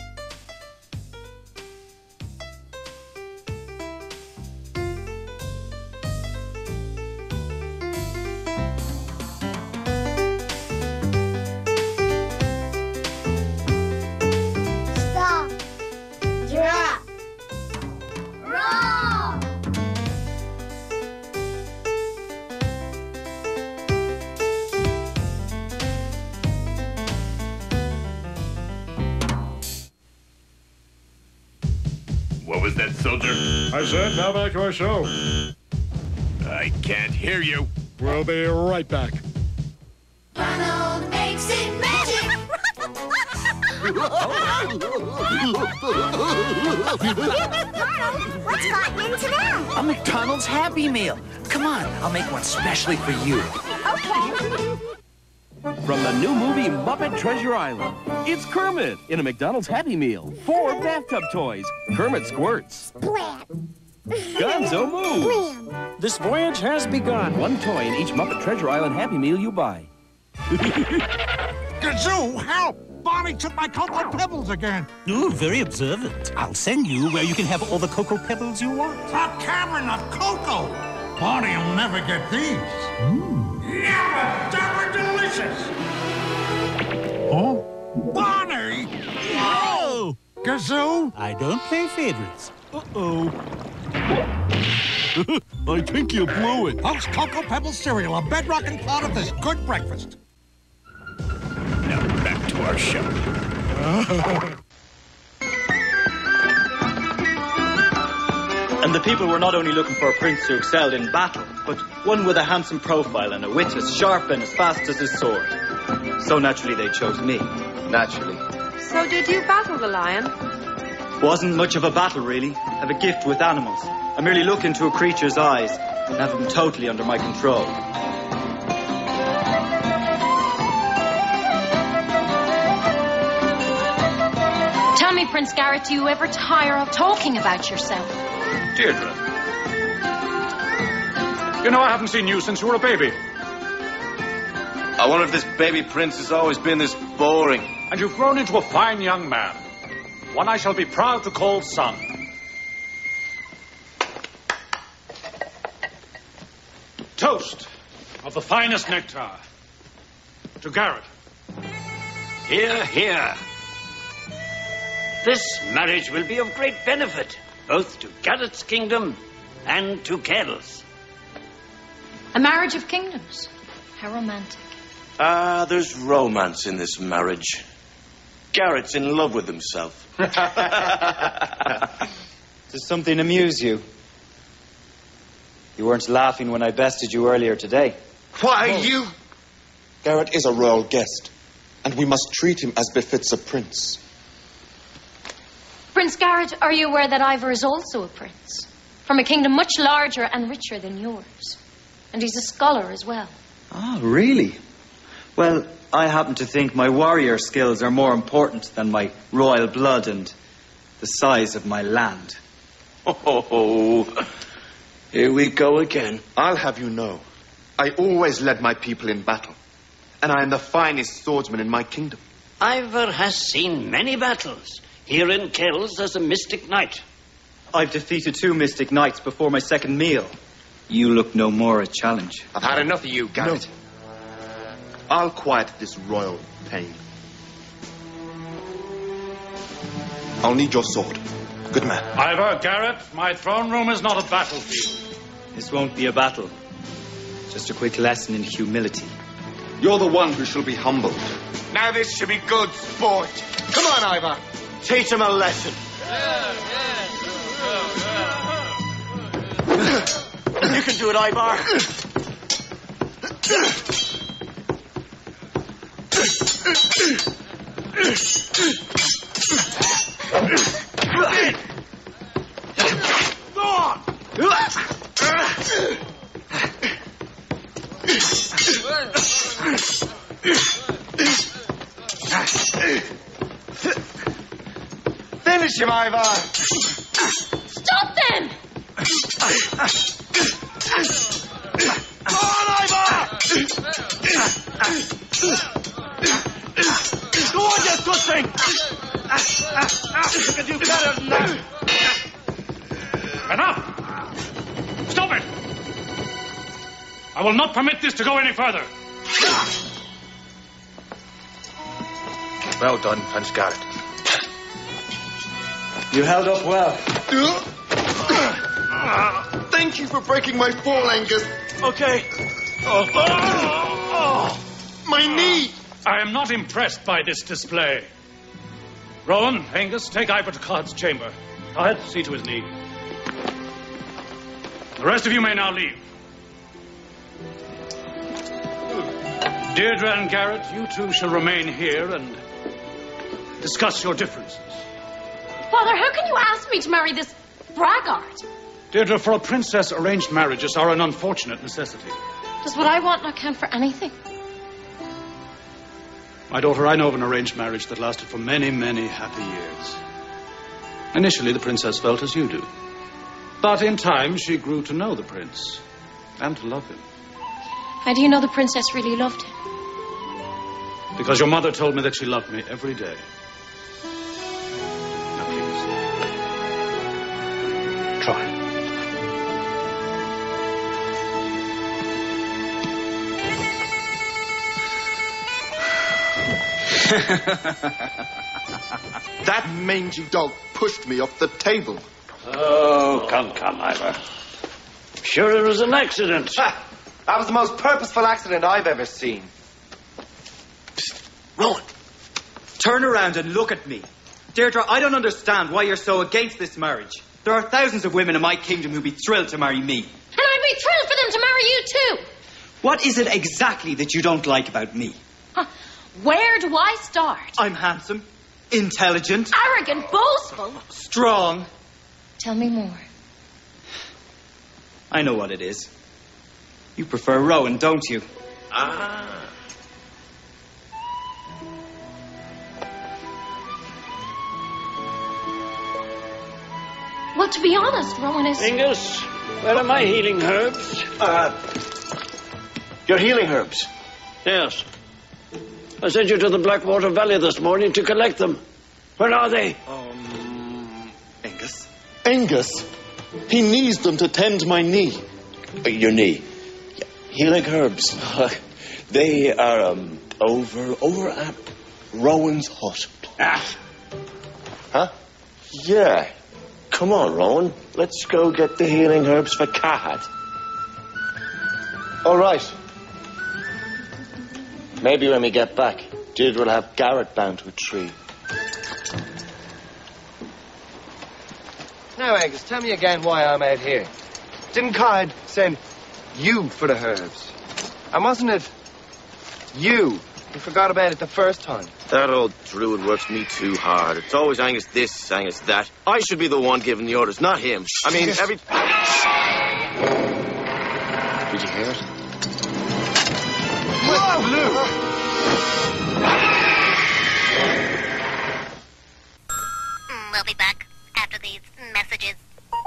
Stop. Drop. Roll. What was that, soldier? I said, now back to our show. I can't hear you. We'll be right back. Ronald makes it magic. Ronald, what's gotten into now? A McDonald's Happy Meal. Come on, I'll make one specially for you. Okay. From the new movie Muppet Treasure Island, it's Kermit in a McDonald's Happy Meal. 4 bathtub toys. Kermit squirts. Splat. Gonzo moves. This voyage has begun. 1 toy in each Muppet Treasure Island Happy Meal you buy. Gazoo, help! Bonnie took my Cocoa Pebbles again. Ooh, very observant. I'll send you where you can have all the Cocoa Pebbles you want. A cavern of cocoa. Bonnie will never get these. Never, never delicious. Oh? Bonnie! No! Gazoo? I don't play favorites. Uh-oh. I think you blew it. Post Cocoa Pebbles cereal, a bedrocking part of this good breakfast. Now back to our show. And the people were not only looking for a prince who excelled in battle, but one with a handsome profile and a wit as sharp and as fast as his sword. So naturally they chose me. Naturally. So did you battle the lion? Wasn't much of a battle, really. I have a gift with animals. I merely look into a creature's eyes and have them totally under my control. Tell me, Prince Garrett, do you ever tire of talking about yourself? Deirdre. You know, I haven't seen you since you were a baby. I wonder if this baby prince has always been this boring. And you've grown into a fine young man. One I shall be proud to call son. Toast of the finest nectar. To Garrett. Hear, hear. This marriage will be of great benefit, both to Garrett's kingdom and to Kells. A marriage of kingdoms. How romantic. There's romance in this marriage. Garrett's in love with himself. Does something amuse you? You weren't laughing when I bested you earlier today. Why, you... Garrett is a royal guest, and we must treat him as befits a prince. Prince Garrett, are you aware that Ivor is also a prince? From a kingdom much larger and richer than yours. And he's a scholar as well. Oh, really? Well, I happen to think my warrior skills are more important than my royal blood and the size of my land. Oh, here we go again. I'll have you know, I always led my people in battle, and I am the finest swordsman in my kingdom. Ivor has seen many battles. Here in Kells as a mystic knight. I've defeated 2 mystic knights before my second meal. You look no more a challenge. I've had enough of you, Garrett. No. I'll quiet this royal pain. I'll need your sword. Good man. Ivor, Garrett, my throne room is not a battlefield. This won't be a battle. Just a quick lesson in humility. You're the one who shall be humbled. Now this should be good sport. Come on, Ivor. Teach him a lesson. You can do it, Ivor. Finish him, Ivor. Enough! Stop it! I will not permit this to go any further. Well done, Prince Garrett. You held up well. Thank you for breaking my fall, Angus. Okay. My knee! I am not impressed by this display. Rowan, Angus, take Ivor to Cod's chamber. Cod, see to his knee. The rest of you may now leave. Deirdre and Garrett, you two shall remain here and discuss your differences. Father, how can you ask me to marry this braggart? Deirdre, for a princess, arranged marriages are an unfortunate necessity. Does what I want not count for anything? My daughter, I know of an arranged marriage that lasted for many, many happy years. Initially, the princess felt as you do. But in time, she grew to know the prince and to love him. How do you know the princess really loved him? Because your mother told me that she loved me every day. Now, please. Try. That mangy dog pushed me off the table. Oh, come, Ivor. Sure it was an accident. That was the most purposeful accident I've ever seen. Psst, Rowan, turn around and look at me. Deirdre, I don't understand why you're so against this marriage. There are thousands of women in my kingdom who'd be thrilled to marry me. And I'd be thrilled for them to marry you too. What is it exactly that you don't like about me? Huh. Where do I start? I'm handsome, intelligent, arrogant, boastful, strong. Tell me more. I know what it is. You prefer Rowan, don't you? Ah. Well, to be honest, Rowan is... Angus, where are my healing herbs? Your healing herbs? Yes. I sent you to the Blackwater Valley this morning to collect them. Where are they? Angus? Angus? He needs them to tend my knee. Your knee? Healing herbs. They are, over at Rowan's hut. Ah. Huh? Yeah. Come on, Rowan. Let's go get the healing herbs for Cahad. All right. Maybe when we get back, Deirdre will have Garrett bound to a tree. Now, Angus, tell me again why I'm out here. Didn't Cahad send you for the herbs? And wasn't it you who forgot about it the first time? That old druid works me too hard. It's always Angus this, Angus that. I should be the one giving the orders, not him. I mean, every... Did you hear it? We'll be back after these messages.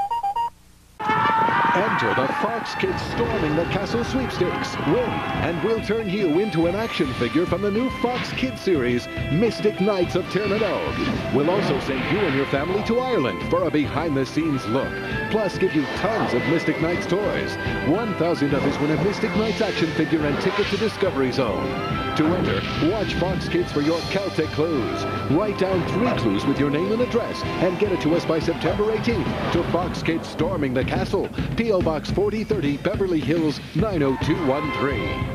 Enter the Fox Kids Storming the Castle sweepstakes. Win, and we'll turn you into an action figure from the new Fox Kids series, Mystic Knights of Terminogue. We'll also send you and your family to Ireland for a behind-the-scenes look. Plus, give you tons of Mystic Knights toys. 1,000 others win a Mystic Knights action figure and ticket to Discovery Zone. To enter, watch Fox Kids for your Celtic clues. Write down 3 clues with your name and address and get it to us by September 18th to Fox Kids Storming the Castle. P.O. Box 4030, Beverly Hills, 90213.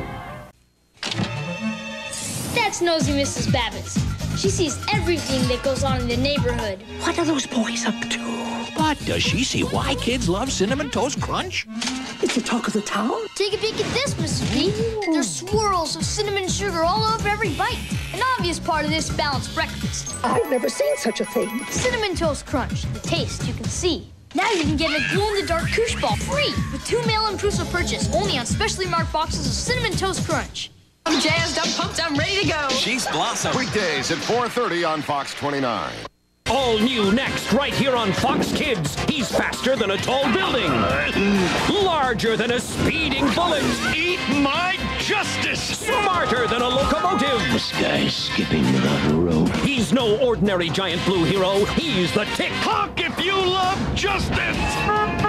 That's nosy Mrs. Babbitts. She sees everything that goes on in the neighborhood. What are those boys up to? But does she see why kids love Cinnamon Toast Crunch? It's the talk of the town. Take a peek at this, Mrs. B. There's swirls of cinnamon sugar all over every bite. An obvious part of this balanced breakfast. I've never seen such a thing. Cinnamon Toast Crunch. The taste you can see. Now you can get a glow-in-the-dark koosh ball free with 2 mail-in proofs of purchase only on specially marked boxes of Cinnamon Toast Crunch. I'm jazzed, I'm pumped, I'm ready to go. She's Blossom. Weekdays at 4:30 on Fox 29. All new next, right here on Fox Kids. He's faster than a tall building. Larger than a speeding bullet. Eat my justice. Smarter than a locomotive. This guy's skipping without a rope. He's no ordinary giant blue hero. He's the Tick. Honk if you love justice.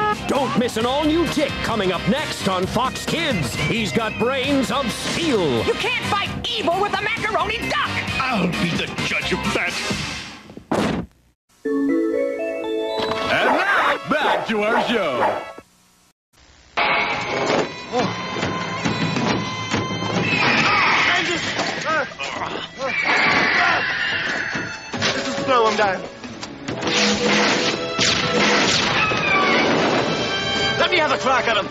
Don't miss an all-new Tick coming up next on Fox Kids. He's got brains of steel. You can't fight evil with a macaroni duck! I'll be the judge of that. And now, back to our show. Just slow him down. Let me have a crack at him.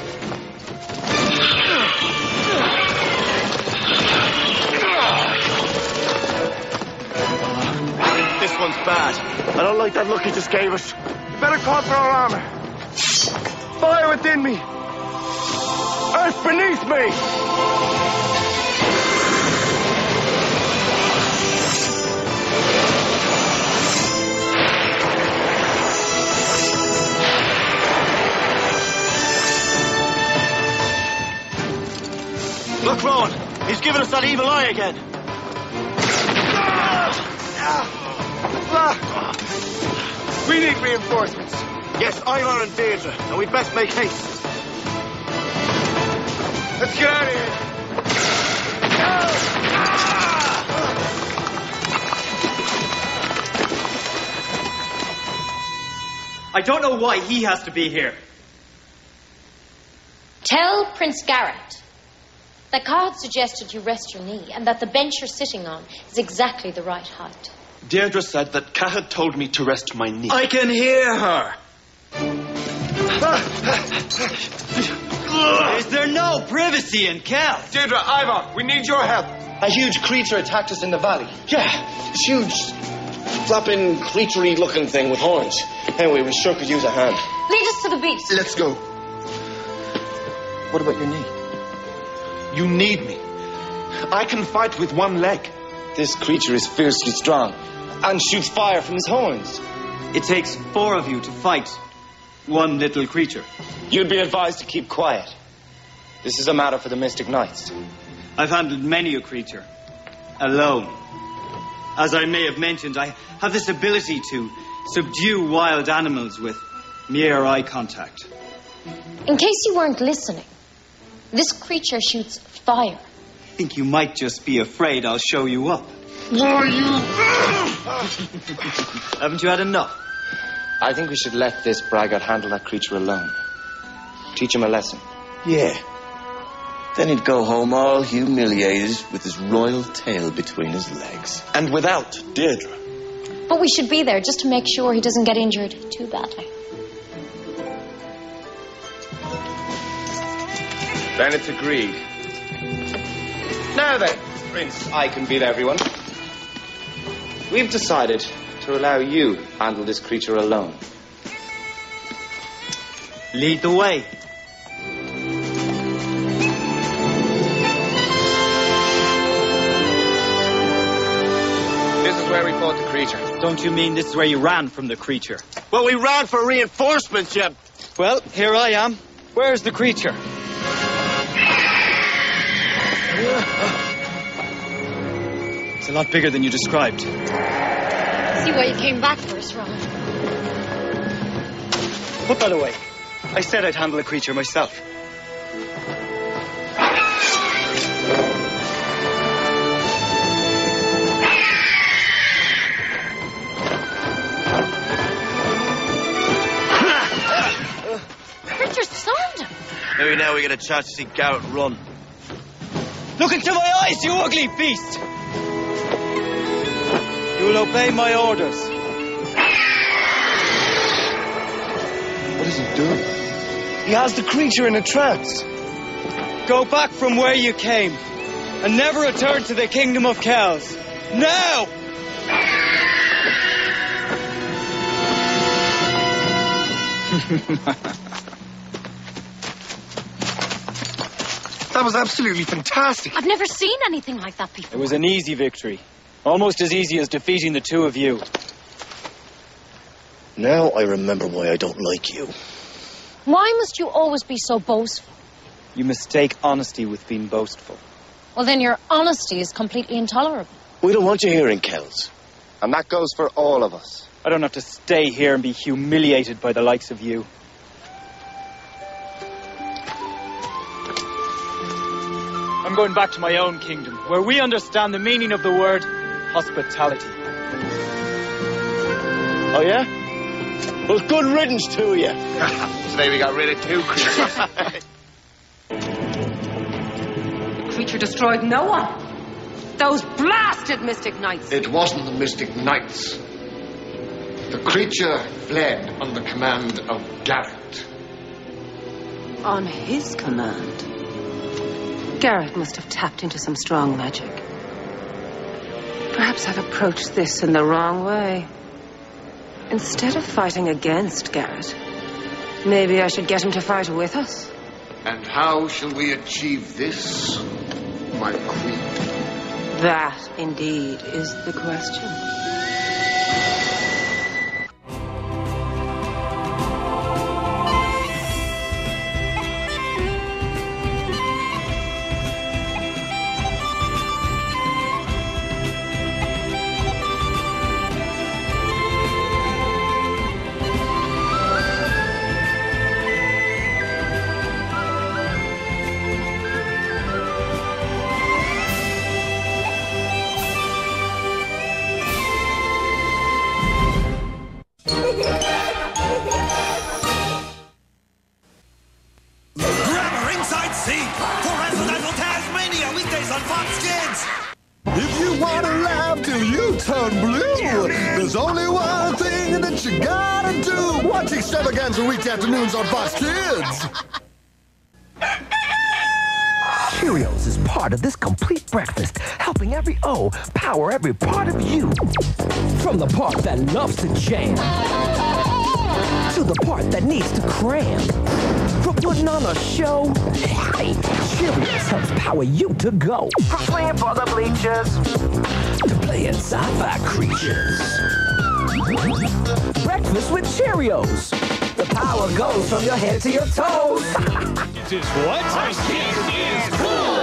This one's bad. I don't like that look he just gave us. You better call for our armor. Fire within me. Earth beneath me. Look, Rowan. He's given us that evil eye again. We need reinforcements. Yes, Ivar and Deirdre, and we'd best make haste. Let's get out of here. I don't know why he has to be here. Tell Prince Garrett that Cod suggested you rest your knee and that the bench you're sitting on is exactly the right height. Deirdre said that Cathal told me to rest my knee. I can hear her. Is there no privacy in Kel? Deirdre, Ivar, we need your help. A huge creature attacked us in the valley. Yeah, this huge, flapping, creaturey looking thing with horns. Anyway, we sure could use a hand. Lead us to the beast. Let's go. What about your knee? You need me. I can fight with one leg. This creature is fiercely strong and shoots fire from his horns. It takes 4 of you to fight one little creature. You'd be advised to keep quiet. This is a matter for the Mystic Knights. I've handled many a creature alone. As I may have mentioned, I have this ability to subdue wild animals with mere eye contact. In case you weren't listening, this creature shoots fire. I think you might just be afraid I'll show you up. Haven't you had enough? I think we should let this braggart handle that creature alone. Teach him a lesson. Yeah. Then he'd go home all humiliated with his royal tail between his legs. And without Deirdre. But we should be there just to make sure he doesn't get injured too badly. Then it's agreed. Now then, Prince, I can beat everyone. We've decided to allow you handle this creature alone. Lead the way. This is where we fought the creature. Don't you mean this is where you ran from the creature? Well, we ran for reinforcements, you... Well, here I am. Where's the creature? It's a lot bigger than you described. See why you came back for us, Ron. Put that away. I said I'd handle a creature myself. Richard slammed him. Maybe now we get a chance to see Garrett run. Look into my eyes, you ugly beast! You will obey my orders. What is he doing? He has the creature in a trance. Go back from where you came and never return to the kingdom of Kells. Now! That was absolutely fantastic. I've never seen anything like that before. It was an easy victory. Almost as easy as defeating the 2 of you. Now I remember why I don't like you. Why must you always be so boastful? You mistake honesty with being boastful. Well, then your honesty is completely intolerable. We don't want you here in Kells. And that goes for all of us. I don't have to stay here and be humiliated by the likes of you. I'm going back to my own kingdom, where we understand the meaning of the word hospitality. Oh, yeah? Well, good riddance to you. Today we got rid of 2 creatures. The creature destroyed no one. Those blasted Mystic Knights. It wasn't the Mystic Knights. The creature fled on the command of Garrett. On his command. Garrett must have tapped into some strong magic. Perhaps I've approached this in the wrong way. Instead of fighting against Garrett, maybe I should get him to fight with us. And how shall we achieve this, my queen? That, indeed, is the question. If you want to laugh till you turn blue, there's only one thing that you gotta do. Watch Extravaganza weekday afternoons on Fox Kids. Cheerios is part of this complete breakfast, helping every O power every part of you. From the part that loves to jam, to the part that needs to cram. From putting on a show, hey, Cheerios helps power you to go. From swinging for the bleachers, to playing sci-fi creatures. Breakfast with Cheerios. The power goes from your head to your toes. This is what? Fox Kids is cool.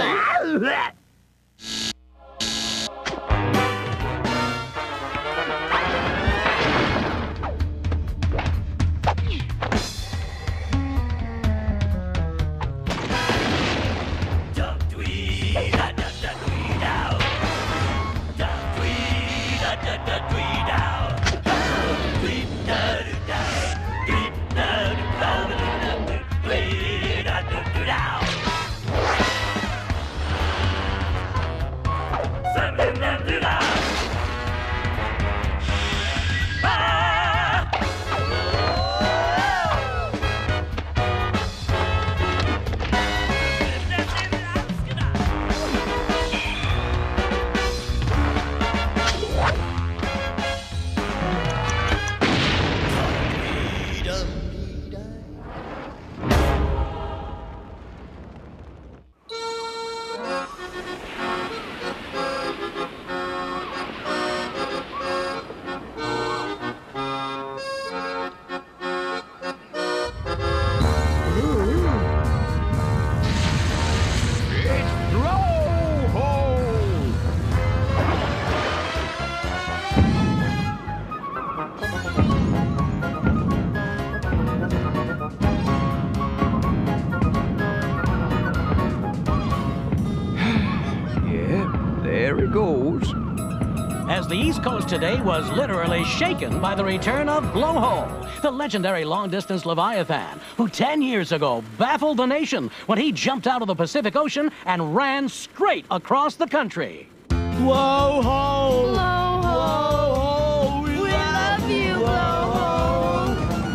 As the East Coast today was literally shaken by the return of Blowhole, the legendary long-distance Leviathan, who 10 years ago baffled the nation when he jumped out of the Pacific Ocean and ran straight across the country. Blowhole! Blowhole! We love you, Blowhole!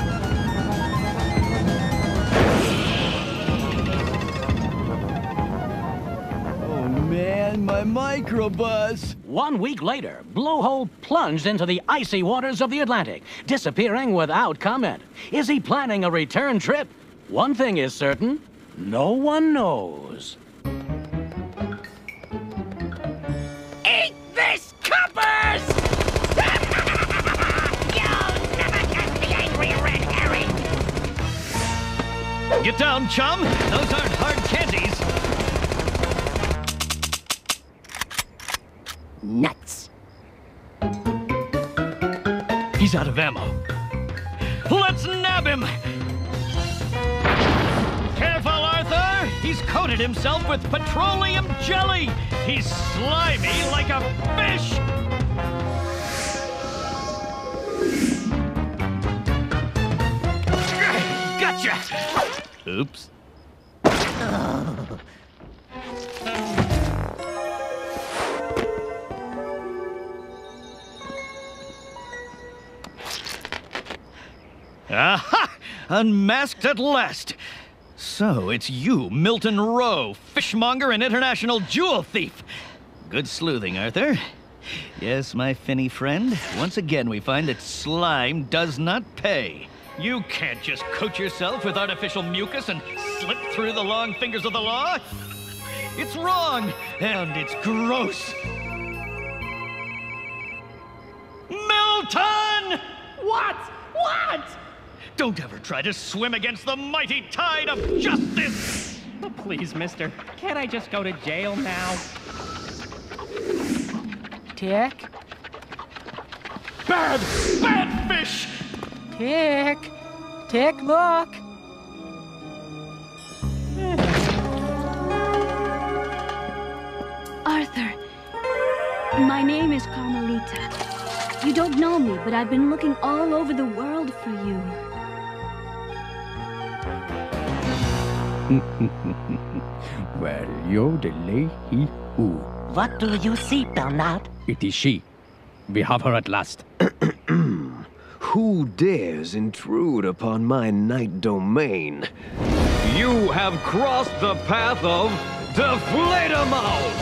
Oh, man, my microbus! 1 week later, Blowhole plunged into the icy waters of the Atlantic, disappearing without comment. Is he planning a return trip? One thing is certain, no one knows. Eat this, coppers! You'll never catch the angry red herring! Get down, chum. Those aren't hard candies. Nuts. He's out of ammo. Let's nab him! Careful, Arthur! He's coasting coated himself with petroleum jelly. He's slimy like a fish. Gotcha! Oops. Aha! Unmasked at last. So it's you, Milton Rowe, fishmonger and international jewel thief. Good sleuthing, Arthur. Yes, my finny friend. Once again, we find that slime does not pay. You can't just coat yourself with artificial mucus and slip through the long fingers of the law. It's wrong, and it's gross. Milton! What? What? Don't ever try to swim against the mighty tide of justice! Oh, please, mister. Can't I just go to jail now? Tick? Bad fish! Tick! Tick, look! Arthur, my name is Carmelita. You don't know me, but I've been looking all over the world for you. Well, you're the lady who. What do you see, Bernard? It is she. We have her at last. Who dares intrude upon my night domain? You have crossed the path of Deflatormouth!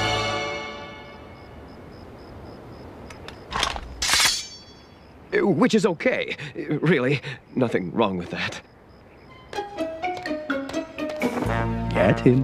Which is okay. Really, nothing wrong with that. Get him.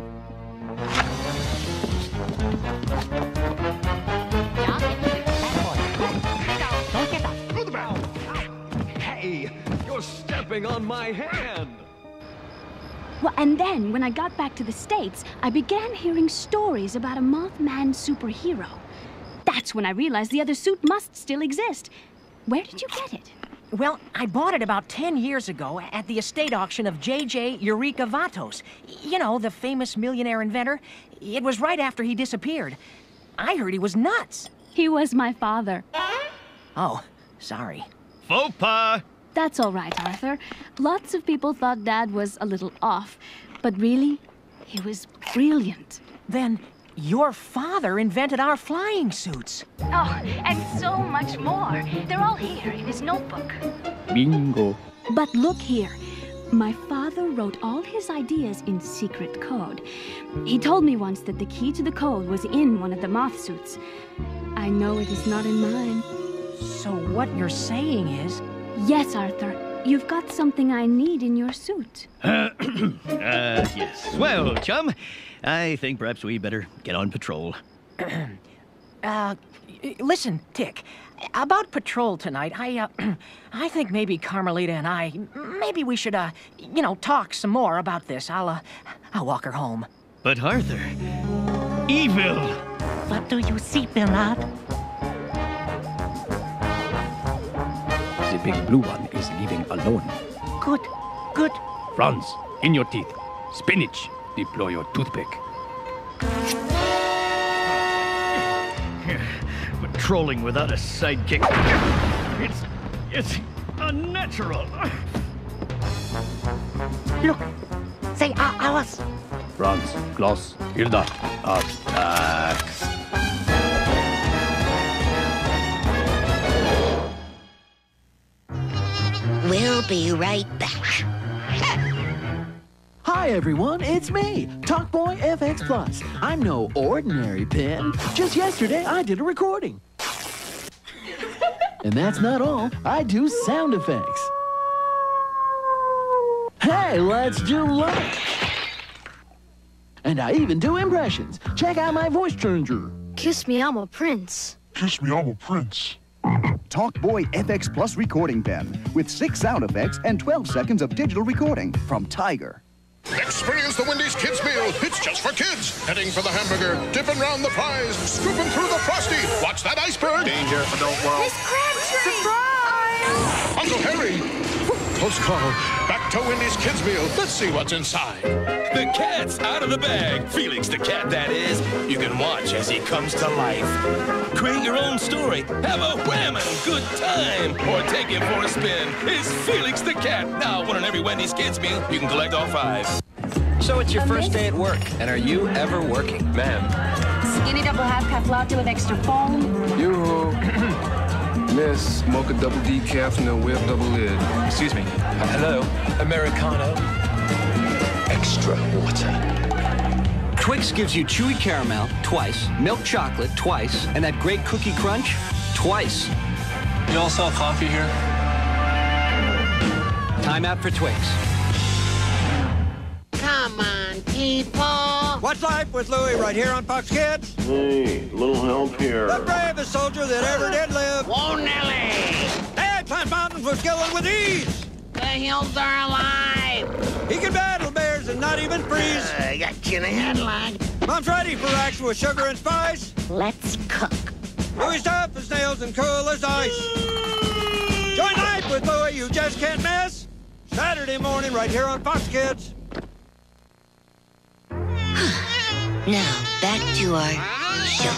Hey, you're stepping on my hand! Well, and then, when I got back to the States, I began hearing stories about a Mothman superhero. That's when I realized the other suit must still exist. Where did you get it? Well, I bought it about 10 years ago at the estate auction of J.J. Eureka Vatos. You know, the famous millionaire inventor. It was right after he disappeared. I heard he was nuts. He was my father. Oh, sorry. Faux pas! That's all right, Arthur. Lots of people thought Dad was a little off, but really, he was brilliant. Then your father invented our flying suits. Oh, and so much more. They're all here in his notebook. Bingo. But look here. My father wrote all his ideas in secret code. He told me once that the key to the code was in one of the moth suits. I know it is not in mine. So what you're saying is... Yes, Arthur. You've got something I need in your suit. Yes. Well, chum, I think perhaps we better get on patrol. Listen, Tick. About patrol tonight, I think maybe Carmelita and I, maybe we should, talk some more about this. I'll walk her home. But Arthur, evil! What do you see, Bernard? The big blue one is leaving alone. Good. Franz, in your teeth. Spinach, deploy your toothpick. Patrolling without a sidekick. It's unnatural. Look, they are ours. Franz, Klaus, Hilda, attack. We'll be right back. Hi everyone, it's me, Talkboy FX Plus. I'm no ordinary pen. Just yesterday I did a recording. And that's not all, I do sound effects. Hey, let's do lunch. And I even do impressions. Check out my voice changer. Kiss me, I'm a prince. Kiss me, I'm a prince. Talkboy FX Plus recording pen with 6 sound effects and 12 seconds of digital recording from Tiger. Experience the Wendy's Kids Meal. It's just for kids. Heading for the hamburger, dipping round the fries, scooping through the Frosty. Watch that iceberg. Danger, adult world. Miss Crabtree! Surprise! Uncle Harry. Postcall. Back to Wendy's Kids Meal. Let's see what's inside. The cat's out of the bag. Felix the cat, that is. You can watch as he comes to life. Create your own story. Have a whammin' good time. Or take him for a spin. It's Felix the cat. Now, one on every Wendy's Kids Meal. You can collect all 5. So it's your first day at work, and are you ever working? Ma'am. Skinny double half-cup latte with extra foam. Yoo-hoo. Miss, mocha double decaf, no whip, double lid. Excuse me. Hello. Americano. Extra water. Twix gives you chewy caramel, twice, milk chocolate, twice, and that great cookie crunch, twice. You all sell coffee here? Time out for Twix. Come on, people. What's Life with Louie right here on Fox Kids? Hey, little help here. The bravest soldier that ever did live. Whoa, Nelly! Dad climbs mountains with skill and with ease. The hills are alive. He can battle bears and not even freeze. Got you in a headlock. Mom's ready for action with sugar and spice. Let's cook. Louie's tough as nails and cool as ice. Join Life with Louie, you just can't miss. Saturday morning right here on Fox Kids. Now, back to our show.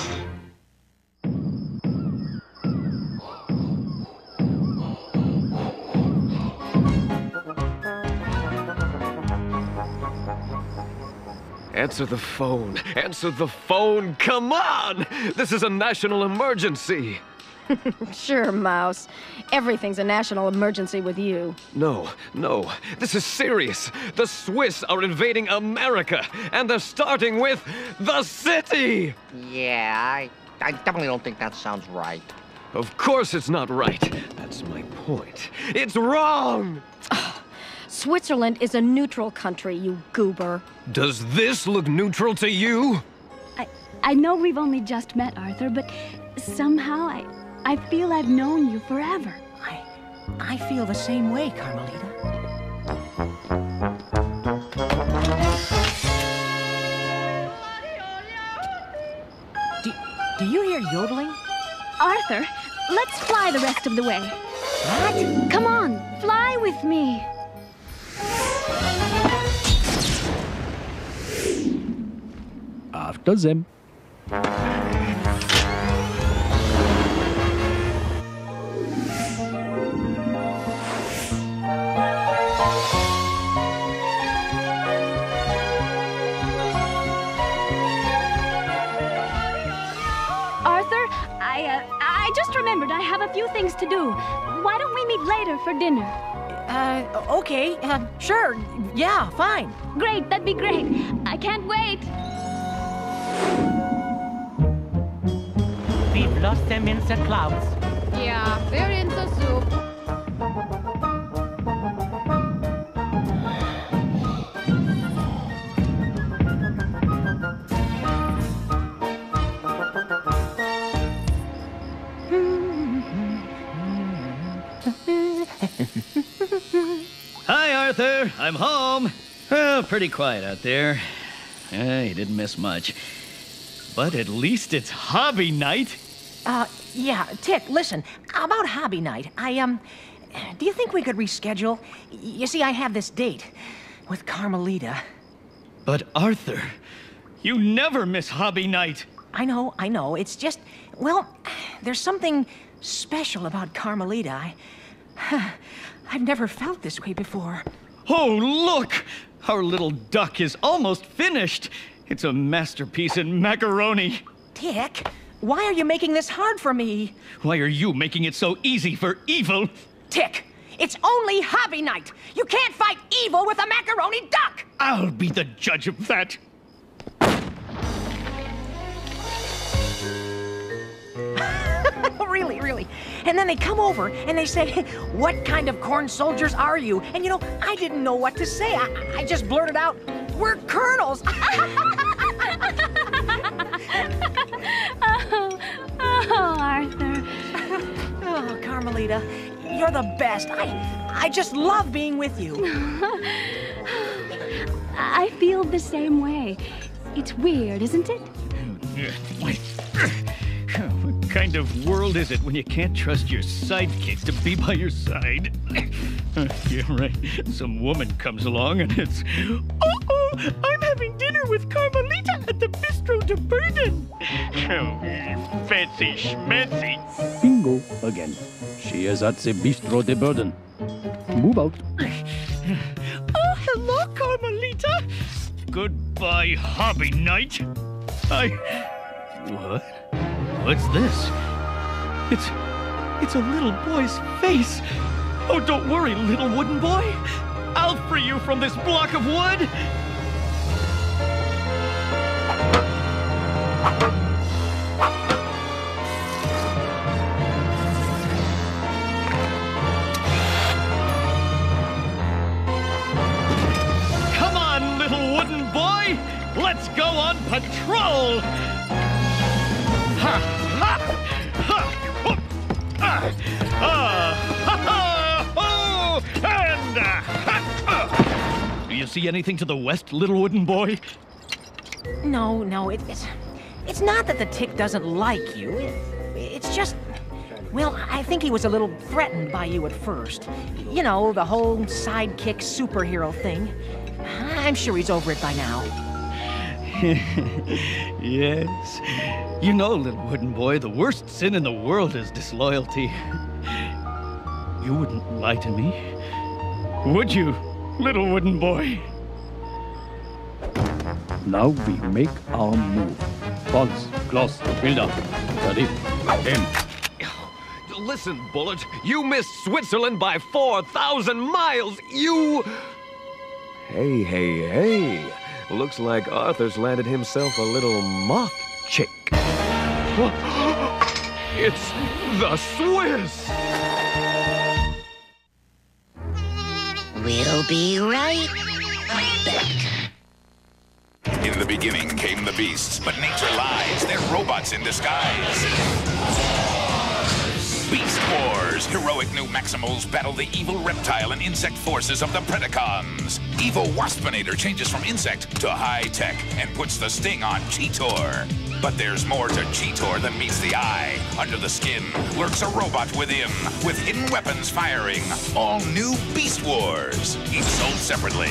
Answer the phone. Answer the phone. Come on! This is a national emergency. Sure, Mouse. Everything's a national emergency with you. No, no. This is serious. The Swiss are invading America, and they're starting with the city! Yeah, I definitely don't think that sounds right. Of course it's not right. That's my point. It's wrong! Switzerland is a neutral country, you goober. Does this look neutral to you? I know we've only just met, Arthur, but somehow I feel I've known you forever. I feel the same way, Carmelita. Do you hear yodeling? Arthur, let's fly the rest of the way. What? Come on, fly with me. After them. I just remembered I have a few things to do. Why don't we meet later for dinner? Okay, sure. Yeah, fine. Great, that'd be great. I can't wait. We've lost them in the clouds. Yeah, we're in the soup. Hi, Arthur. I'm home. Well, pretty quiet out there. You didn't miss much. But at least it's hobby night. Yeah, Tick, listen. About hobby night, do you think we could reschedule? You see, I have this date with Carmelita. But Arthur, you never miss hobby night. I know. It's just, well, there's something special about Carmelita. I've never felt this way before. Oh, look! Our little duck is almost finished. It's a masterpiece in macaroni. Tick, why are you making this hard for me? Why are you making it so easy for evil? Tick, it's only hobby night. You can't fight evil with a macaroni duck. I'll be the judge of that. Really. And then they come over and they say, "What kind of corn soldiers are you?" And you know, I didn't know what to say. I just blurted out, "We're colonels." Oh, Arthur. Oh, Carmelita, you're the best. I just love being with you. I feel the same way. It's weird, isn't it? What kind of world is it when you can't trust your sidekick to be by your side? Yeah, right. Some woman comes along and it's... Uh-oh! I'm having dinner with Carmelita at the Bistro de Burden. Oh, fancy schmancy. Bingo again. She is at the Bistro de Burden. Move out. Oh, hello, Carmelita. Goodbye, hobby night. What? What's this? It's a little boy's face. Oh, don't worry, little wooden boy. I'll free you from this block of wood. Come on, little wooden boy. Let's go on patrol. Ha! Ha! Ha! Do you see anything to the west, little wooden boy? No, it's not that the tick doesn't like you. It's just, well, I think he was a little threatened by you at first. You know, the whole sidekick superhero thing. I'm sure he's over it by now. Yes. You know, little wooden boy, the worst sin in the world is disloyalty. You wouldn't lie to me, would you, little wooden boy? Now we make our move. False, close, build up. Ready, aim. Listen, Bullet, you missed Switzerland by 4,000 miles. You... Hey. Looks like Arthur's landed himself a little moth chick. It's the Swiss! We'll be right back. In the beginning came the beasts, but nature lies. They're robots in disguise. Beast Wars. Heroic new Maximals battle the evil reptile and insect forces of the Predacons. Evil Waspinator changes from insect to high-tech and puts the sting on Cheetor. But there's more to Cheetor than meets the eye. Under the skin lurks a robot within, with hidden weapons firing. All new Beast Wars. Each sold separately.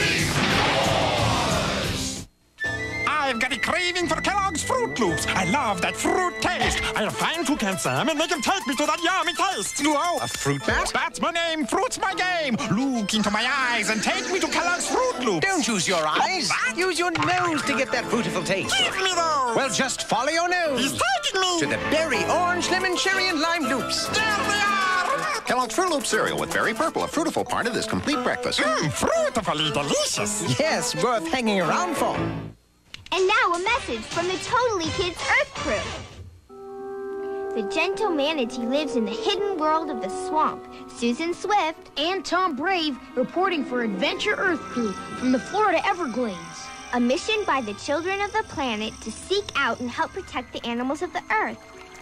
I've got a craving for Kellogg's Fruit Loops. I love that fruit taste. I'll find toucan Sam and make him take me to that yummy taste. Whoa. A fruit bat? That's my name. Fruit's my game. Look into my eyes and take me to Kellogg's Fruit Loops. Don't use your eyes. Use your nose to get that fruitful taste. Give me those. Well, just follow your nose. He's taking me. To the berry, orange, lemon, cherry, and lime loops. There they are. Kellogg's Fruit Loop cereal with Berry Purple, a fruitful part of this complete breakfast. Fruitifully delicious. Yes, worth hanging around for. And now a message from the Totally Kids Earth Crew. The gentle manatee lives in the hidden world of the swamp. Susan Swift and Tom Brave reporting for Adventure Earth Crew from the Florida Everglades. A mission by the children of the planet to seek out and help protect the animals of the earth.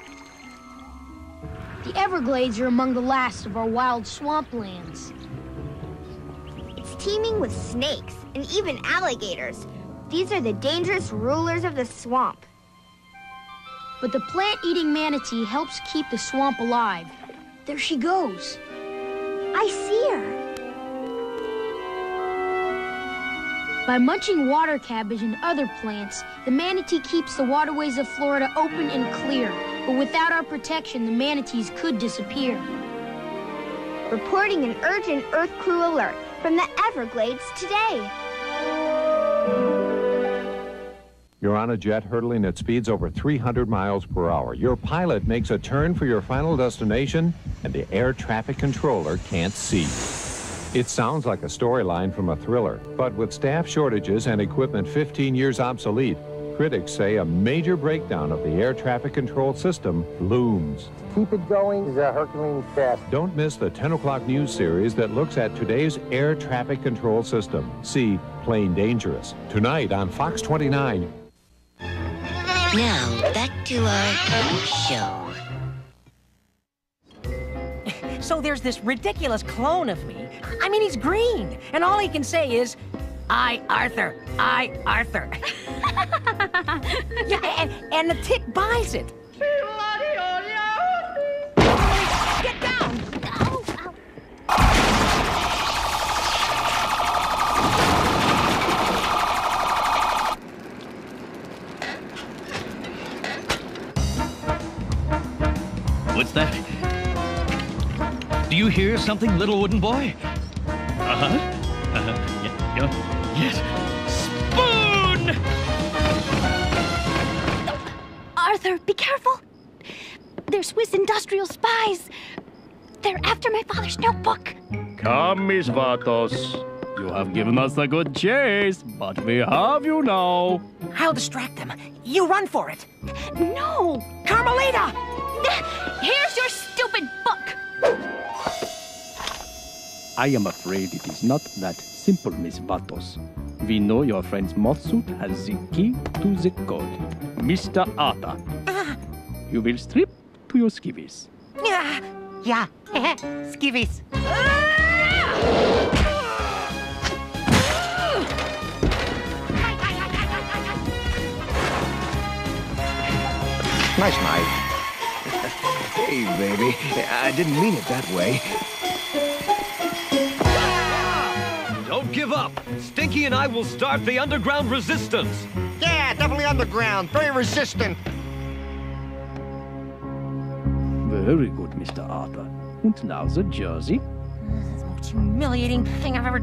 The Everglades are among the last of our wild swamplands. It's teeming with snakes and even alligators. These are the dangerous rulers of the swamp. But the plant-eating manatee helps keep the swamp alive. There she goes. I see her. By munching water cabbage and other plants, the manatee keeps the waterways of Florida open and clear. But without our protection, the manatees could disappear. Reporting an urgent Earth Crew alert from the Everglades today. You're on a jet hurtling at speeds over 300 miles per hour. Your pilot makes a turn for your final destination, and the air traffic controller can't see. It sounds like a storyline from a thriller, but with staff shortages and equipment 15 years obsolete, critics say a major breakdown of the air traffic control system looms. Keep it going is a Herculean task. Don't miss the 10 o'clock news series that looks at today's air traffic control system. See Plain Dangerous, tonight on Fox 29. Now, back to our show. So there's this ridiculous clone of me. I mean, he's green, and all he can say is, I, Arthur, I, Arthur. Yeah, and the tick buys it. Get down! hear something, little wooden boy? Uh-huh. Yes. Spoon! Arthur, be careful. They're Swiss industrial spies. They're after my father's notebook. Come, Miss Vatos. You have given us a good chase, but we have you now. I'll distract them. You run for it. No! Carmelita! Here's your stupid book! I am afraid it is not that simple, Miss Vatos. We know your friend's moth suit has the key to the code. Mr. Arthur, you will strip to your skivvies. Yeah, skivvies. Nice knife. Hey, baby. I didn't mean it that way. Don't give up. Stinky and I will start the underground resistance. Yeah, definitely underground. Very resistant. Very good, Mr. Arthur. And now the jersey. That's the most humiliating thing I've ever...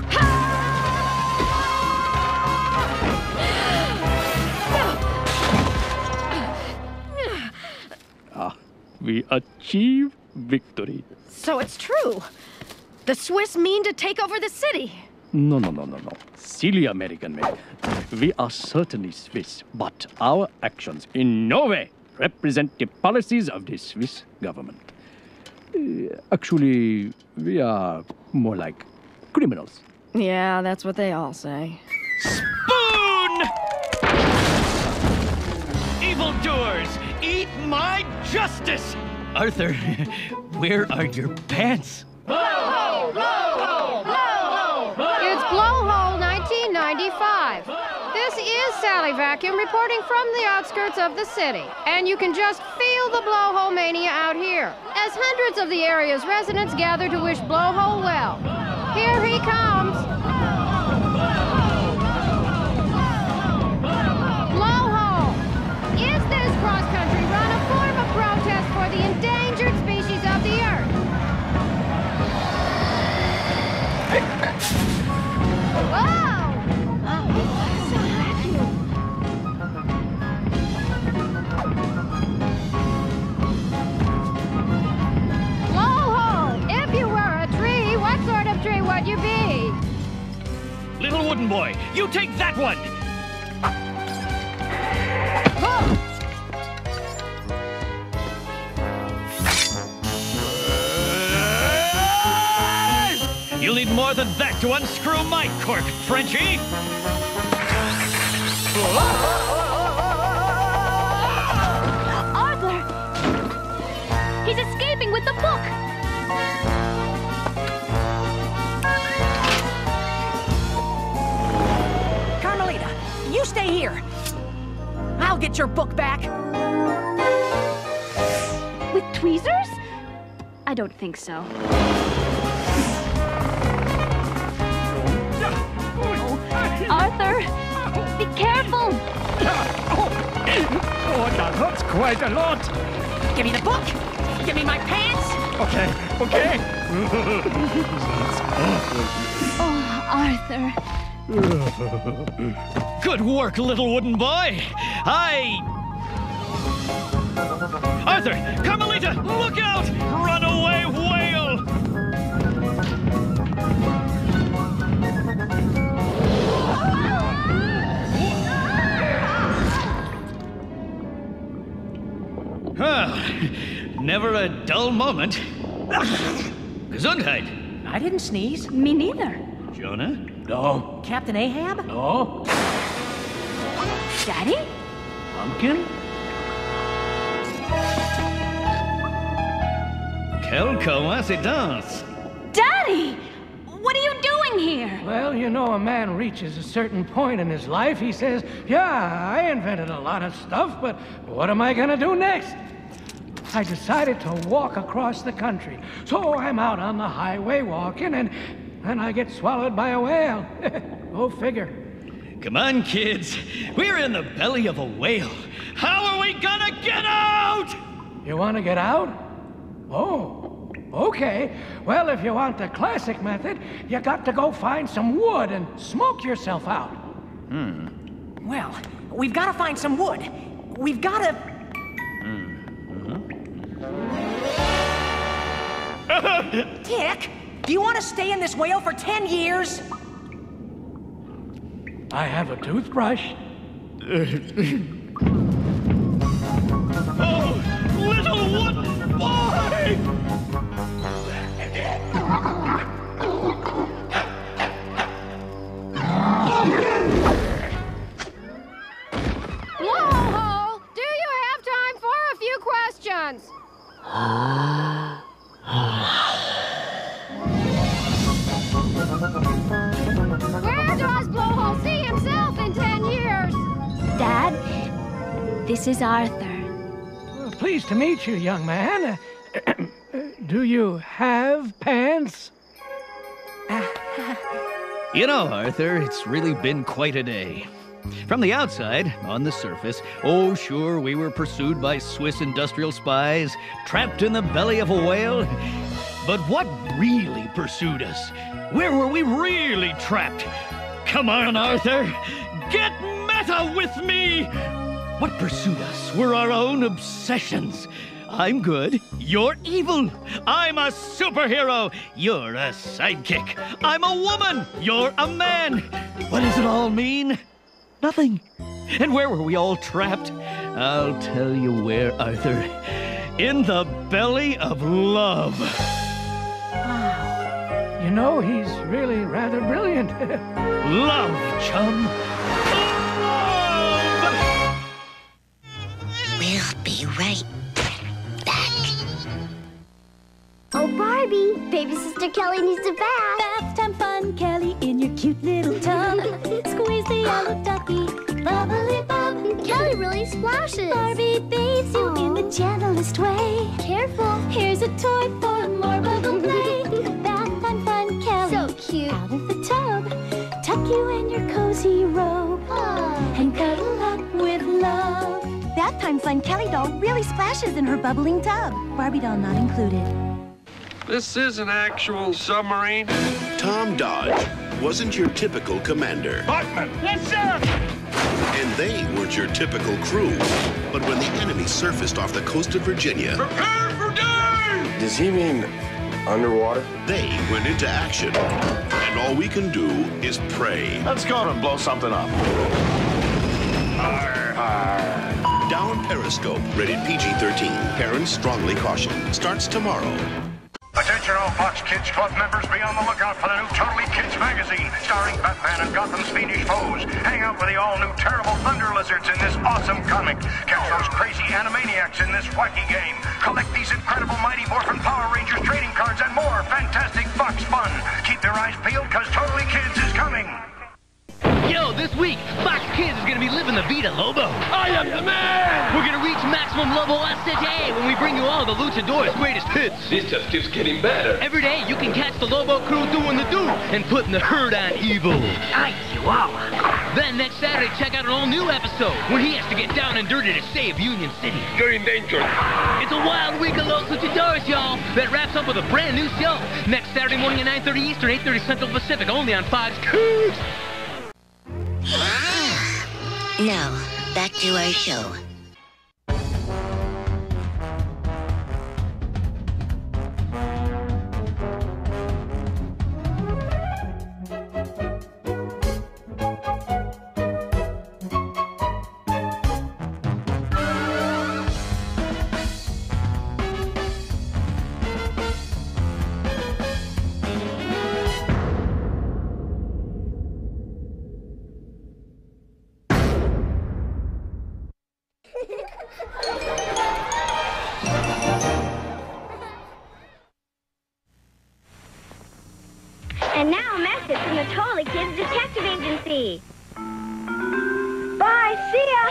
We achieve victory. So it's true. The Swiss mean to take over the city. No. Silly American man. We are certainly Swiss, but our actions in no way represent the policies of the Swiss government. Actually, we are more like criminals. Yeah, that's what they all say. Spoon! Evildoers, eat my justice! Arthur, where are your pants? Blowhole! Blowhole! Blowhole! Blowhole! It's Blowhole 1995. This is Sally Vacuum reporting from the outskirts of the city. And you can just feel the blowhole mania out here, as hundreds of the area's residents gather to wish Blowhole well. Here he comes. Blowhole! Is this cross-country run a form of protest for the endangered species of the earth? Whoa! Blowhole! If you were a tree, what sort of tree would you be? Little wooden boy, you take that one! You'll need more than that to unscrew my cork, Frenchie! Arthur! He's escaping with the book! Carmelita, you stay here. I'll get your book back. With tweezers? I don't think so. Arthur, be careful! Oh, that hurts quite a lot. Give me the book. Give me my pants. Okay. Oh, Arthur. Good work, little wooden boy! Arthur! Carmelita! Look out! Runaway whale! Never a dull moment. Gesundheit. I didn't sneeze. Me neither. Jonah? No. Captain Ahab? No. Daddy? Pumpkin? Quelle coincidence! Daddy! What are you doing here? Well, you know, a man reaches a certain point in his life. He says, yeah, I invented a lot of stuff, but what am I gonna do next? I decided to walk across the country. So I'm out on the highway walking, and I get swallowed by a whale. Go figure. Come on, kids. We're in the belly of a whale. How are we gonna get out? You want to get out? Oh, Okay, well, if you want the classic method, you got to go find some wood and smoke yourself out. Well, we've got to find some wood. We've got to... Dick, do you want to stay in this whale for 10 years? I have a toothbrush. Oh, little wooden boy! Blowhole, do you have time for a few questions? Where does Blowhole see himself in 10 years? Dad, this is Arthur. Pleased to meet you, young man. Do you have pants? You know, Arthur, it's really been quite a day. From the outside, on the surface, oh sure, we were pursued by Swiss industrial spies, trapped in the belly of a whale. But what really pursued us? Where were we really trapped? Come on, Arthur, get meta with me! What pursued us were our own obsessions. I'm good, you're evil. I'm a superhero, you're a sidekick. I'm a woman, you're a man. What does it all mean? Nothing. And where were we all trapped? I'll tell you where, Arthur. In the belly of love. Wow. You know, he's really rather brilliant. Love, chum. Love! We'll be right back. Oh, Barbie, baby sister Kelly needs a bath. Bath time fun, Kelly, in your cute little tub. Squeeze the yellow ducky, bubbly bub. Kelly really splashes. Barbie bathes you in the gentlest way. Careful. Here's a toy for more bubble play. Bath time fun, Kelly. So cute. Out of the tub, tuck you in your cozy robe. And cuddle up with love. Bath time fun, Kelly doll really splashes in her bubbling tub. Barbie doll not included. This is an actual submarine. Tom Dodge wasn't your typical commander. Buckman! Yes, sir! And they weren't your typical crew. But when the enemy surfaced off the coast of Virginia... Prepare for dive! Does he mean underwater? They went into action. And all we can do is pray. Let's go and blow something up. Arr, arr. Down Periscope, rated PG-13. Parents strongly caution. Starts tomorrow. Attention all Fox Kids Club members, be on the lookout for the new Totally Kids magazine, starring Batman and Gotham's fiendish foes. Hang out with the all-new terrible Thunder Lizards in this awesome comic. Catch those crazy Animaniacs in this wacky game. Collect these incredible Mighty Morphin Power Rangers trading cards and more fantastic Fox fun. Keep their eyes peeled, because Totally Kids is coming. Yo, this week, Fox Kids is gonna be living the Vida Lobo. I am the man! We're gonna reach maximum level STA when we bring you all the Luchadores' greatest hits. This just keeps getting better. Every day, you can catch the Lobo crew doing the do and putting the herd on evil. Ay, Chihuahua. Then next Saturday, check out an all-new episode when he has to get down and dirty to save Union City. You're in danger. It's a wild week of Los Luchadores, y'all. That wraps up with a brand new show. Next Saturday morning at 9:30 Eastern, 8:30 Central Pacific, only on Fox Kids. Now, back to our show. And now a message from the Totally Kids Detective Agency. Bye, see ya!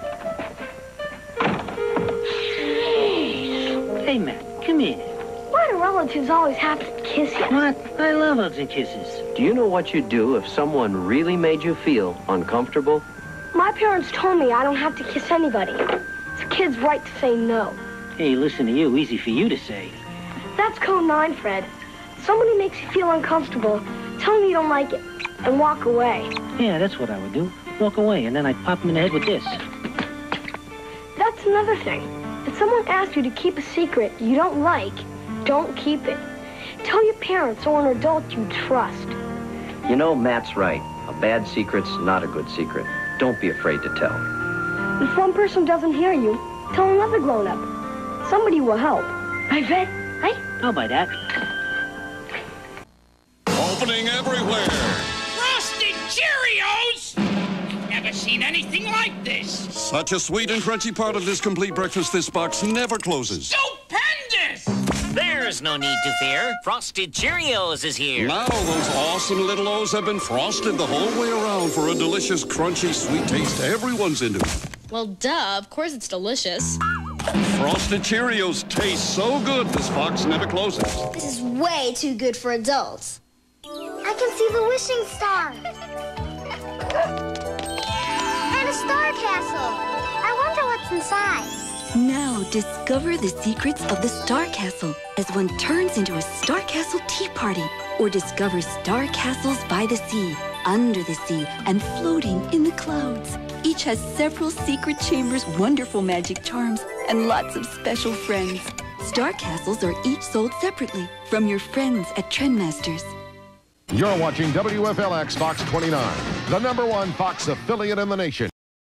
Hey, Matt, come here. Why do relatives always have to kiss you? What? I love hugs and kisses. Do you know what you'd do if someone really made you feel uncomfortable? My parents told me I don't have to kiss anybody. It's a kid's right to say no. Hey, listen to you. Easy for you to say. That's code 9, Fred. Somebody makes you feel uncomfortable, tell them you don't like it, and walk away. Yeah, that's what I would do. Walk away, and then I'd pop him in the head with this. That's another thing. If someone asks you to keep a secret you don't like, don't keep it. Tell your parents or an adult you trust. You know, Matt's right. A bad secret's not a good secret. Don't be afraid to tell. If one person doesn't hear you, tell another grown-up. Somebody will help. Right, Fred? Right? I'll buy that. Opening everywhere. Frosted Cheerios! Never seen anything like this. Such a sweet and crunchy part of this complete breakfast, this box never closes. Stupendous! There's no need to fear. Frosted Cheerios is here. Now those awesome little O's have been frosted the whole way around for a delicious, crunchy, sweet taste everyone's into. Well, duh. Of course it's delicious. Frosted Cheerios taste so good, this box never closes. This is way too good for adults. I can see the wishing star. And a star castle. I wonder what's inside. Now discover the secrets of the Star Castle as one turns into a Star Castle tea party, or discover star castles by the sea, under the sea, and floating in the clouds. Each has several secret chambers, wonderful magic charms, and lots of special friends. Star Castles are each sold separately from your friends at Trendmasters. You're watching WFLX Fox 29, the #1 Fox affiliate in the nation.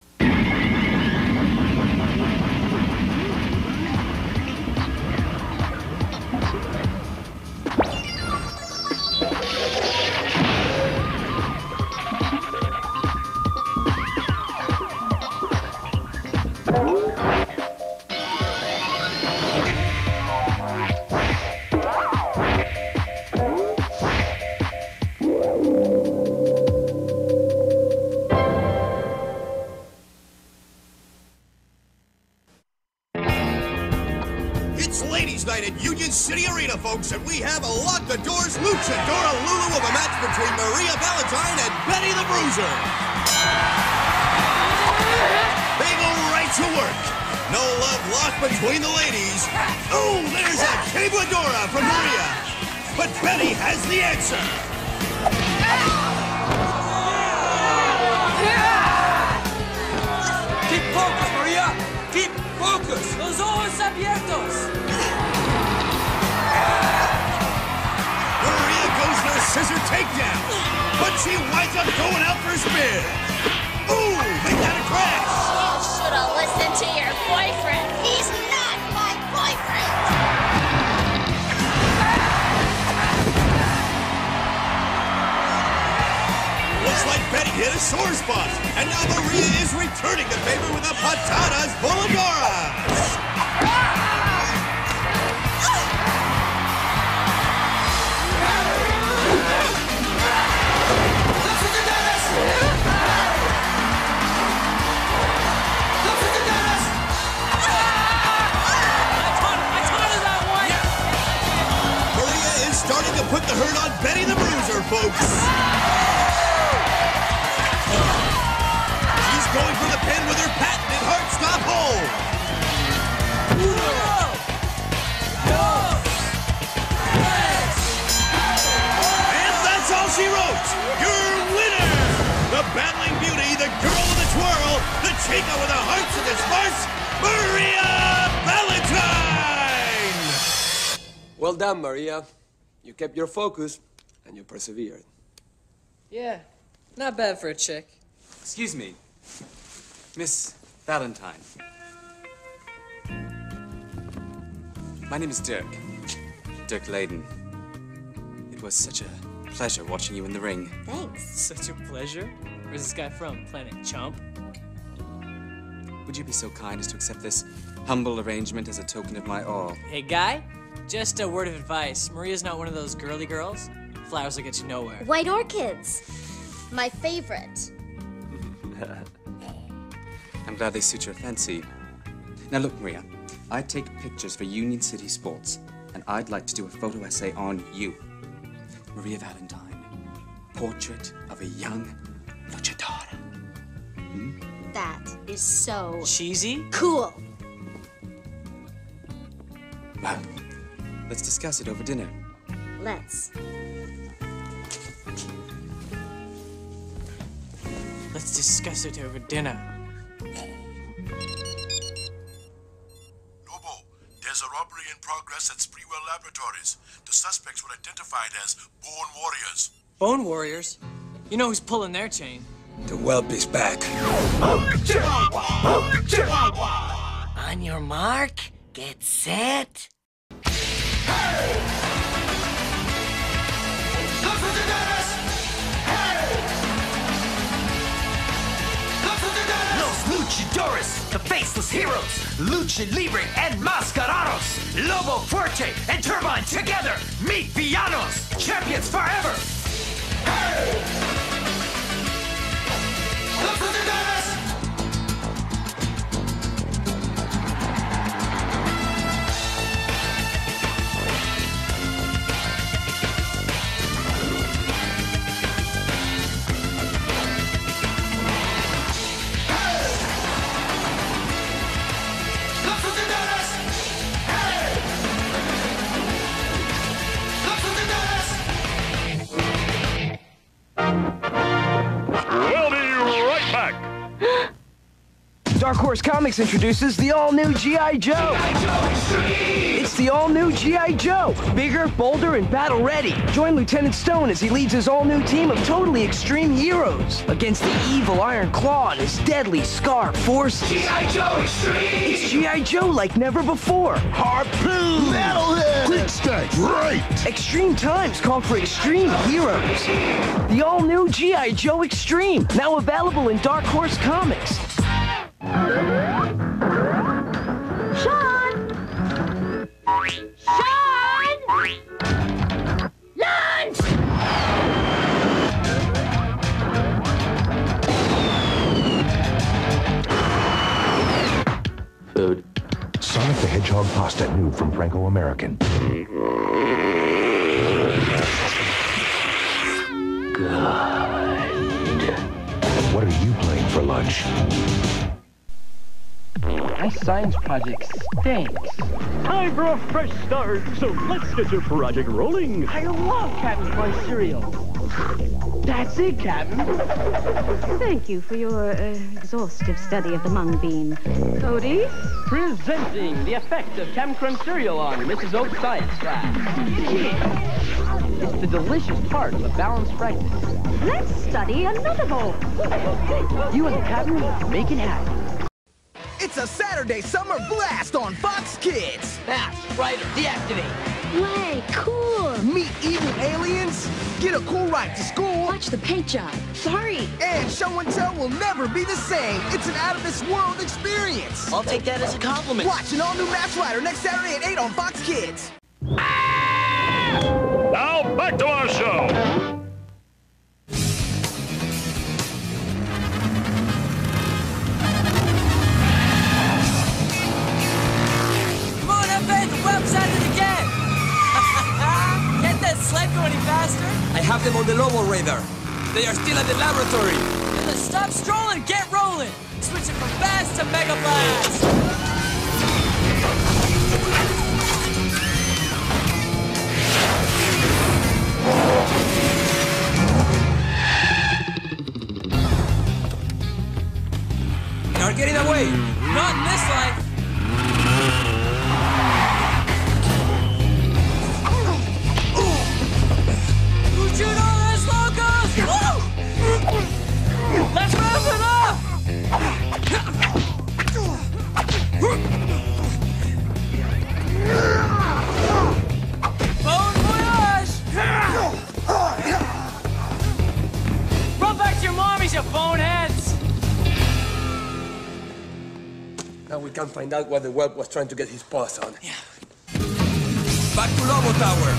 It's Ladies' Night at Union City Arena, folks, and we have a lock-the-doors luchadora Lulu of a match between Maria Valentine and Betty the Bruiser. They go right to work. No love lost between the ladies. Oh, there's a quebradora from Maria. But Betty has the answer. Keep focus, Maria. Keep focus. Los ojos abiertos. Maria goes for a scissor takedown, but she winds up going out for a spin. Ooh, they got a crash. You should have listened to your boyfriend. He's not my boyfriend. Looks like Betty hit a sore spot, and now Maria is returning the favor with a patadas voladoras. Maria is starting to put the hurt on Betty the Bruiser, folks. She's going for the pin with her patented heart-stop hold. And that's all she wrote. Your winner, the battling beauty, the girl of the twirl, the chica with the hearts in this farce, Maria Valentine. Well done, Maria. You kept your focus, and you persevered. Yeah, not bad for a chick. Excuse me, Miss Valentine. My name is Dirk. Dirk Layden. It was such a pleasure watching you in the ring. Thanks. Such a pleasure. Where's this guy from? Planet Chump? Would you be so kind as to accept this humble arrangement as a token of my awe? Hey, guy, just a word of advice. Maria's not one of those girly girls. Flowers will get you nowhere. White orchids. My favorite. I'm glad they suit your fancy. Now look, Maria, I take pictures for Union City Sports, and I'd like to do a photo essay on you. Maria Valentine, portrait of a young luchadora. That is so... cheesy? Cool. Well, let's discuss. discuss it over dinner. Let's. Let's discuss it over dinner. Lobo, there's a robbery in progress at Sprewell Laboratories. The suspects were identified as Bone Warriors. Bone Warriors? You know who's pulling their chain? The whelp is back. On your mark, get set. Los Luchadores, the faceless heroes, Lucha Libre and Mascarados, Lobo Fuerte and Turbine together, meet Villanos, champions forever. Los Luchadores! We'll be right back. Dark Horse Comics introduces the all-new G.I. Joe. It's the all-new G.I. Joe. Bigger, bolder, and battle-ready. Join Lieutenant Stone as he leads his all-new team of totally extreme heroes against the evil Iron Claw and his deadly Scar forces. G.I. Joe Extreme! It's G.I. Joe like never before. Harpoon! Metalhead! Quick strike! Right! Extreme times call for extreme heroes. The all-new G.I. Joe Extreme, now available in Dark Horse Comics. Sean! Sean! Lunch! Food. Sonic the Hedgehog pasta new from Franco-American. Good. What are you playing for lunch? My science project stinks. Time for a fresh start, so let's get your project rolling. I love Captain Crunch cereal. That's it, Captain. Thank you for your exhaustive study of the mung bean. Cody? Presenting the effect of Captain Crunch cereal on Mrs. Oak's science class. It's the delicious part of a balanced breakfast. Let's study another bowl. You and the Captain make it happen. It's a Saturday summer blast on Fox Kids. Smash, Rider, deactivate. Way cool. Meet evil aliens, get a cool ride to school. Watch the paint job. Sorry. And show and tell will never be the same. It's an out-of-this-world experience. I'll take that as a compliment. Watch an all-new Mass Rider next Saturday at 8 on Fox Kids. Now back to our show. Sled go any faster? I have them on the Lobo radar. They are still at the laboratory. Then stop strolling, get rolling. Switch it from fast to mega blast. They are getting away. Not in this life. Luchadores locos! Woo! Let's wrap it up! Bon voyage! Run back to your mommies, you boneheads! Now we can find out what the whelp was trying to get his paws on. Yeah. Back to Lobo Tower.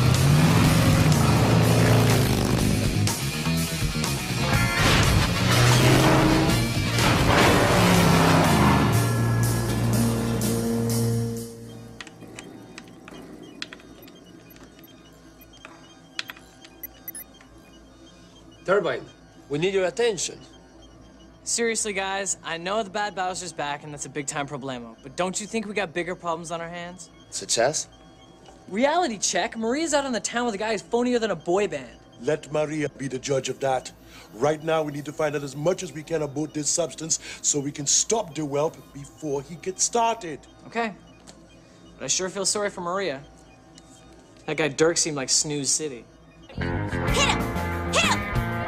Turbine, we need your attention. Seriously, guys, I know the bad Bowser's back, and that's a big-time problemo. But don't you think we got bigger problems on our hands? Such as? Reality check? Maria's out in the town with a guy who's phonier than a boy band. Let Maria be the judge of that. Right now, we need to find out as much as we can about this substance so we can stop the whelp before he gets started. Okay. But I sure feel sorry for Maria. That guy Dirk seemed like Snooze City. Hit him! Hit him!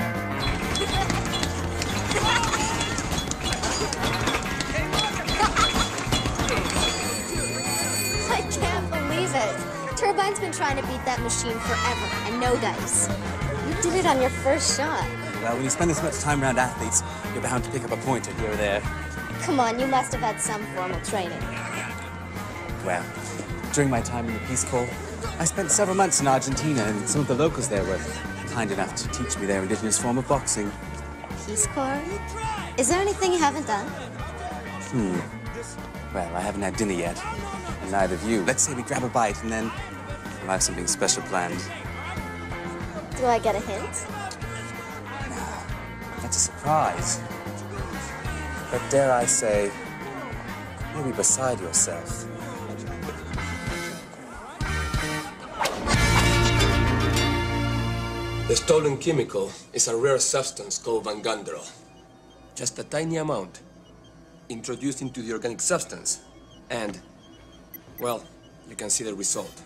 I can't believe it. Turbine's been trying to beat that machine forever, and no dice. You did it on your first shot. Well, when you spend this much time around athletes, you're bound to pick up a pointer here or there. Come on, you must have had some formal training. Well, during my time in the Peace Corps, I spent several months in Argentina, and some of the locals there were kind enough to teach me their indigenous form of boxing. Peace Corps? Is there anything you haven't done? Well, I haven't had dinner yet, and neither have you. Let's say we grab a bite, and then we'll have something special planned. Do I get a hint? That's a surprise. But dare I say, you'll be beside yourself. The stolen chemical is a rare substance called vangandrol. Just a tiny amount introduced into the organic substance. And, well, you can see the result.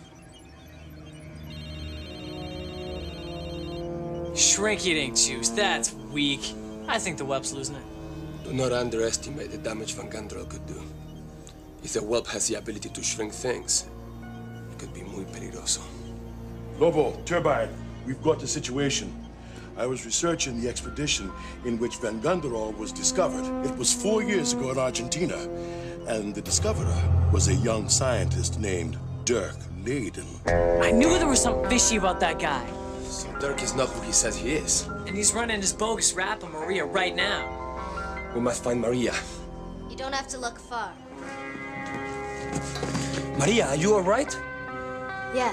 Shrink-eating juice, that's weak. I think the whelp's losing it. Do not underestimate the damage vangandrol could do. If the whelp has the ability to shrink things, it could be muy peligroso. Lobo, Turbine, we've got the situation. I was researching the expedition in which vangandrol was discovered. It was 4 years ago in Argentina, and the discoverer was a young scientist named Dirk Leyden. I knew there was something fishy about that guy. So Dirk is not who he says he is. And he's running his bogus rap on Maria right now. We must find Maria. You don't have to look far. Maria, are you all right? Yeah.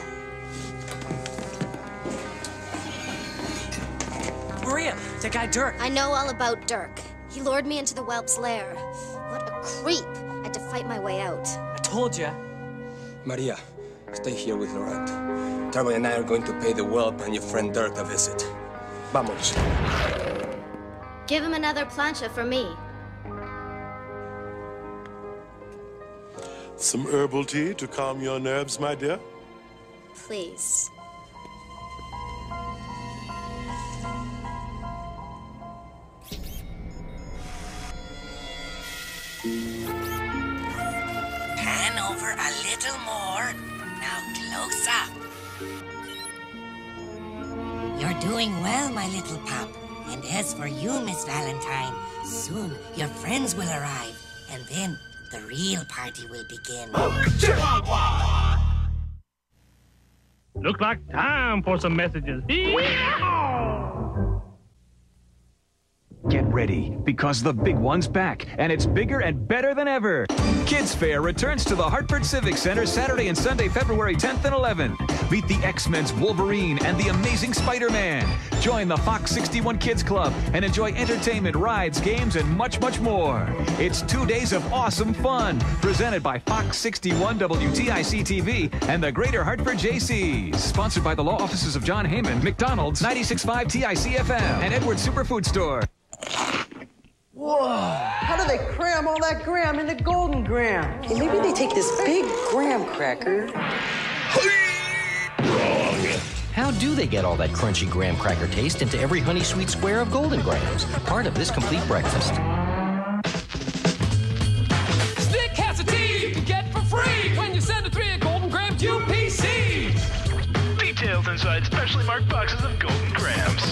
Maria, that guy Dirk. I know all about Dirk. He lured me into the whelp's lair. What a creep. I had to fight my way out. I told you. Maria, stay here with Laurent. Turbine and I are going to pay the whelp and your friend Dirk a visit. Vamos. Give him another plancha for me. Some herbal tea to calm your nerves, my dear? Please. Pan over a little more. Now close up. You're doing well, my little pup. And as for you, Miss Valentine, soon your friends will arrive. And then the real party will begin. Look like time for some messages. Get ready, because the big one's back, and it's bigger and better than ever. Kids Fair returns to the Hartford Civic Center Saturday and Sunday, February 10th and 11th. Meet the X-Men's Wolverine and the Amazing Spider-Man. Join the Fox 61 Kids Club and enjoy entertainment, rides, games, and much, much more. It's 2 days of awesome fun, presented by Fox 61 WTIC-TV and the Greater Hartford JCs. Sponsored by the law offices of John Heyman, McDonald's, 96.5 TIC-FM, and Edwards Superfood Store. Whoa, how do they cram all that graham into golden graham? Hey, maybe they take this big graham cracker. How do they get all that crunchy graham cracker taste into every honey sweet square of golden grahams? Part of this complete breakfast. Stick has a tea you can get for free when you send a 3 golden grams UPC. Details inside specially marked boxes of golden grams.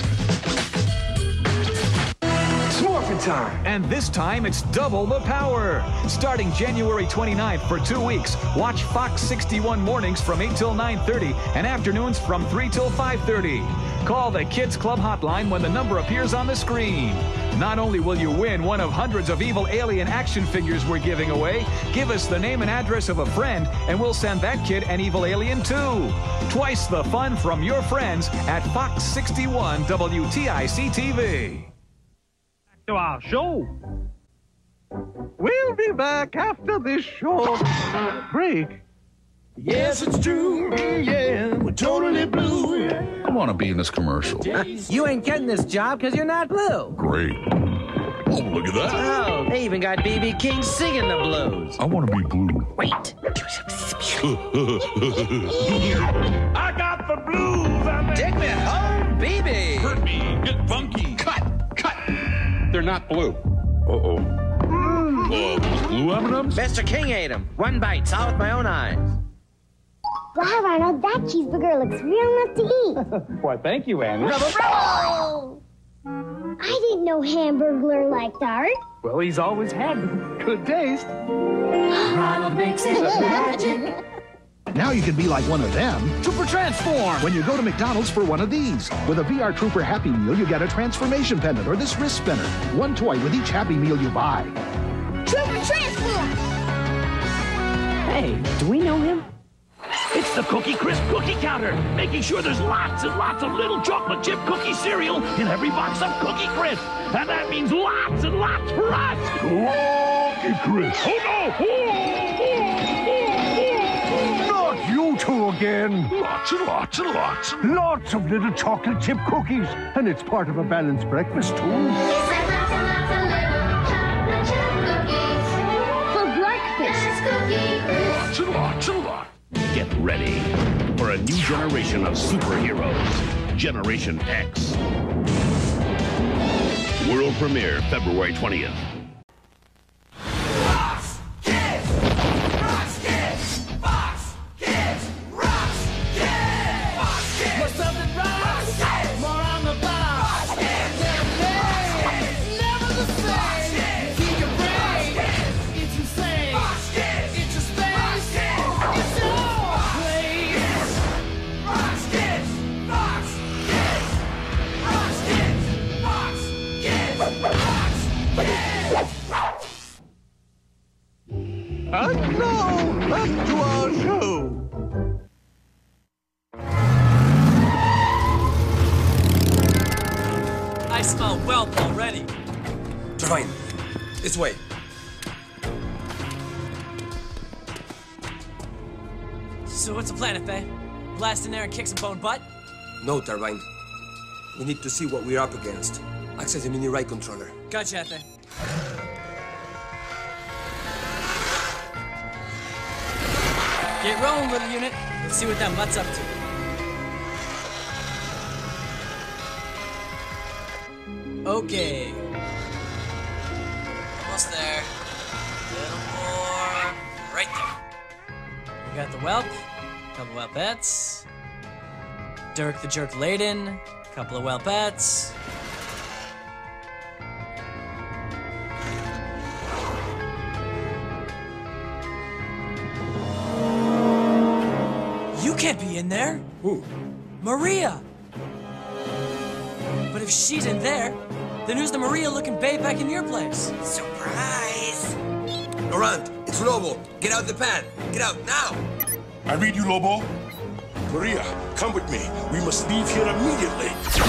Smorphin' time! And this time, it's double the power. Starting January 29th for 2 weeks, watch Fox 61 mornings from 8 till 9:30 and afternoons from 3 till 5:30. Call the Kids Club hotline when the number appears on the screen. Not only will you win one of hundreds of evil alien action figures we're giving away, give us the name and address of a friend, and we'll send that kid an evil alien too. Twice the fun from your friends at Fox 61 WTIC-TV. To our show. We'll be back after this short break. Yes, it's true. Yeah, we're totally blue. I want to be in this commercial. You ain't getting this job because you're not blue. Great. Oh, look at that. Oh, they even got B.B. King singing the blues. I want to be blue. Wait. I got the blues. Take me home, B.B. Hurt me. Get funky. Cut. They're not blue. Uh-oh. Blue M&Ms? Mr. King ate them. One bite, saw with my own eyes. Wow, Arnold, that cheeseburger looks real enough to eat. Why, thank you, Annie. Oh! I didn't know Hamburglar liked art. Well, he's always had good taste. Ronald makes it magic. Now you can be like one of them Super Transform! when you go to McDonald's for one of these. With a VR Trooper Happy Meal, you get a transformation pendant or this wrist spinner. One toy with each Happy Meal you buy. Trooper Transform! Hey, do we know him? It's the Cookie Crisp cookie counter, making sure there's lots and lots of little chocolate chip cookie cereal in every box of Cookie Crisp. And that means lots and lots for us. Cookie Crisp. Oh, no! Not you two again. Lots and lots and lots. Lots of little chocolate chip cookies. And it's part of a balanced breakfast, too. It's like lots and lots of little chocolate chip cookies. For breakfast. It's Cookie Crisp. Lots and lots and lots. Get ready for a new generation of superheroes. Generation X. World premiere February 20th. Rocks, kids! Rocks, kids! Fox, kids! Rocks, kids! Fox, kids! What's up that rocks? More on the block! Fox, kids! Never the same! Keep your brain! It's insane! Fox, kids! It's your space! It's your place! Fox, kids! Fox, kids! Fox, kids! Fox, kids! Fox, kids! And now, back to our show. I smell whelp already. Turbine, this way. So what's the plan, Fe? Blast in there and kick some bone butt? No, Turbine. We need to see what we're up against. Access the mini ride controller. Gotcha, Fe. Get rolling, little unit. Let's see what that mutt's up to. Okay. Almost there. A little more. Right there. We got the whelp. A couple whelpettes. Dirk the Jerk Laden. A couple of whelpettes. You can't be in there. Who? Maria. But if she's in there, then who's the Maria-looking babe back in your place? Surprise! Laurent, it's Lobo. Get out the pan. Get out now. I read you, Lobo. Maria, come with me. We must leave here immediately.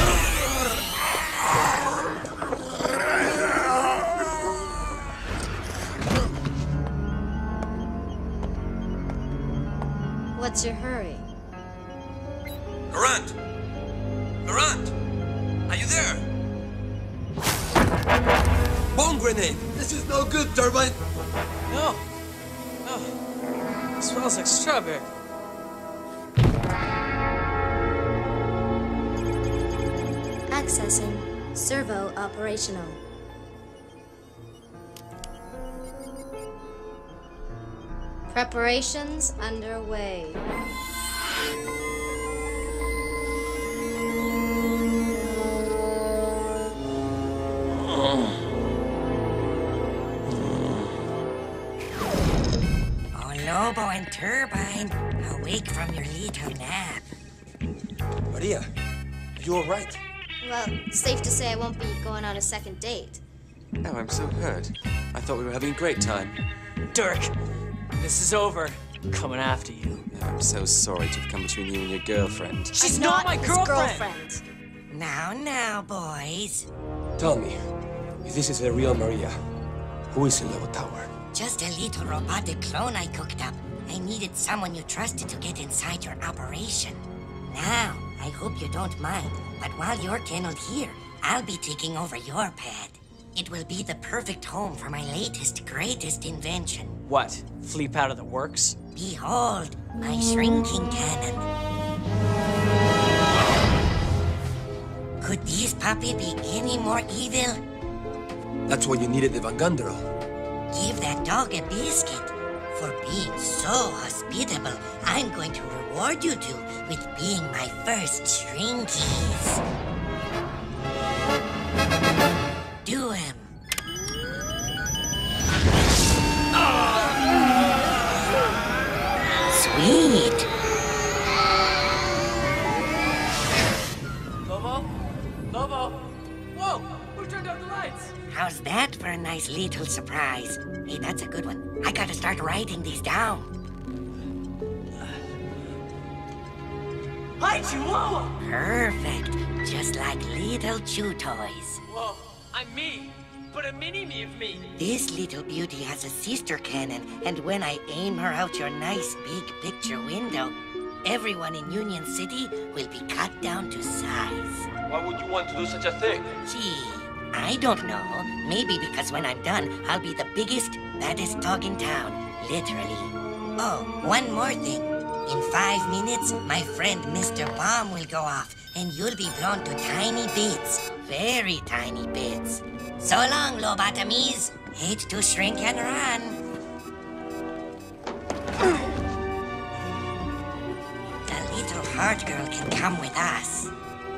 What's your hurry? Laurent! Laurent! Are you there? Bomb grenade! This is no good, Turbine! No. Oh. It smells like strawberry. Accessing. Servo operational. Preparations underway. Oh, Lobo and Turbine, awake from your little nap. Maria, are you all right? Well, safe to say I won't be going on a second date. Oh, I'm so hurt. I thought we were having a great time. Dirk, this is over. I'm coming after you. I'm so sorry to have come between you and your girlfriend. She's not my his girlfriend. Now, boys. Tell me, if this is the real Maria, who is in Lobo Tower? just a little robotic clone I cooked up. I needed someone you trusted to get inside your operation. Now, I hope you don't mind, but while you're kenneled here, I'll be taking over your pad. It will be the perfect home for my latest, greatest invention. What? Flea powder that works? Behold, my shrinking cannon. Could this puppy be any more evil? That's why you needed the Van Gunderol. Give that dog a biscuit. For being so hospitable, I'm going to reward you two with being my first shrinkies. Do him. Sweet. Lobo! Whoa! Who turned out the lights? How's that for a nice little surprise? Hey, that's a good one. I gotta start writing these down. Hi, Chihuahua! Perfect. Just like little chew toys. Whoa, I'm me, but a mini-me of me. This little beauty has a sister cannon, and when I aim her out your nice big picture window, everyone in Union City will be cut down to size. Why would you want to do such a thing? Gee, I don't know. Maybe because when I'm done, I'll be the biggest, baddest dog in town. Literally. Oh, one more thing. In 5 minutes, my friend Mr. Bomb will go off, and you'll be blown to tiny bits. Very tiny bits. So long, lobotomies. Hate to shrink and run. The little heart girl can come with us.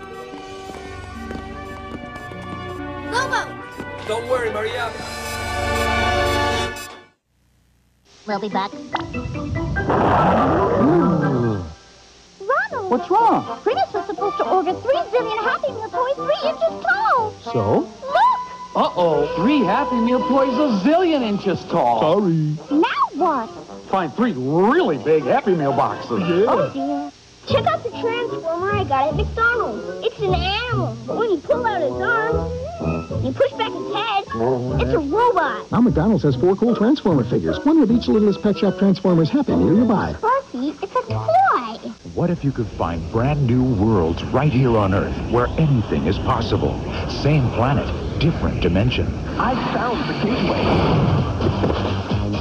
Lobo! Don't worry, Maria. We'll be back. Ronald! What's wrong? Primus was supposed to order 3 zillion Happy Meal toys 3 inches tall. So? Look! Uh-oh, 3 Happy Meal toys a zillion inches tall. Sorry. Now what? Find 3 really big Happy Meal boxes. Yeah. Oh, dear. Check out the transformer I got at McDonald's. It's an animal, but when you pull out his arms, you push back his head, it's a robot. Now McDonald's has 4 cool Transformer figures, one with each littlest Pet Shop Transformers Happy Meal you buy. Sparky, it's a toy. What if you could find brand new worlds right here on Earth where anything is possible? Same planet, different dimension. I found the gateway.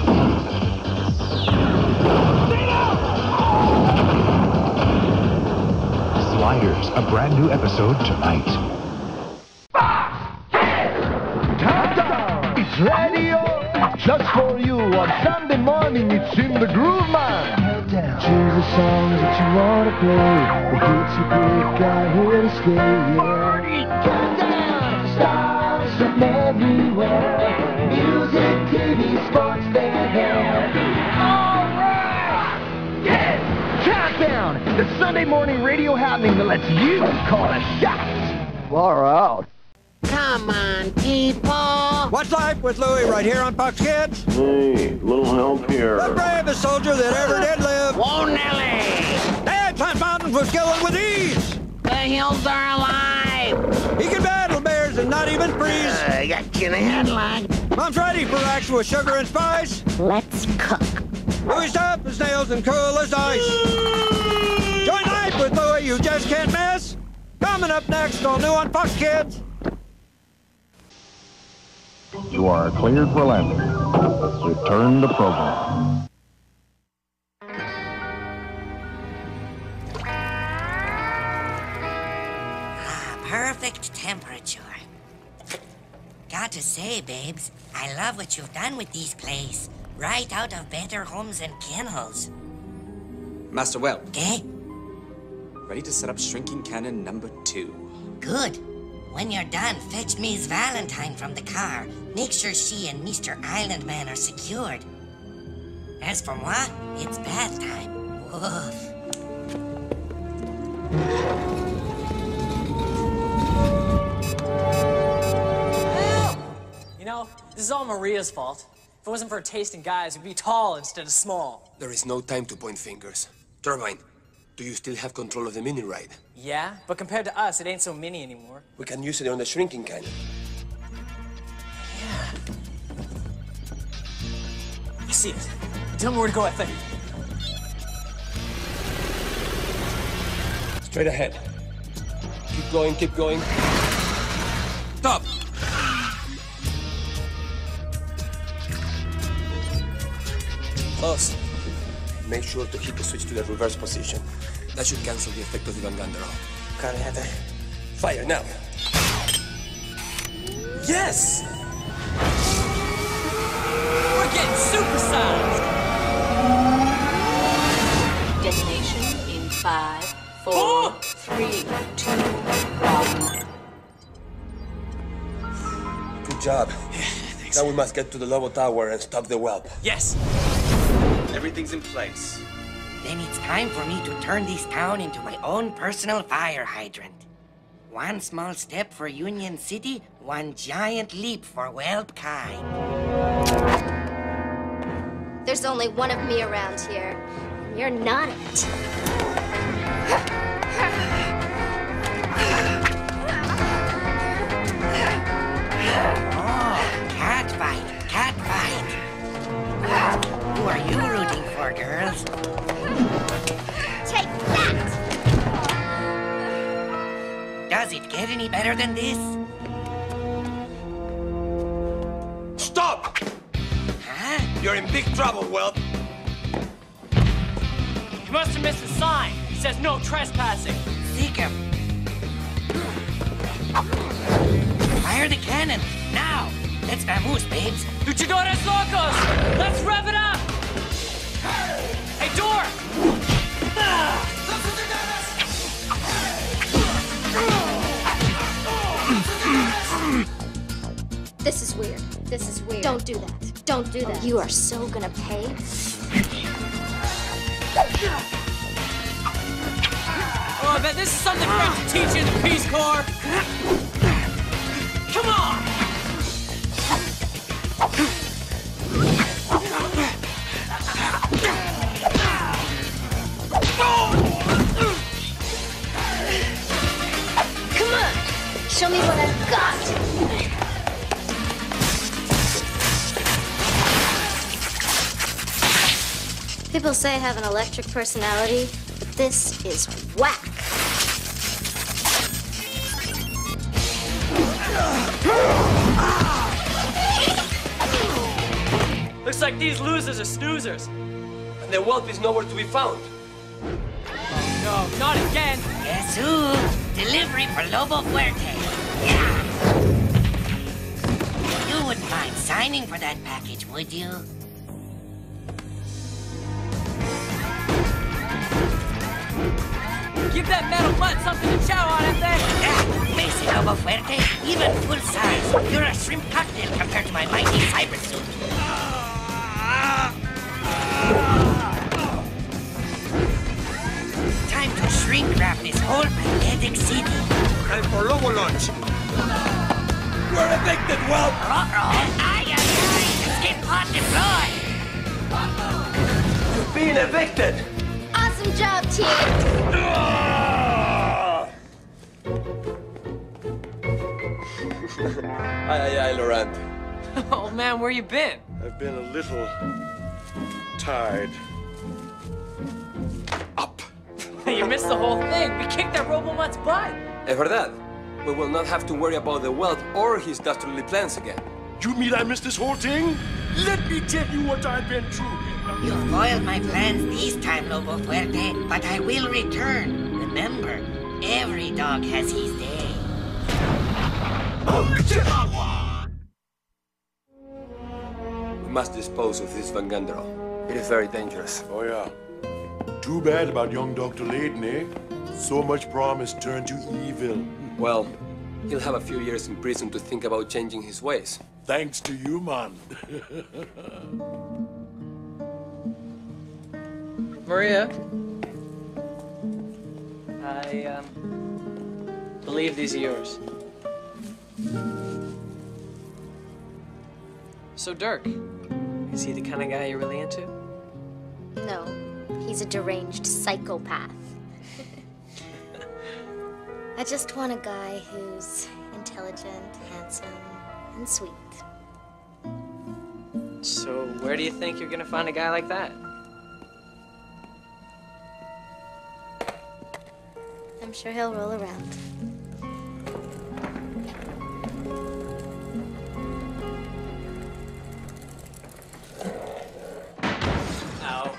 Sliders, a brand new episode tonight. Countdown! It's radio just for you. On Sunday morning, it's in the groove, man. Choose the songs that you want to play. The hits you pick are here to stay. Yeah. Countdown! Stars from everywhere. Music, TV, sports, they're there. All right! Yeah! Countdown! The Sunday morning radio happening that lets you call the shots. Far out. Come on, people! What's life with Louie right here on Fox Kids? Hey, little help here. The bravest soldier that ever did live. Whoa, Nelly! Dad climbs mountains with skill and with ease. The hills are alive! He can battle bears and not even freeze. Got you in a headline. Mom's ready for action with sugar and spice. Let's cook. Louie's tough as nails and cool as ice. Join life with Louie, you just can't miss. Coming up next, all new on Fox Kids. You are cleared for landing. Return to program. Perfect temperature. Got to say, babes, I love what you've done with these clays. Right out of Better Homes and Kennels. Master Well. Okay? Ready to set up shrinking cannon number 2. Good. When you're done, fetch Miss Valentine from the car. Make sure she and Mr. Island Man are secured. As for moi, it's bath time. Woof. You know, this is all Maria's fault. If it wasn't for her taste in guys, we'd be tall instead of small. There is no time to point fingers. Turbine, do you still have control of the mini ride? Yeah, but compared to us, it ain't so mini anymore. We can use it on the shrinking cannon. see it. Tell me where to go, FA. Straight ahead. Keep going, keep going. Stop! Close. Make sure to hit the switch to the reverse position. That should cancel the effect of the Van Gandero. Got it, FA. Fire now. Yes! We're getting supersized! Detonation in 5, 4, 3, 2, 1. Good job. Now we must get to the Lobo Tower and stop the whelp. Yes! Everything's in place. Then it's time for me to turn this town into my own personal fire hydrant. One small step for Union City, one giant leap for whelp kind. There's only one of me around here, and you're not it. Oh, cat fight, cat fight. Who are you rooting for, girls? Take that! Does it get any better than this? Stop! Huh? You're in big trouble, whelp. You must have missed the sign. It says no trespassing. Seek him. Fire the cannon, now! Let's vamoose, babes. Luchadores locos! Let's rev it up! Hey, door! This is weird. This is weird. Don't do that. Don't do that. You are so gonna pay. Oh, I bet this is something we're going to teach you in the Peace Corps. Come on! Come on! Show me what I've got! People say I have an electric personality, but this is whack. Looks like these losers are snoozers. And the whelp is nowhere to be found. No, not again. Guess who? Delivery for Lobo Fuerte. Yeah. You wouldn't mind signing for that package, would you? Give that metal butt something to chow on, FA. Face it, Lobo Fuerte. Even full size, you're a shrimp cocktail compared to my mighty cyber suit. Time to shrink wrap this whole pathetic city. Time for Lobo lunch. We're evicted, whelp. Aye, escape pod deployed. You're being evicted. Awesome job, team! Aye, Laurent. Oh, man, where you been? I've been a little tired. You missed the whole thing. We kicked that Robomutt's butt. Es verdad. We will not have to worry about the whelp or his dastardly plans again. You mean I missed this whole thing? Let me tell you what I've been through. You foiled my plans this time, Lobo Fuerte, but I will return. Remember, every dog has his day. We must dispose of this Van Gandero. It is very dangerous. Oh, yeah. Too bad about young Dr. Layton, eh? So much promise turned to evil. Well, he'll have a few years in prison to think about changing his ways. Thanks to you, man. Maria, I believe these are yours. So Dirk, is he the kind of guy you're really into? No, he's a deranged psychopath. I just want a guy who's intelligent, handsome, and sweet. So Where do you think you're gonna find a guy like that? I'm sure he'll roll around. Ow.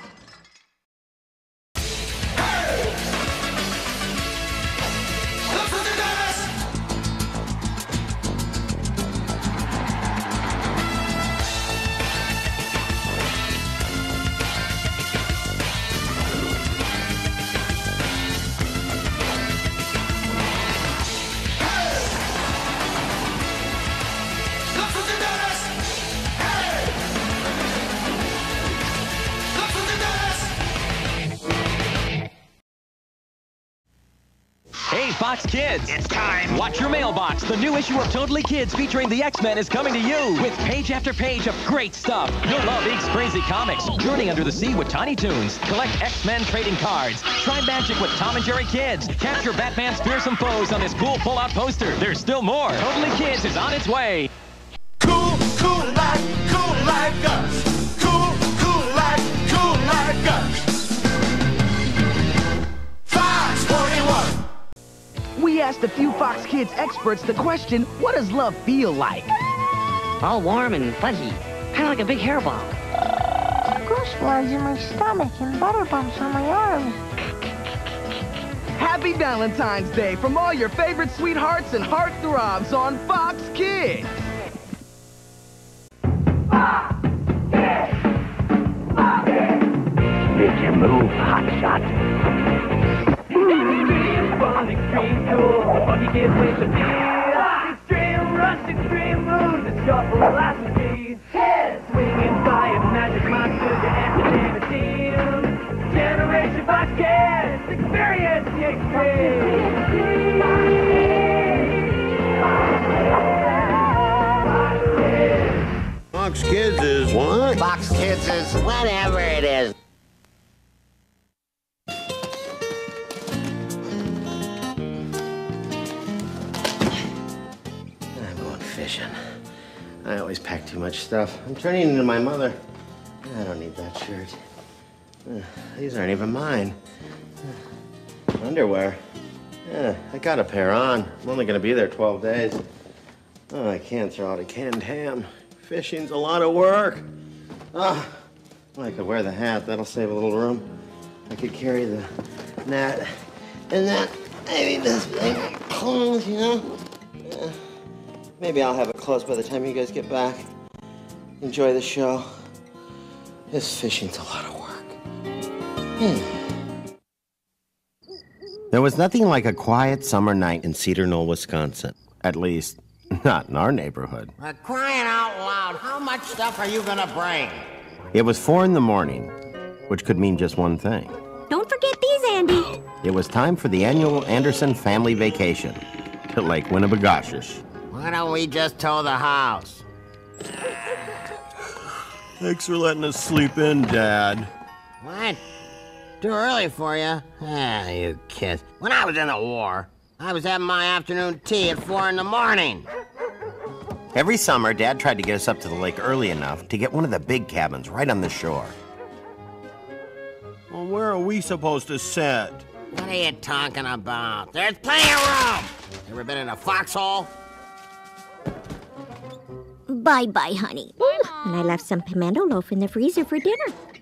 Hey, Fox Kids! It's time! Watch your mailbox. The new issue of Totally Kids featuring the X-Men is coming to you with page after page of great stuff. You'll love Eek's Crazy Comics, Journey Under the Sea with Tiny Toons, collect X-Men trading cards, try magic with Tom and Jerry Kids, capture Batman's fearsome foes on this cool pull-out poster. There's still more. Totally Kids is on its way. Cool like us. Cool like us. Fox 41. We asked a few Fox Kids experts the question, what does love feel like? All warm and fuzzy, kind of like a big hairball. Goosebumps in my stomach and butter bumps on my arms. Happy Valentine's Day from all your favorite sweethearts and heartthrobs on Fox Kids. Did you move, hotshot? Extreme cool, funny kid with a feel. Extreme rush, extreme mood, the shuffle philosophy. Head swinging by a magic monster to entertain a team. Generation Fox Kids, experience the extreme. Fox Kids is what? Fox Kids is whatever it is. Fishing. I always pack too much stuff. I'm turning into my mother. I don't need that shirt. These aren't even mine. Underwear. I got a pair on. I'm only gonna be there 12 days. Oh, I can't throw out a canned ham. Fishing's a lot of work. Well, I could wear the hat. That'll save a little room. I could carry the net and that. Maybe this big clothes, you know? Maybe I'll have it closed by the time you guys get back. Enjoy the show. This fishing's a lot of work. There was nothing like a quiet summer night in Cedar Knoll, Wisconsin. At least, not in our neighborhood. For crying out loud, how much stuff are you gonna bring? It was 4 in the morning, which could mean just one thing. Don't forget these, Andy. It was time for the annual Anderson family vacation to Lake Winnebagoshish. Why don't we just tow the house? Thanks for letting us sleep in, Dad. What? Too early for you? Ah, you kids. When I was in the war, I was having my afternoon tea at 4 in the morning. Every summer, Dad tried to get us up to the lake early enough to get one of the big cabins right on the shore. Well, where are we supposed to sit? What are you talking about? There's plenty of room! Ever been in a foxhole? Bye-bye, honey. And I left some pimento loaf in the freezer for dinner.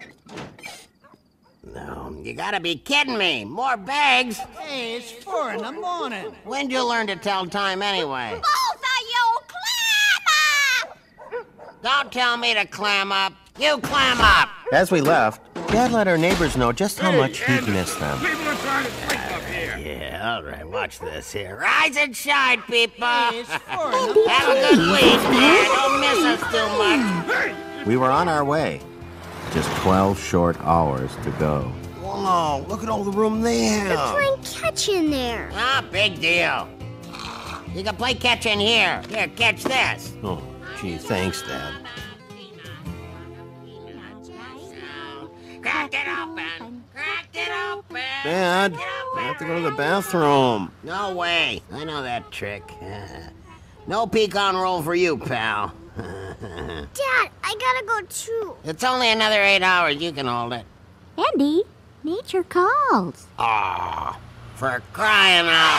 No, you gotta be kidding me. More bags? Hey, it's 4 in the morning. When'd you learn to tell time anyway? Both of you, clam up! Don't tell me to clam up. You clam up! As we left, Dad let our neighbors know just how much he'd missed them. People are trying to sleep up here. Yeah, all right, watch this here. Rise and shine, people! Hey, it's 4 in the Have a good week, Dad. Don't miss us too much. We were on our way. Just 12 short hours to go. Whoa, look at all the room they have. They're playing catch in there. Ah, big deal. You can play catch in here. Here, catch this. Oh, gee, thanks, Dad. Crack it open! Crack it open! Dad, I have to go to the bathroom. No way. I know that trick. No pecan roll for you, pal. Dad, I gotta go too. It's only another 8 hours. You can hold it. Andy, nature calls. Aw, for crying out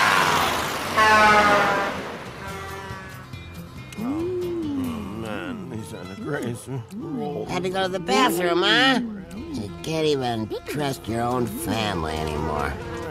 loud. Man, he's on a grace. Had to go to the bathroom, huh? You can't even trust your own family anymore.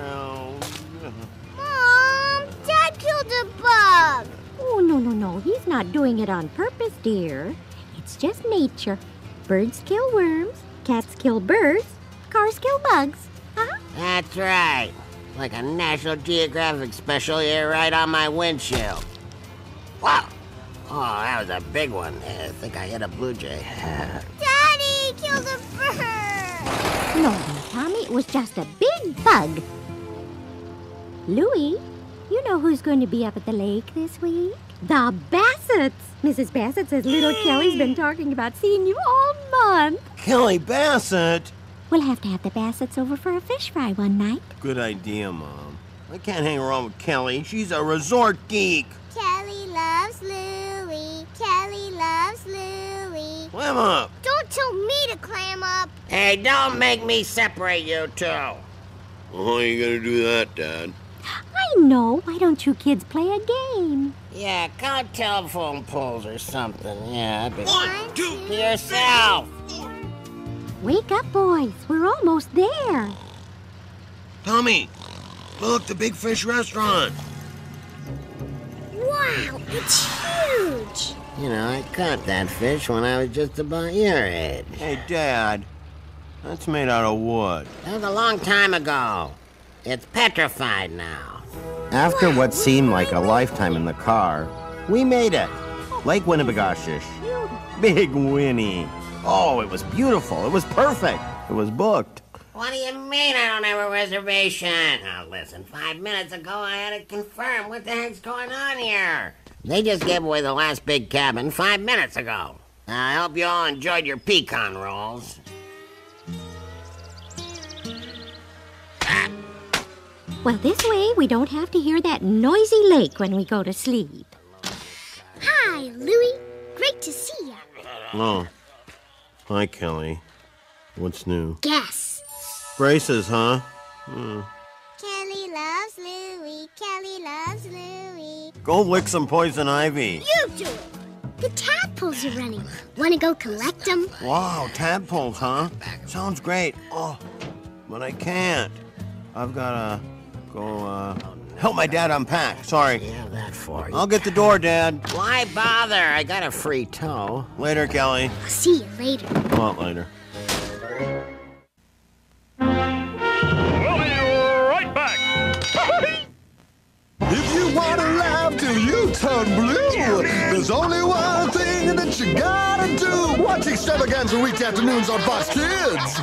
Mom, Dad killed a bug. Oh, no. He's not doing it on purpose, dear. It's just nature. Birds kill worms, cats kill birds, cars kill bugs. Huh? That's right. Like a National Geographic special here right on my windshield. Wow. Oh, that was a big one. I think I hit a blue jay. Daddy killed a bird. No, Tommy, it was just a big bug. Louie, you know who's going to be up at the lake this week? The Bassetts. Mrs. Bassett says little Kelly's been talking about seeing you all month. Kelly Bassett? We'll have to have the Bassetts over for a fish fry one night. Good idea, Mom. I can't hang around with Kelly. She's a resort geek. Kelly loves Louie. Kelly loves Louie. Clam up. Don't tell me to clam up. Hey, don't make me separate you two. Well, how are you gonna do that, Dad? I know. Why don't you kids play a game? Yeah, count telephone poles or something. Yeah, I bet. 1, 2, To yourself. Wake up, boys. We're almost there. Tommy, look, the Big Fish restaurant. Wow, it's huge. You know, I caught that fish when I was just about your age. Hey, Dad, that's made out of wood. That was a long time ago. It's petrified now. After what seemed like a lifetime in the car, we made it. Lake Winnipegaushish. Big Winnie. Oh, it was beautiful. It was perfect. It was booked. What do you mean I don't have a reservation? Now listen, 5 minutes ago I had it confirmed. What the heck's going on here? They just gave away the last big cabin 5 minutes ago. I hope you all enjoyed your pecan rolls. Well, this way we don't have to hear that noisy lake when we go to sleep. Hi, Louie. Great to see ya. Oh. Hi, Kelly. What's new? Guess. Braces, huh? Kelly loves Louie. Kelly loves Louie. Go lick some poison ivy. You do it. The tadpoles are running. Want to go collect them? Wow, tadpoles, huh? Sounds great. Oh, but I can't. I've gotta go, help my dad unpack. Sorry. Yeah, that for you. I'll get the door, Dad. Why bother? I got a free tow. Later, Kelly. I'll see you later. A lot later. We'll be right back. If you want to laugh till you turn blue, there's only one thing that you gotta do. Watch Extravaganza week afternoons on Fox Kids.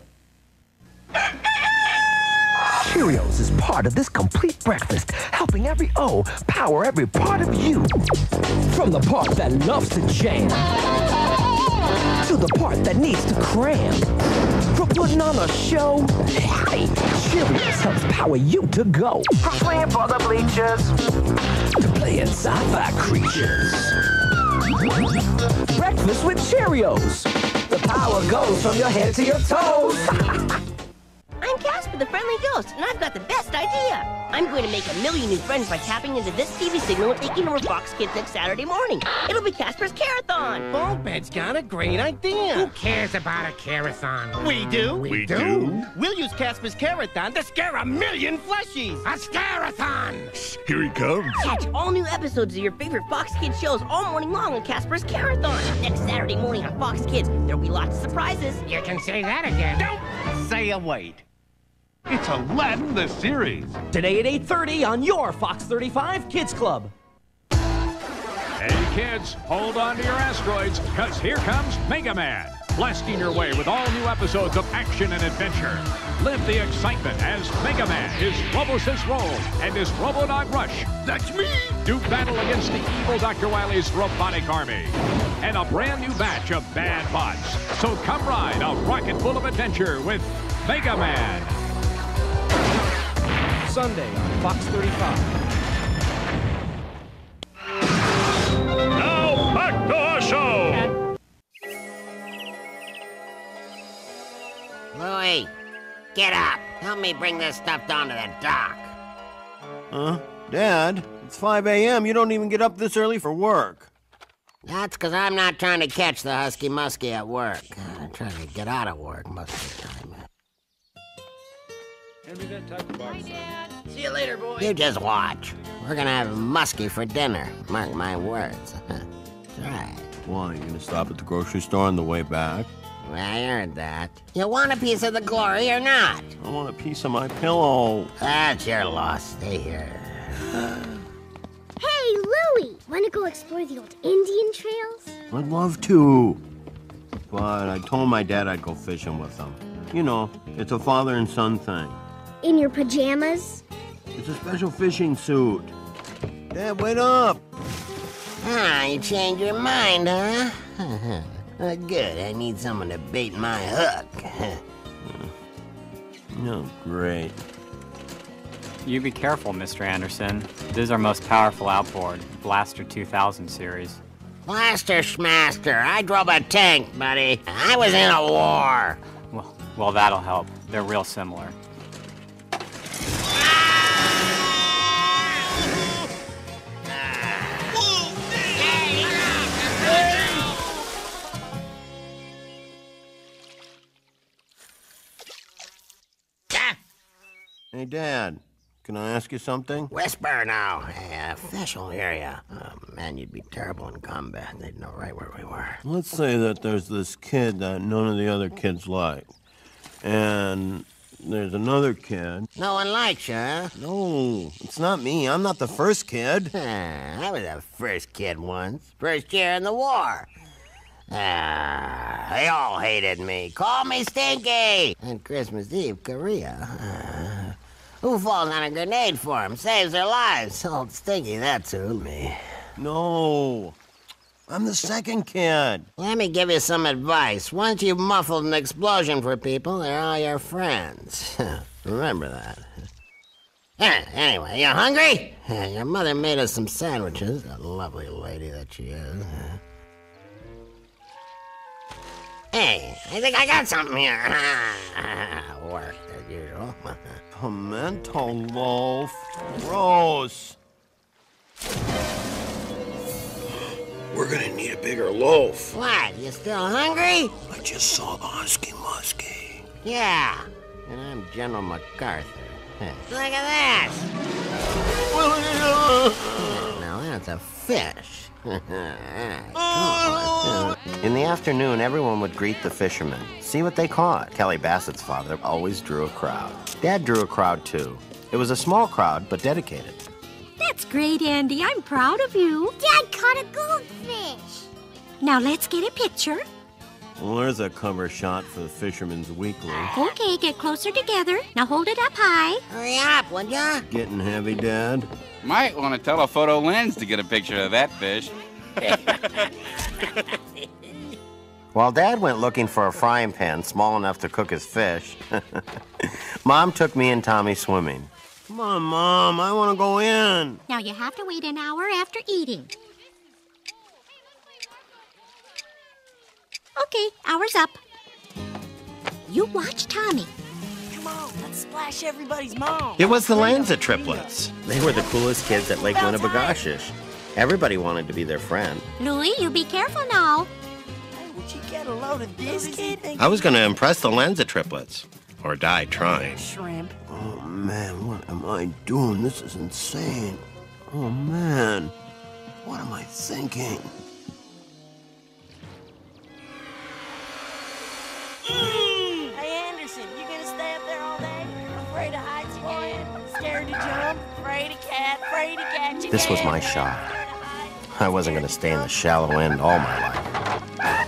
Cheerios is part of this complete breakfast, helping every O power every part of you. From the part that loves to jam, to the part that needs to cram. For putting on a show, hey, Cheerios helps power you to go. From swinging for the bleachers, to playing sci-fi creatures. Breakfast with Cheerios. The power goes from your head to your toes. I'm Casper the Friendly Ghost, and I've got the best idea. I'm going to make 1 million new friends by tapping into this TV signal and taking over Fox Kids next Saturday morning. It'll be Casper's Carathon. Bullbed's got a great idea. Who cares about a Carathon? We do. We do? We'll use Casper's Carathon to scare 1 million fleshies. A Scarathon! Here he comes. Catch all new episodes of your favorite Fox Kids shows all morning long on Casper's Carathon. Next Saturday morning on Fox Kids, there'll be lots of surprises. You can say that again. Don't say a wait. It's Aladdin the series. Today at 8:30 on your Fox 35 Kids Club. Hey kids, hold on to your asteroids, because here comes Mega Man, blasting your way with all new episodes of action and adventure. Live the excitement as Mega Man, his RoboSense roll, and his RoboDog Rush. That's me! Do battle against the evil Dr. Wily's robotic army. And a brand new batch of bad bots. So come ride a rocket full of adventure with Mega Man. Sunday on Fox 35. Now back to our show. Get up. Help me bring this stuff down to the dock. Huh? Dad, it's 5 a.m. You don't even get up this early for work. That's because I'm not trying to catch the husky musky at work. I'm trying to get out of work most of the time. Hand me that tackle box. See you later, boy. You just watch. We're gonna have muskie for dinner. Mark my words. That's right. Why, you gonna stop at the grocery store on the way back? Well, I heard that. You want a piece of the glory or not? I want a piece of my pillow. That's your loss. Stay here. Hey, Louie! Want to go explore the old Indian trails? I'd love to. But I told my dad I'd go fishing with him. You know, it's a father and son thing. In your pajamas? It's a special fishing suit. Dad, wait up! Ah, you changed your mind, huh? Good, I need someone to bait my hook. Oh, great. You be careful, Mr. Anderson. This is our most powerful outboard, Blaster 2000 series. Blaster Schmaster, I drove a tank, buddy. I was in a war. Well, that'll help. They're real similar. Hey, Dad, can I ask you something? Whisper now. Hey, fish will hear ya. Oh, man, you'd be terrible in combat. They'd know right where we were. Let's say that there's this kid that none of the other kids like. And there's another kid. No one likes you, huh? No, it's not me. I'm not the first kid. I was the first kid once. First year in the war. They all hated me. Call me Stinky. On Christmas Eve, Korea. Who falls on a grenade for him? Saves their lives. Old Stinky, that's who. Me. No. I'm the second kid. Let me give you some advice. Once you've muffled an explosion for people, they're all your friends. Remember that. Anyway, you hungry? Your mother made us some sandwiches. A lovely lady that she is. Hey, I think I got something here. Worked as usual. Pimento loaf. Gross. We're gonna need a bigger loaf. What? You still hungry? I just saw the husky musky. Yeah. And I'm General MacArthur. Look at this. Now that's a fish. In the afternoon, everyone would greet the fishermen, see what they caught. Kelly Bassett's father always drew a crowd. Dad drew a crowd, too. It was a small crowd, but dedicated. That's great, Andy. I'm proud of you. Dad caught a goldfish. Now let's get a picture. Well, there's a cover shot for the Fisherman's Weekly. Okay, get closer together. Now hold it up high. Hurry up, would ya? Getting heavy, Dad? Might want a telephoto lens to get a picture of that fish. While Dad went looking for a frying pan small enough to cook his fish, Mom took me and Tommy swimming. Come on, Mom, I want to go in. Now you have to wait an hour after eating. Okay, hour's up. You watch Tommy. Come on, let's splash everybody's mom. It was the Lanza triplets. They were the coolest kids at Lake Winnebagosh's. Everybody wanted to be their friend. Louie, you be careful now. Hey, would you get a load of this kid? I was going to impress the Lanza triplets. Or die trying. Shrimp. Oh, man, what am I doing? This is insane. Oh, man. What am I thinking? Hey, Anderson, you gonna stay up there all day? Afraid of heights again? Scared to jump? Afraid of cat? Afraid to catch you? This was my shot. I wasn't going to stay in the shallow end all my life.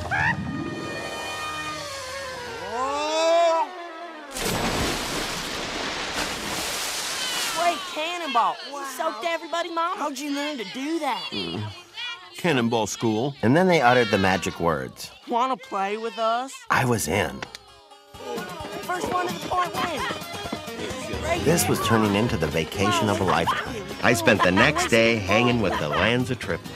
Wait, cannonball. Wow. Soaked everybody's mom? How'd you learn to do that? Cannonball school. And then they uttered the magic words. Wanna play with us? I was in. First one to the point wins. This was turning into the vacation of a lifetime. I spent the next day hanging with the Lanza triplets.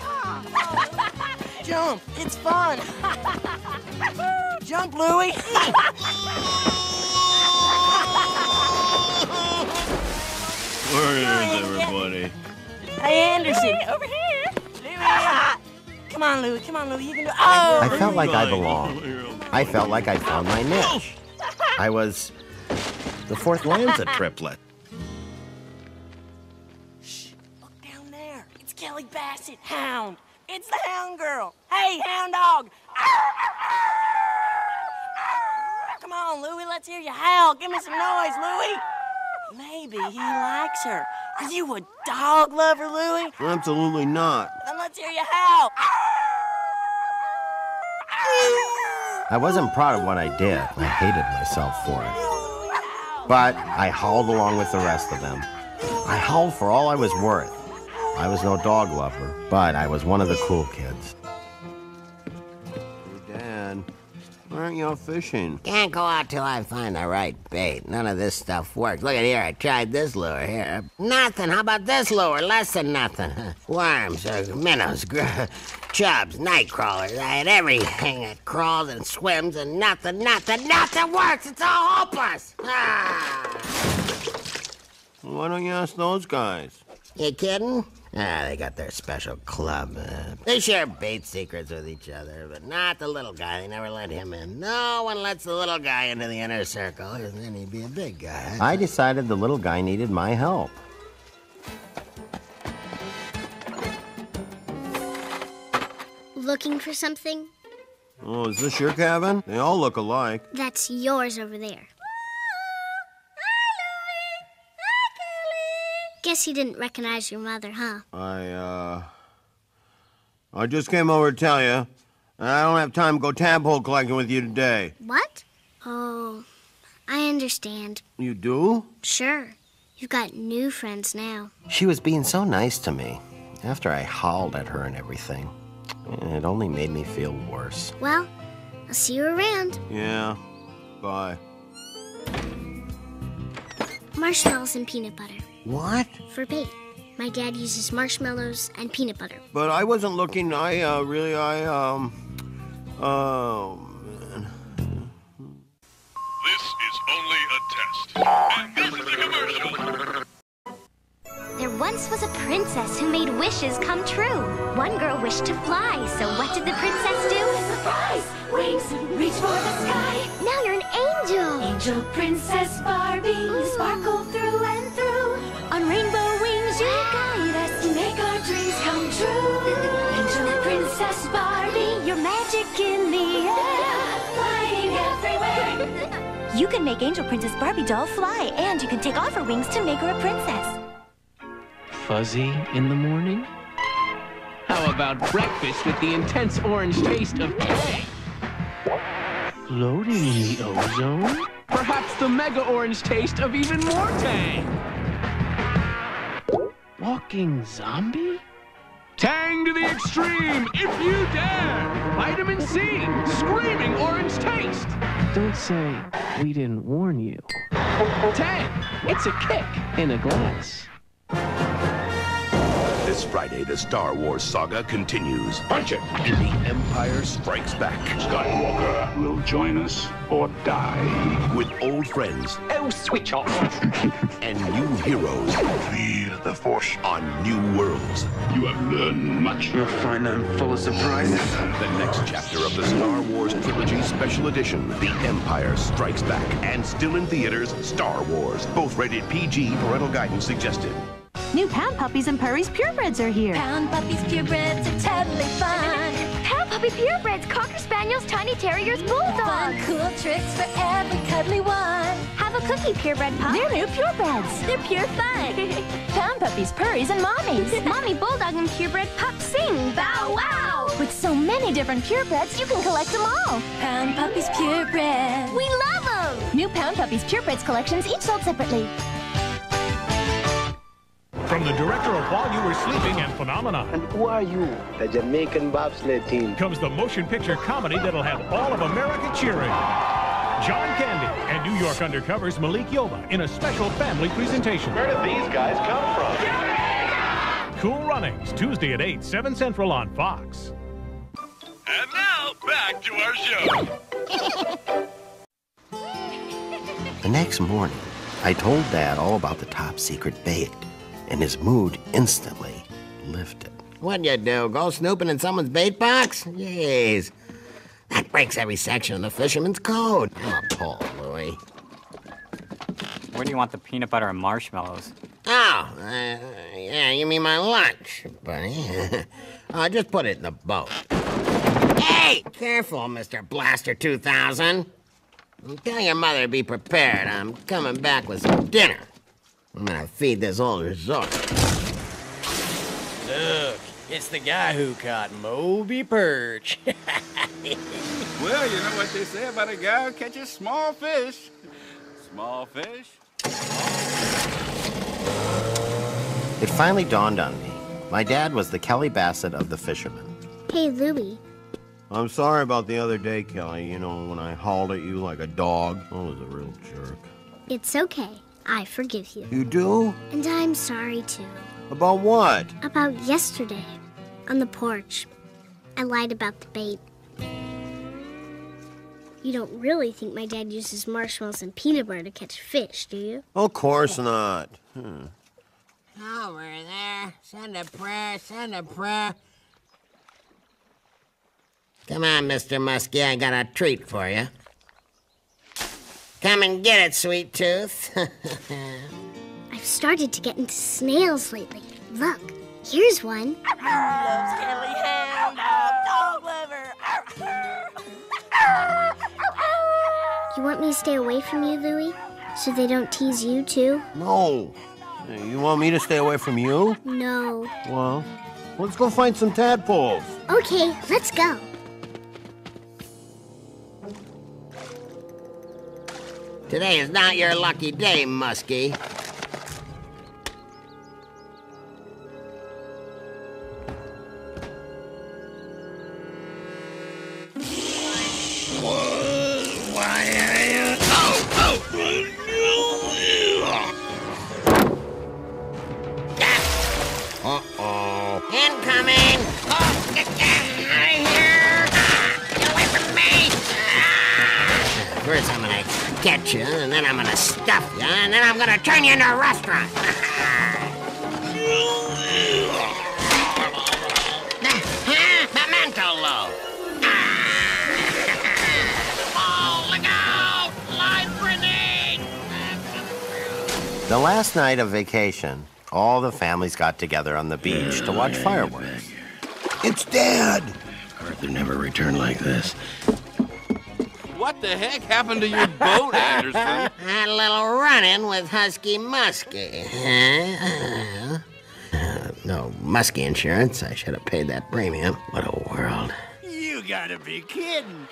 Jump, it's fun. Jump, Louie. Where is everybody? Hey, Anderson. Over here. Come on, Louie. Come on, Louie. You can do it. Oh! I felt like I belonged. I felt like I found my niche. I was the fourth Lanza triplet. Shh. Look down there. It's Kelly Bassett, Hound. It's the Hound Girl. Hey, Hound Dog. Come on, Louie. Let's hear you howl. Give me some noise, Louie. Maybe he likes her. Are you a dog lover, Louie? Absolutely not. Then let's hear you howl. I wasn't proud of what I did. I hated myself for it. But I howled along with the rest of them. I howled for all I was worth. I was no dog lover, but I was one of the cool kids. Hey, Dad, why aren't you out fishing? Can't go out till I find the right bait. None of this stuff works. Look at here, I tried this lure here. Nothing. How about this lure? Less than nothing. Worms, minnows, chubs, night crawlers. I had everything that crawls and swims and nothing works. It's all hopeless. Why don't you ask those guys? You kidding? They got their special club. They share bait secrets with each other, but not the little guy. They never let him in. No one lets the little guy into the inner circle, because then he'd be a big guy. I decided the little guy needed my help. Looking for something? Oh, is this your cabin? They all look alike. That's yours over there. Guess you didn't recognize your mother, huh? I just came over to tell you, I don't have time to go tadpole collecting with you today. What? Oh, I understand. You do? Sure. You've got new friends now. She was being so nice to me after I howled at her and everything. It only made me feel worse. Well, I'll see you around. Yeah, bye. Marshmallows and peanut butter. What? For bait. My dad uses marshmallows and peanut butter. But I wasn't looking, man. This is only a test. And this is a commercial. There once was a princess who made wishes come true. One girl wished to fly, so what did the princess do? Surprise! Wings, reach for the sky. Now you're an angel. Angel Princess Barbie, you sparkle through and through. On rainbow wings you guide us To make our dreams come true. Angel Princess Barbie, Your magic in the air. flying everywhere. You can make Angel Princess Barbie doll fly, and you can take off her wings to make her a princess. Fuzzy in the morning? How about breakfast with the intense orange taste of Tang? Floating in the ozone? Perhaps the mega orange taste of even more Tang? Walking zombie? Tang to the extreme, if you dare! Vitamin C, screaming orange taste! Don't say we didn't warn you. Tang, it's a kick in a glass. This Friday, the Star Wars saga continues. Punch it! The Empire Strikes Back. Skywalker will join us or die. With old friends. Oh, switch off. And new heroes. Feel the Force on new worlds. You have learned much. You'll find I'm full of surprises. The next chapter of the Star Wars Trilogy Special Edition, The Empire Strikes Back. And still in theaters, Star Wars. Both rated PG, parental guidance suggested. New Pound Puppies and Purry's Purebreds are here. Pound Puppies Purebreds are totally fun. Pound Puppy Purebreds, Cocker Spaniels, Tiny Terriers, Bulldogs. Fun, cool tricks for every cuddly one. Have a cookie, Purebred Pup. They're new Purebreds. They're pure fun. Pound Puppies, Purries, and Mommies. Mommy Bulldog and Purebred Pup sing bow wow. With so many different Purebreds, you can collect them all. Pound Puppies Purebred. We love them. New Pound Puppies Purebreds collections, each sold separately. From the director of While You Were Sleeping and Phenomena. And who are you? The Jamaican bobsled team. Comes the motion picture comedy that'll have all of America cheering. John Candy and New York Undercover's Malik Yoba in a special family presentation. Where did these guys come from? Cool Runnings, Tuesday at 8, 7 Central on Fox. And now, back to our show. The next morning, I told Dad all about the top secret bait, and his mood instantly lifted. What'd you do? Go snooping in someone's bait box? Jeez. That breaks every section of the fisherman's code. I'm appalled, Louie. Where do you want the peanut butter and marshmallows? Oh, yeah, you mean my lunch, buddy. Just put it in the boat. Hey! Careful, Mr. Blaster 2000. Tell your mother to be prepared. I'm coming back with some dinner. I'm gonna feed this old resort. Look, it's the guy who caught Moby Perch. Well, you know what they say about a guy who catches small fish. Small fish? It finally dawned on me. My dad was the Kelly Bassett of the fishermen. Hey, Louie. I'm sorry about the other day, Kelly. You know, when I hauled at you like a dog. I was a real jerk. It's okay. I forgive you. You do? And I'm sorry, too. About what? About yesterday. On the porch. I lied about the bait. You don't really think my dad uses marshmallows and peanut butter to catch fish, do you? Of course not. Over there. Send a prayer, send a prayer. Come on, Mr. Muskie, I got a treat for you. Come and get it, sweet tooth. I've started to get into snails lately. Look, here's one. Loves Kelly Hound, dog lover. You want me to stay away from you, Louie? So they don't tease you, too? No. You want me to stay away from you? No. Well, let's go find some tadpoles. Okay, let's go. Today is not your lucky day, Muskie. Uh-oh. Incoming! Oh, get out of here! Get away from me! First I'm gonna get you, and then I'm gonna stuff you, and then I'm gonna turn you into a restaurant. Memento loaf. Oh, look out! Live grenade! The last night of vacation, all the families got together on the beach to watch fireworks. It's Dad! Arthur never returned like this. What the heck happened to your boat, Anderson? Had a little run-in with Husky Muskie. No Muskie insurance. I should have paid that premium. What a world. You gotta be kidding.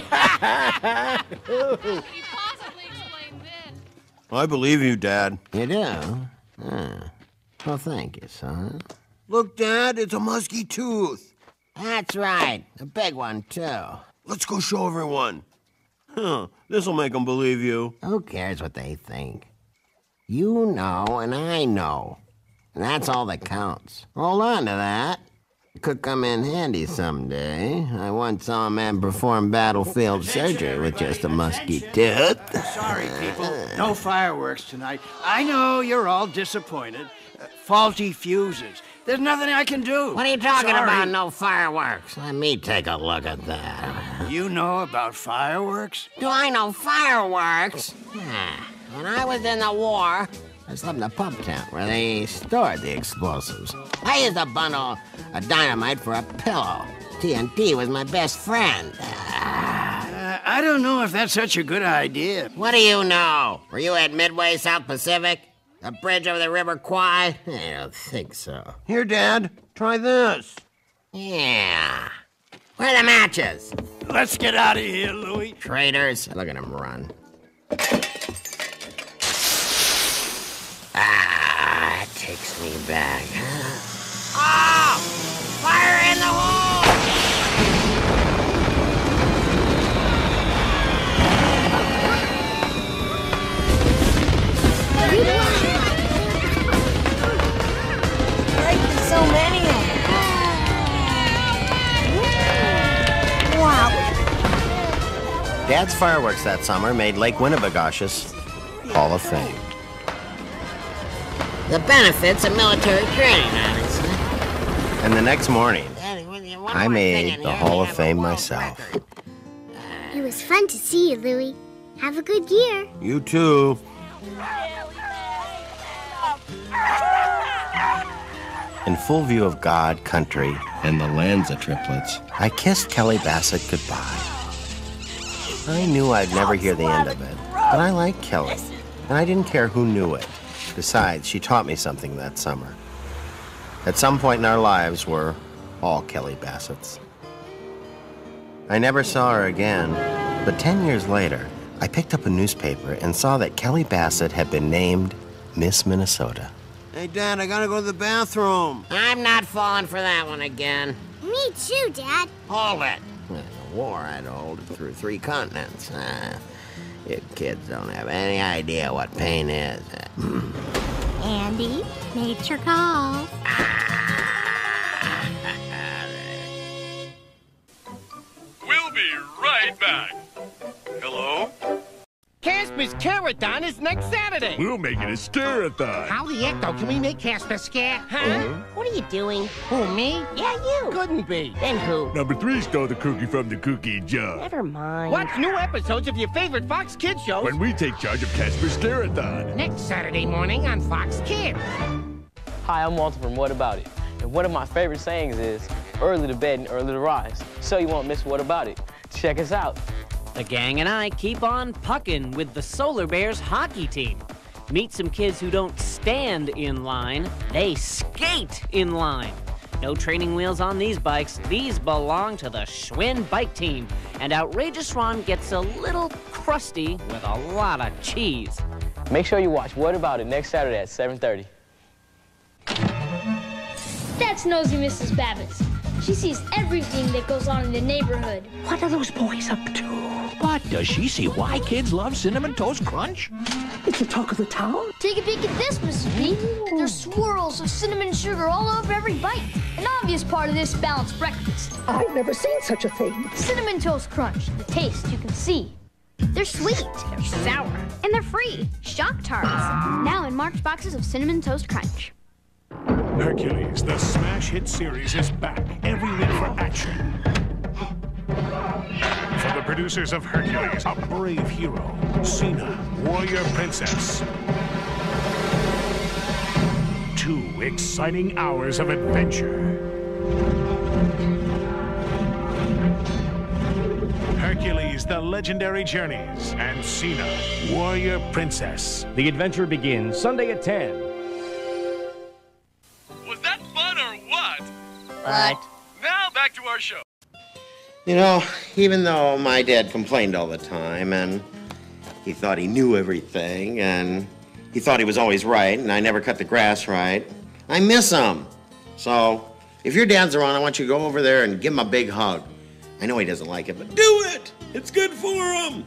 I believe you, Dad. You do? Well, thank you, son. Look, Dad, it's a musky tooth. That's right. A big one, too. Let's go show everyone. This'll make them believe you. Who cares what they think? You know and I know. And that's all that counts. Hold on to that. It could come in handy someday. I once saw a man perform battlefield surgery with just a musky tooth. Sorry, people. No fireworks tonight. I know you're all disappointed. Faulty fuses. There's nothing I can do. What are you talking Sorry. about, no fireworks? Let me take a look at that. You know about fireworks? Do I know fireworks? When I was in the war, I slept in a pump tent where they stored the explosives. I used a bundle of dynamite for a pillow. TNT was my best friend. I don't know if that's such a good idea. What do you know? Were you at Midway, South Pacific? The bridge over the River Kwai? I don't think so. Here, Dad, try this. Yeah. Where are the matches? Let's get out of here, Louie. Traitors. Look at him run. It takes me back. Oh! Fire in the hole! So many of them. Wow. Dad's fireworks that summer made Lake Winnebagosh's Hall of Fame. The benefits of military training, honestly. And the next morning, One I more thing made in the here, Hall we of have a Fame world myself. record. It was fun to see you, Louie. Have a good year. You too. In full view of God, country, and the Lanza triplets, I kissed Kelly Bassett goodbye. I knew I'd never hear the end of it, but I liked Kelly, and I didn't care who knew it. Besides, she taught me something that summer. At some point in our lives, we're all Kelly Bassett's. I never saw her again, but 10 years later, I picked up a newspaper and saw that Kelly Bassett had been named Miss Minnesota. Hey, Dad, I gotta go to the bathroom. I'm not falling for that one again. Me too, Dad. Hold it. In the war, I'd hold it through 3 continents. You kids don't have any idea what pain is. Andy, nature calls. We'll be right back. Hello? Casper's Carathon is next Saturday. We'll make it a scare-a-thon. How the heck, though, can we make Casper scare? Huh? What are you doing? Who, me? Yeah, you. Couldn't be. Then who? Number 3 stole the cookie from the cookie jar. Never mind. Watch new episodes of your favorite Fox Kids shows When we take charge of Casper's Scare-a-thon. next Saturday morning on Fox Kids. Hi, I'm Walter from What About It? And one of my favorite sayings is, early to bed and early to rise, so you won't miss What About It. Check us out. The gang and I keep on pucking with the Solar Bears hockey team. Meet some kids who don't stand in line, they skate in line. No training wheels on these bikes. These belong to the Schwinn bike team. And Outrageous Ron gets a little crusty with a lot of cheese. Make sure you watch What About It next Saturday at 7:30. That's nosy Mrs. Babbitts. She sees everything that goes on in the neighborhood. What are those boys up to? But does she see why kids love Cinnamon Toast Crunch? It's the talk of the town. Take a peek at this, Mrs. B. There's swirls of cinnamon sugar all over every bite. An obvious part of this balanced breakfast. I've never seen such a thing. Cinnamon Toast Crunch. The taste you can see. They're sweet, they're sour, and they're free. Shock Tarts. Now in March boxes of Cinnamon Toast Crunch. Hercules, the smash hit series is back. Every week for action. From the producers of Hercules, a brave hero, Cena, warrior princess. 2 exciting hours of adventure. Hercules, the legendary journeys, and Cena, warrior princess. The adventure begins Sunday at 10. Was that fun or what? What? Now back to our show. You know, even though my dad complained all the time, and he thought he knew everything, and he thought he was always right, and I never cut the grass right, I miss him. So, if your dad's around, I want you to go over there and give him a big hug. I know he doesn't like it, but do it! It's good for him!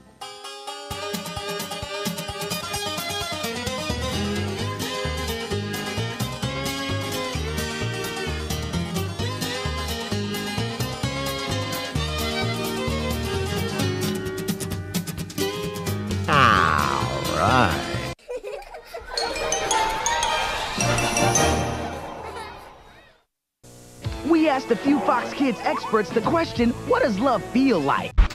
Right. We asked a few Fox Kids experts the question, what does love feel like?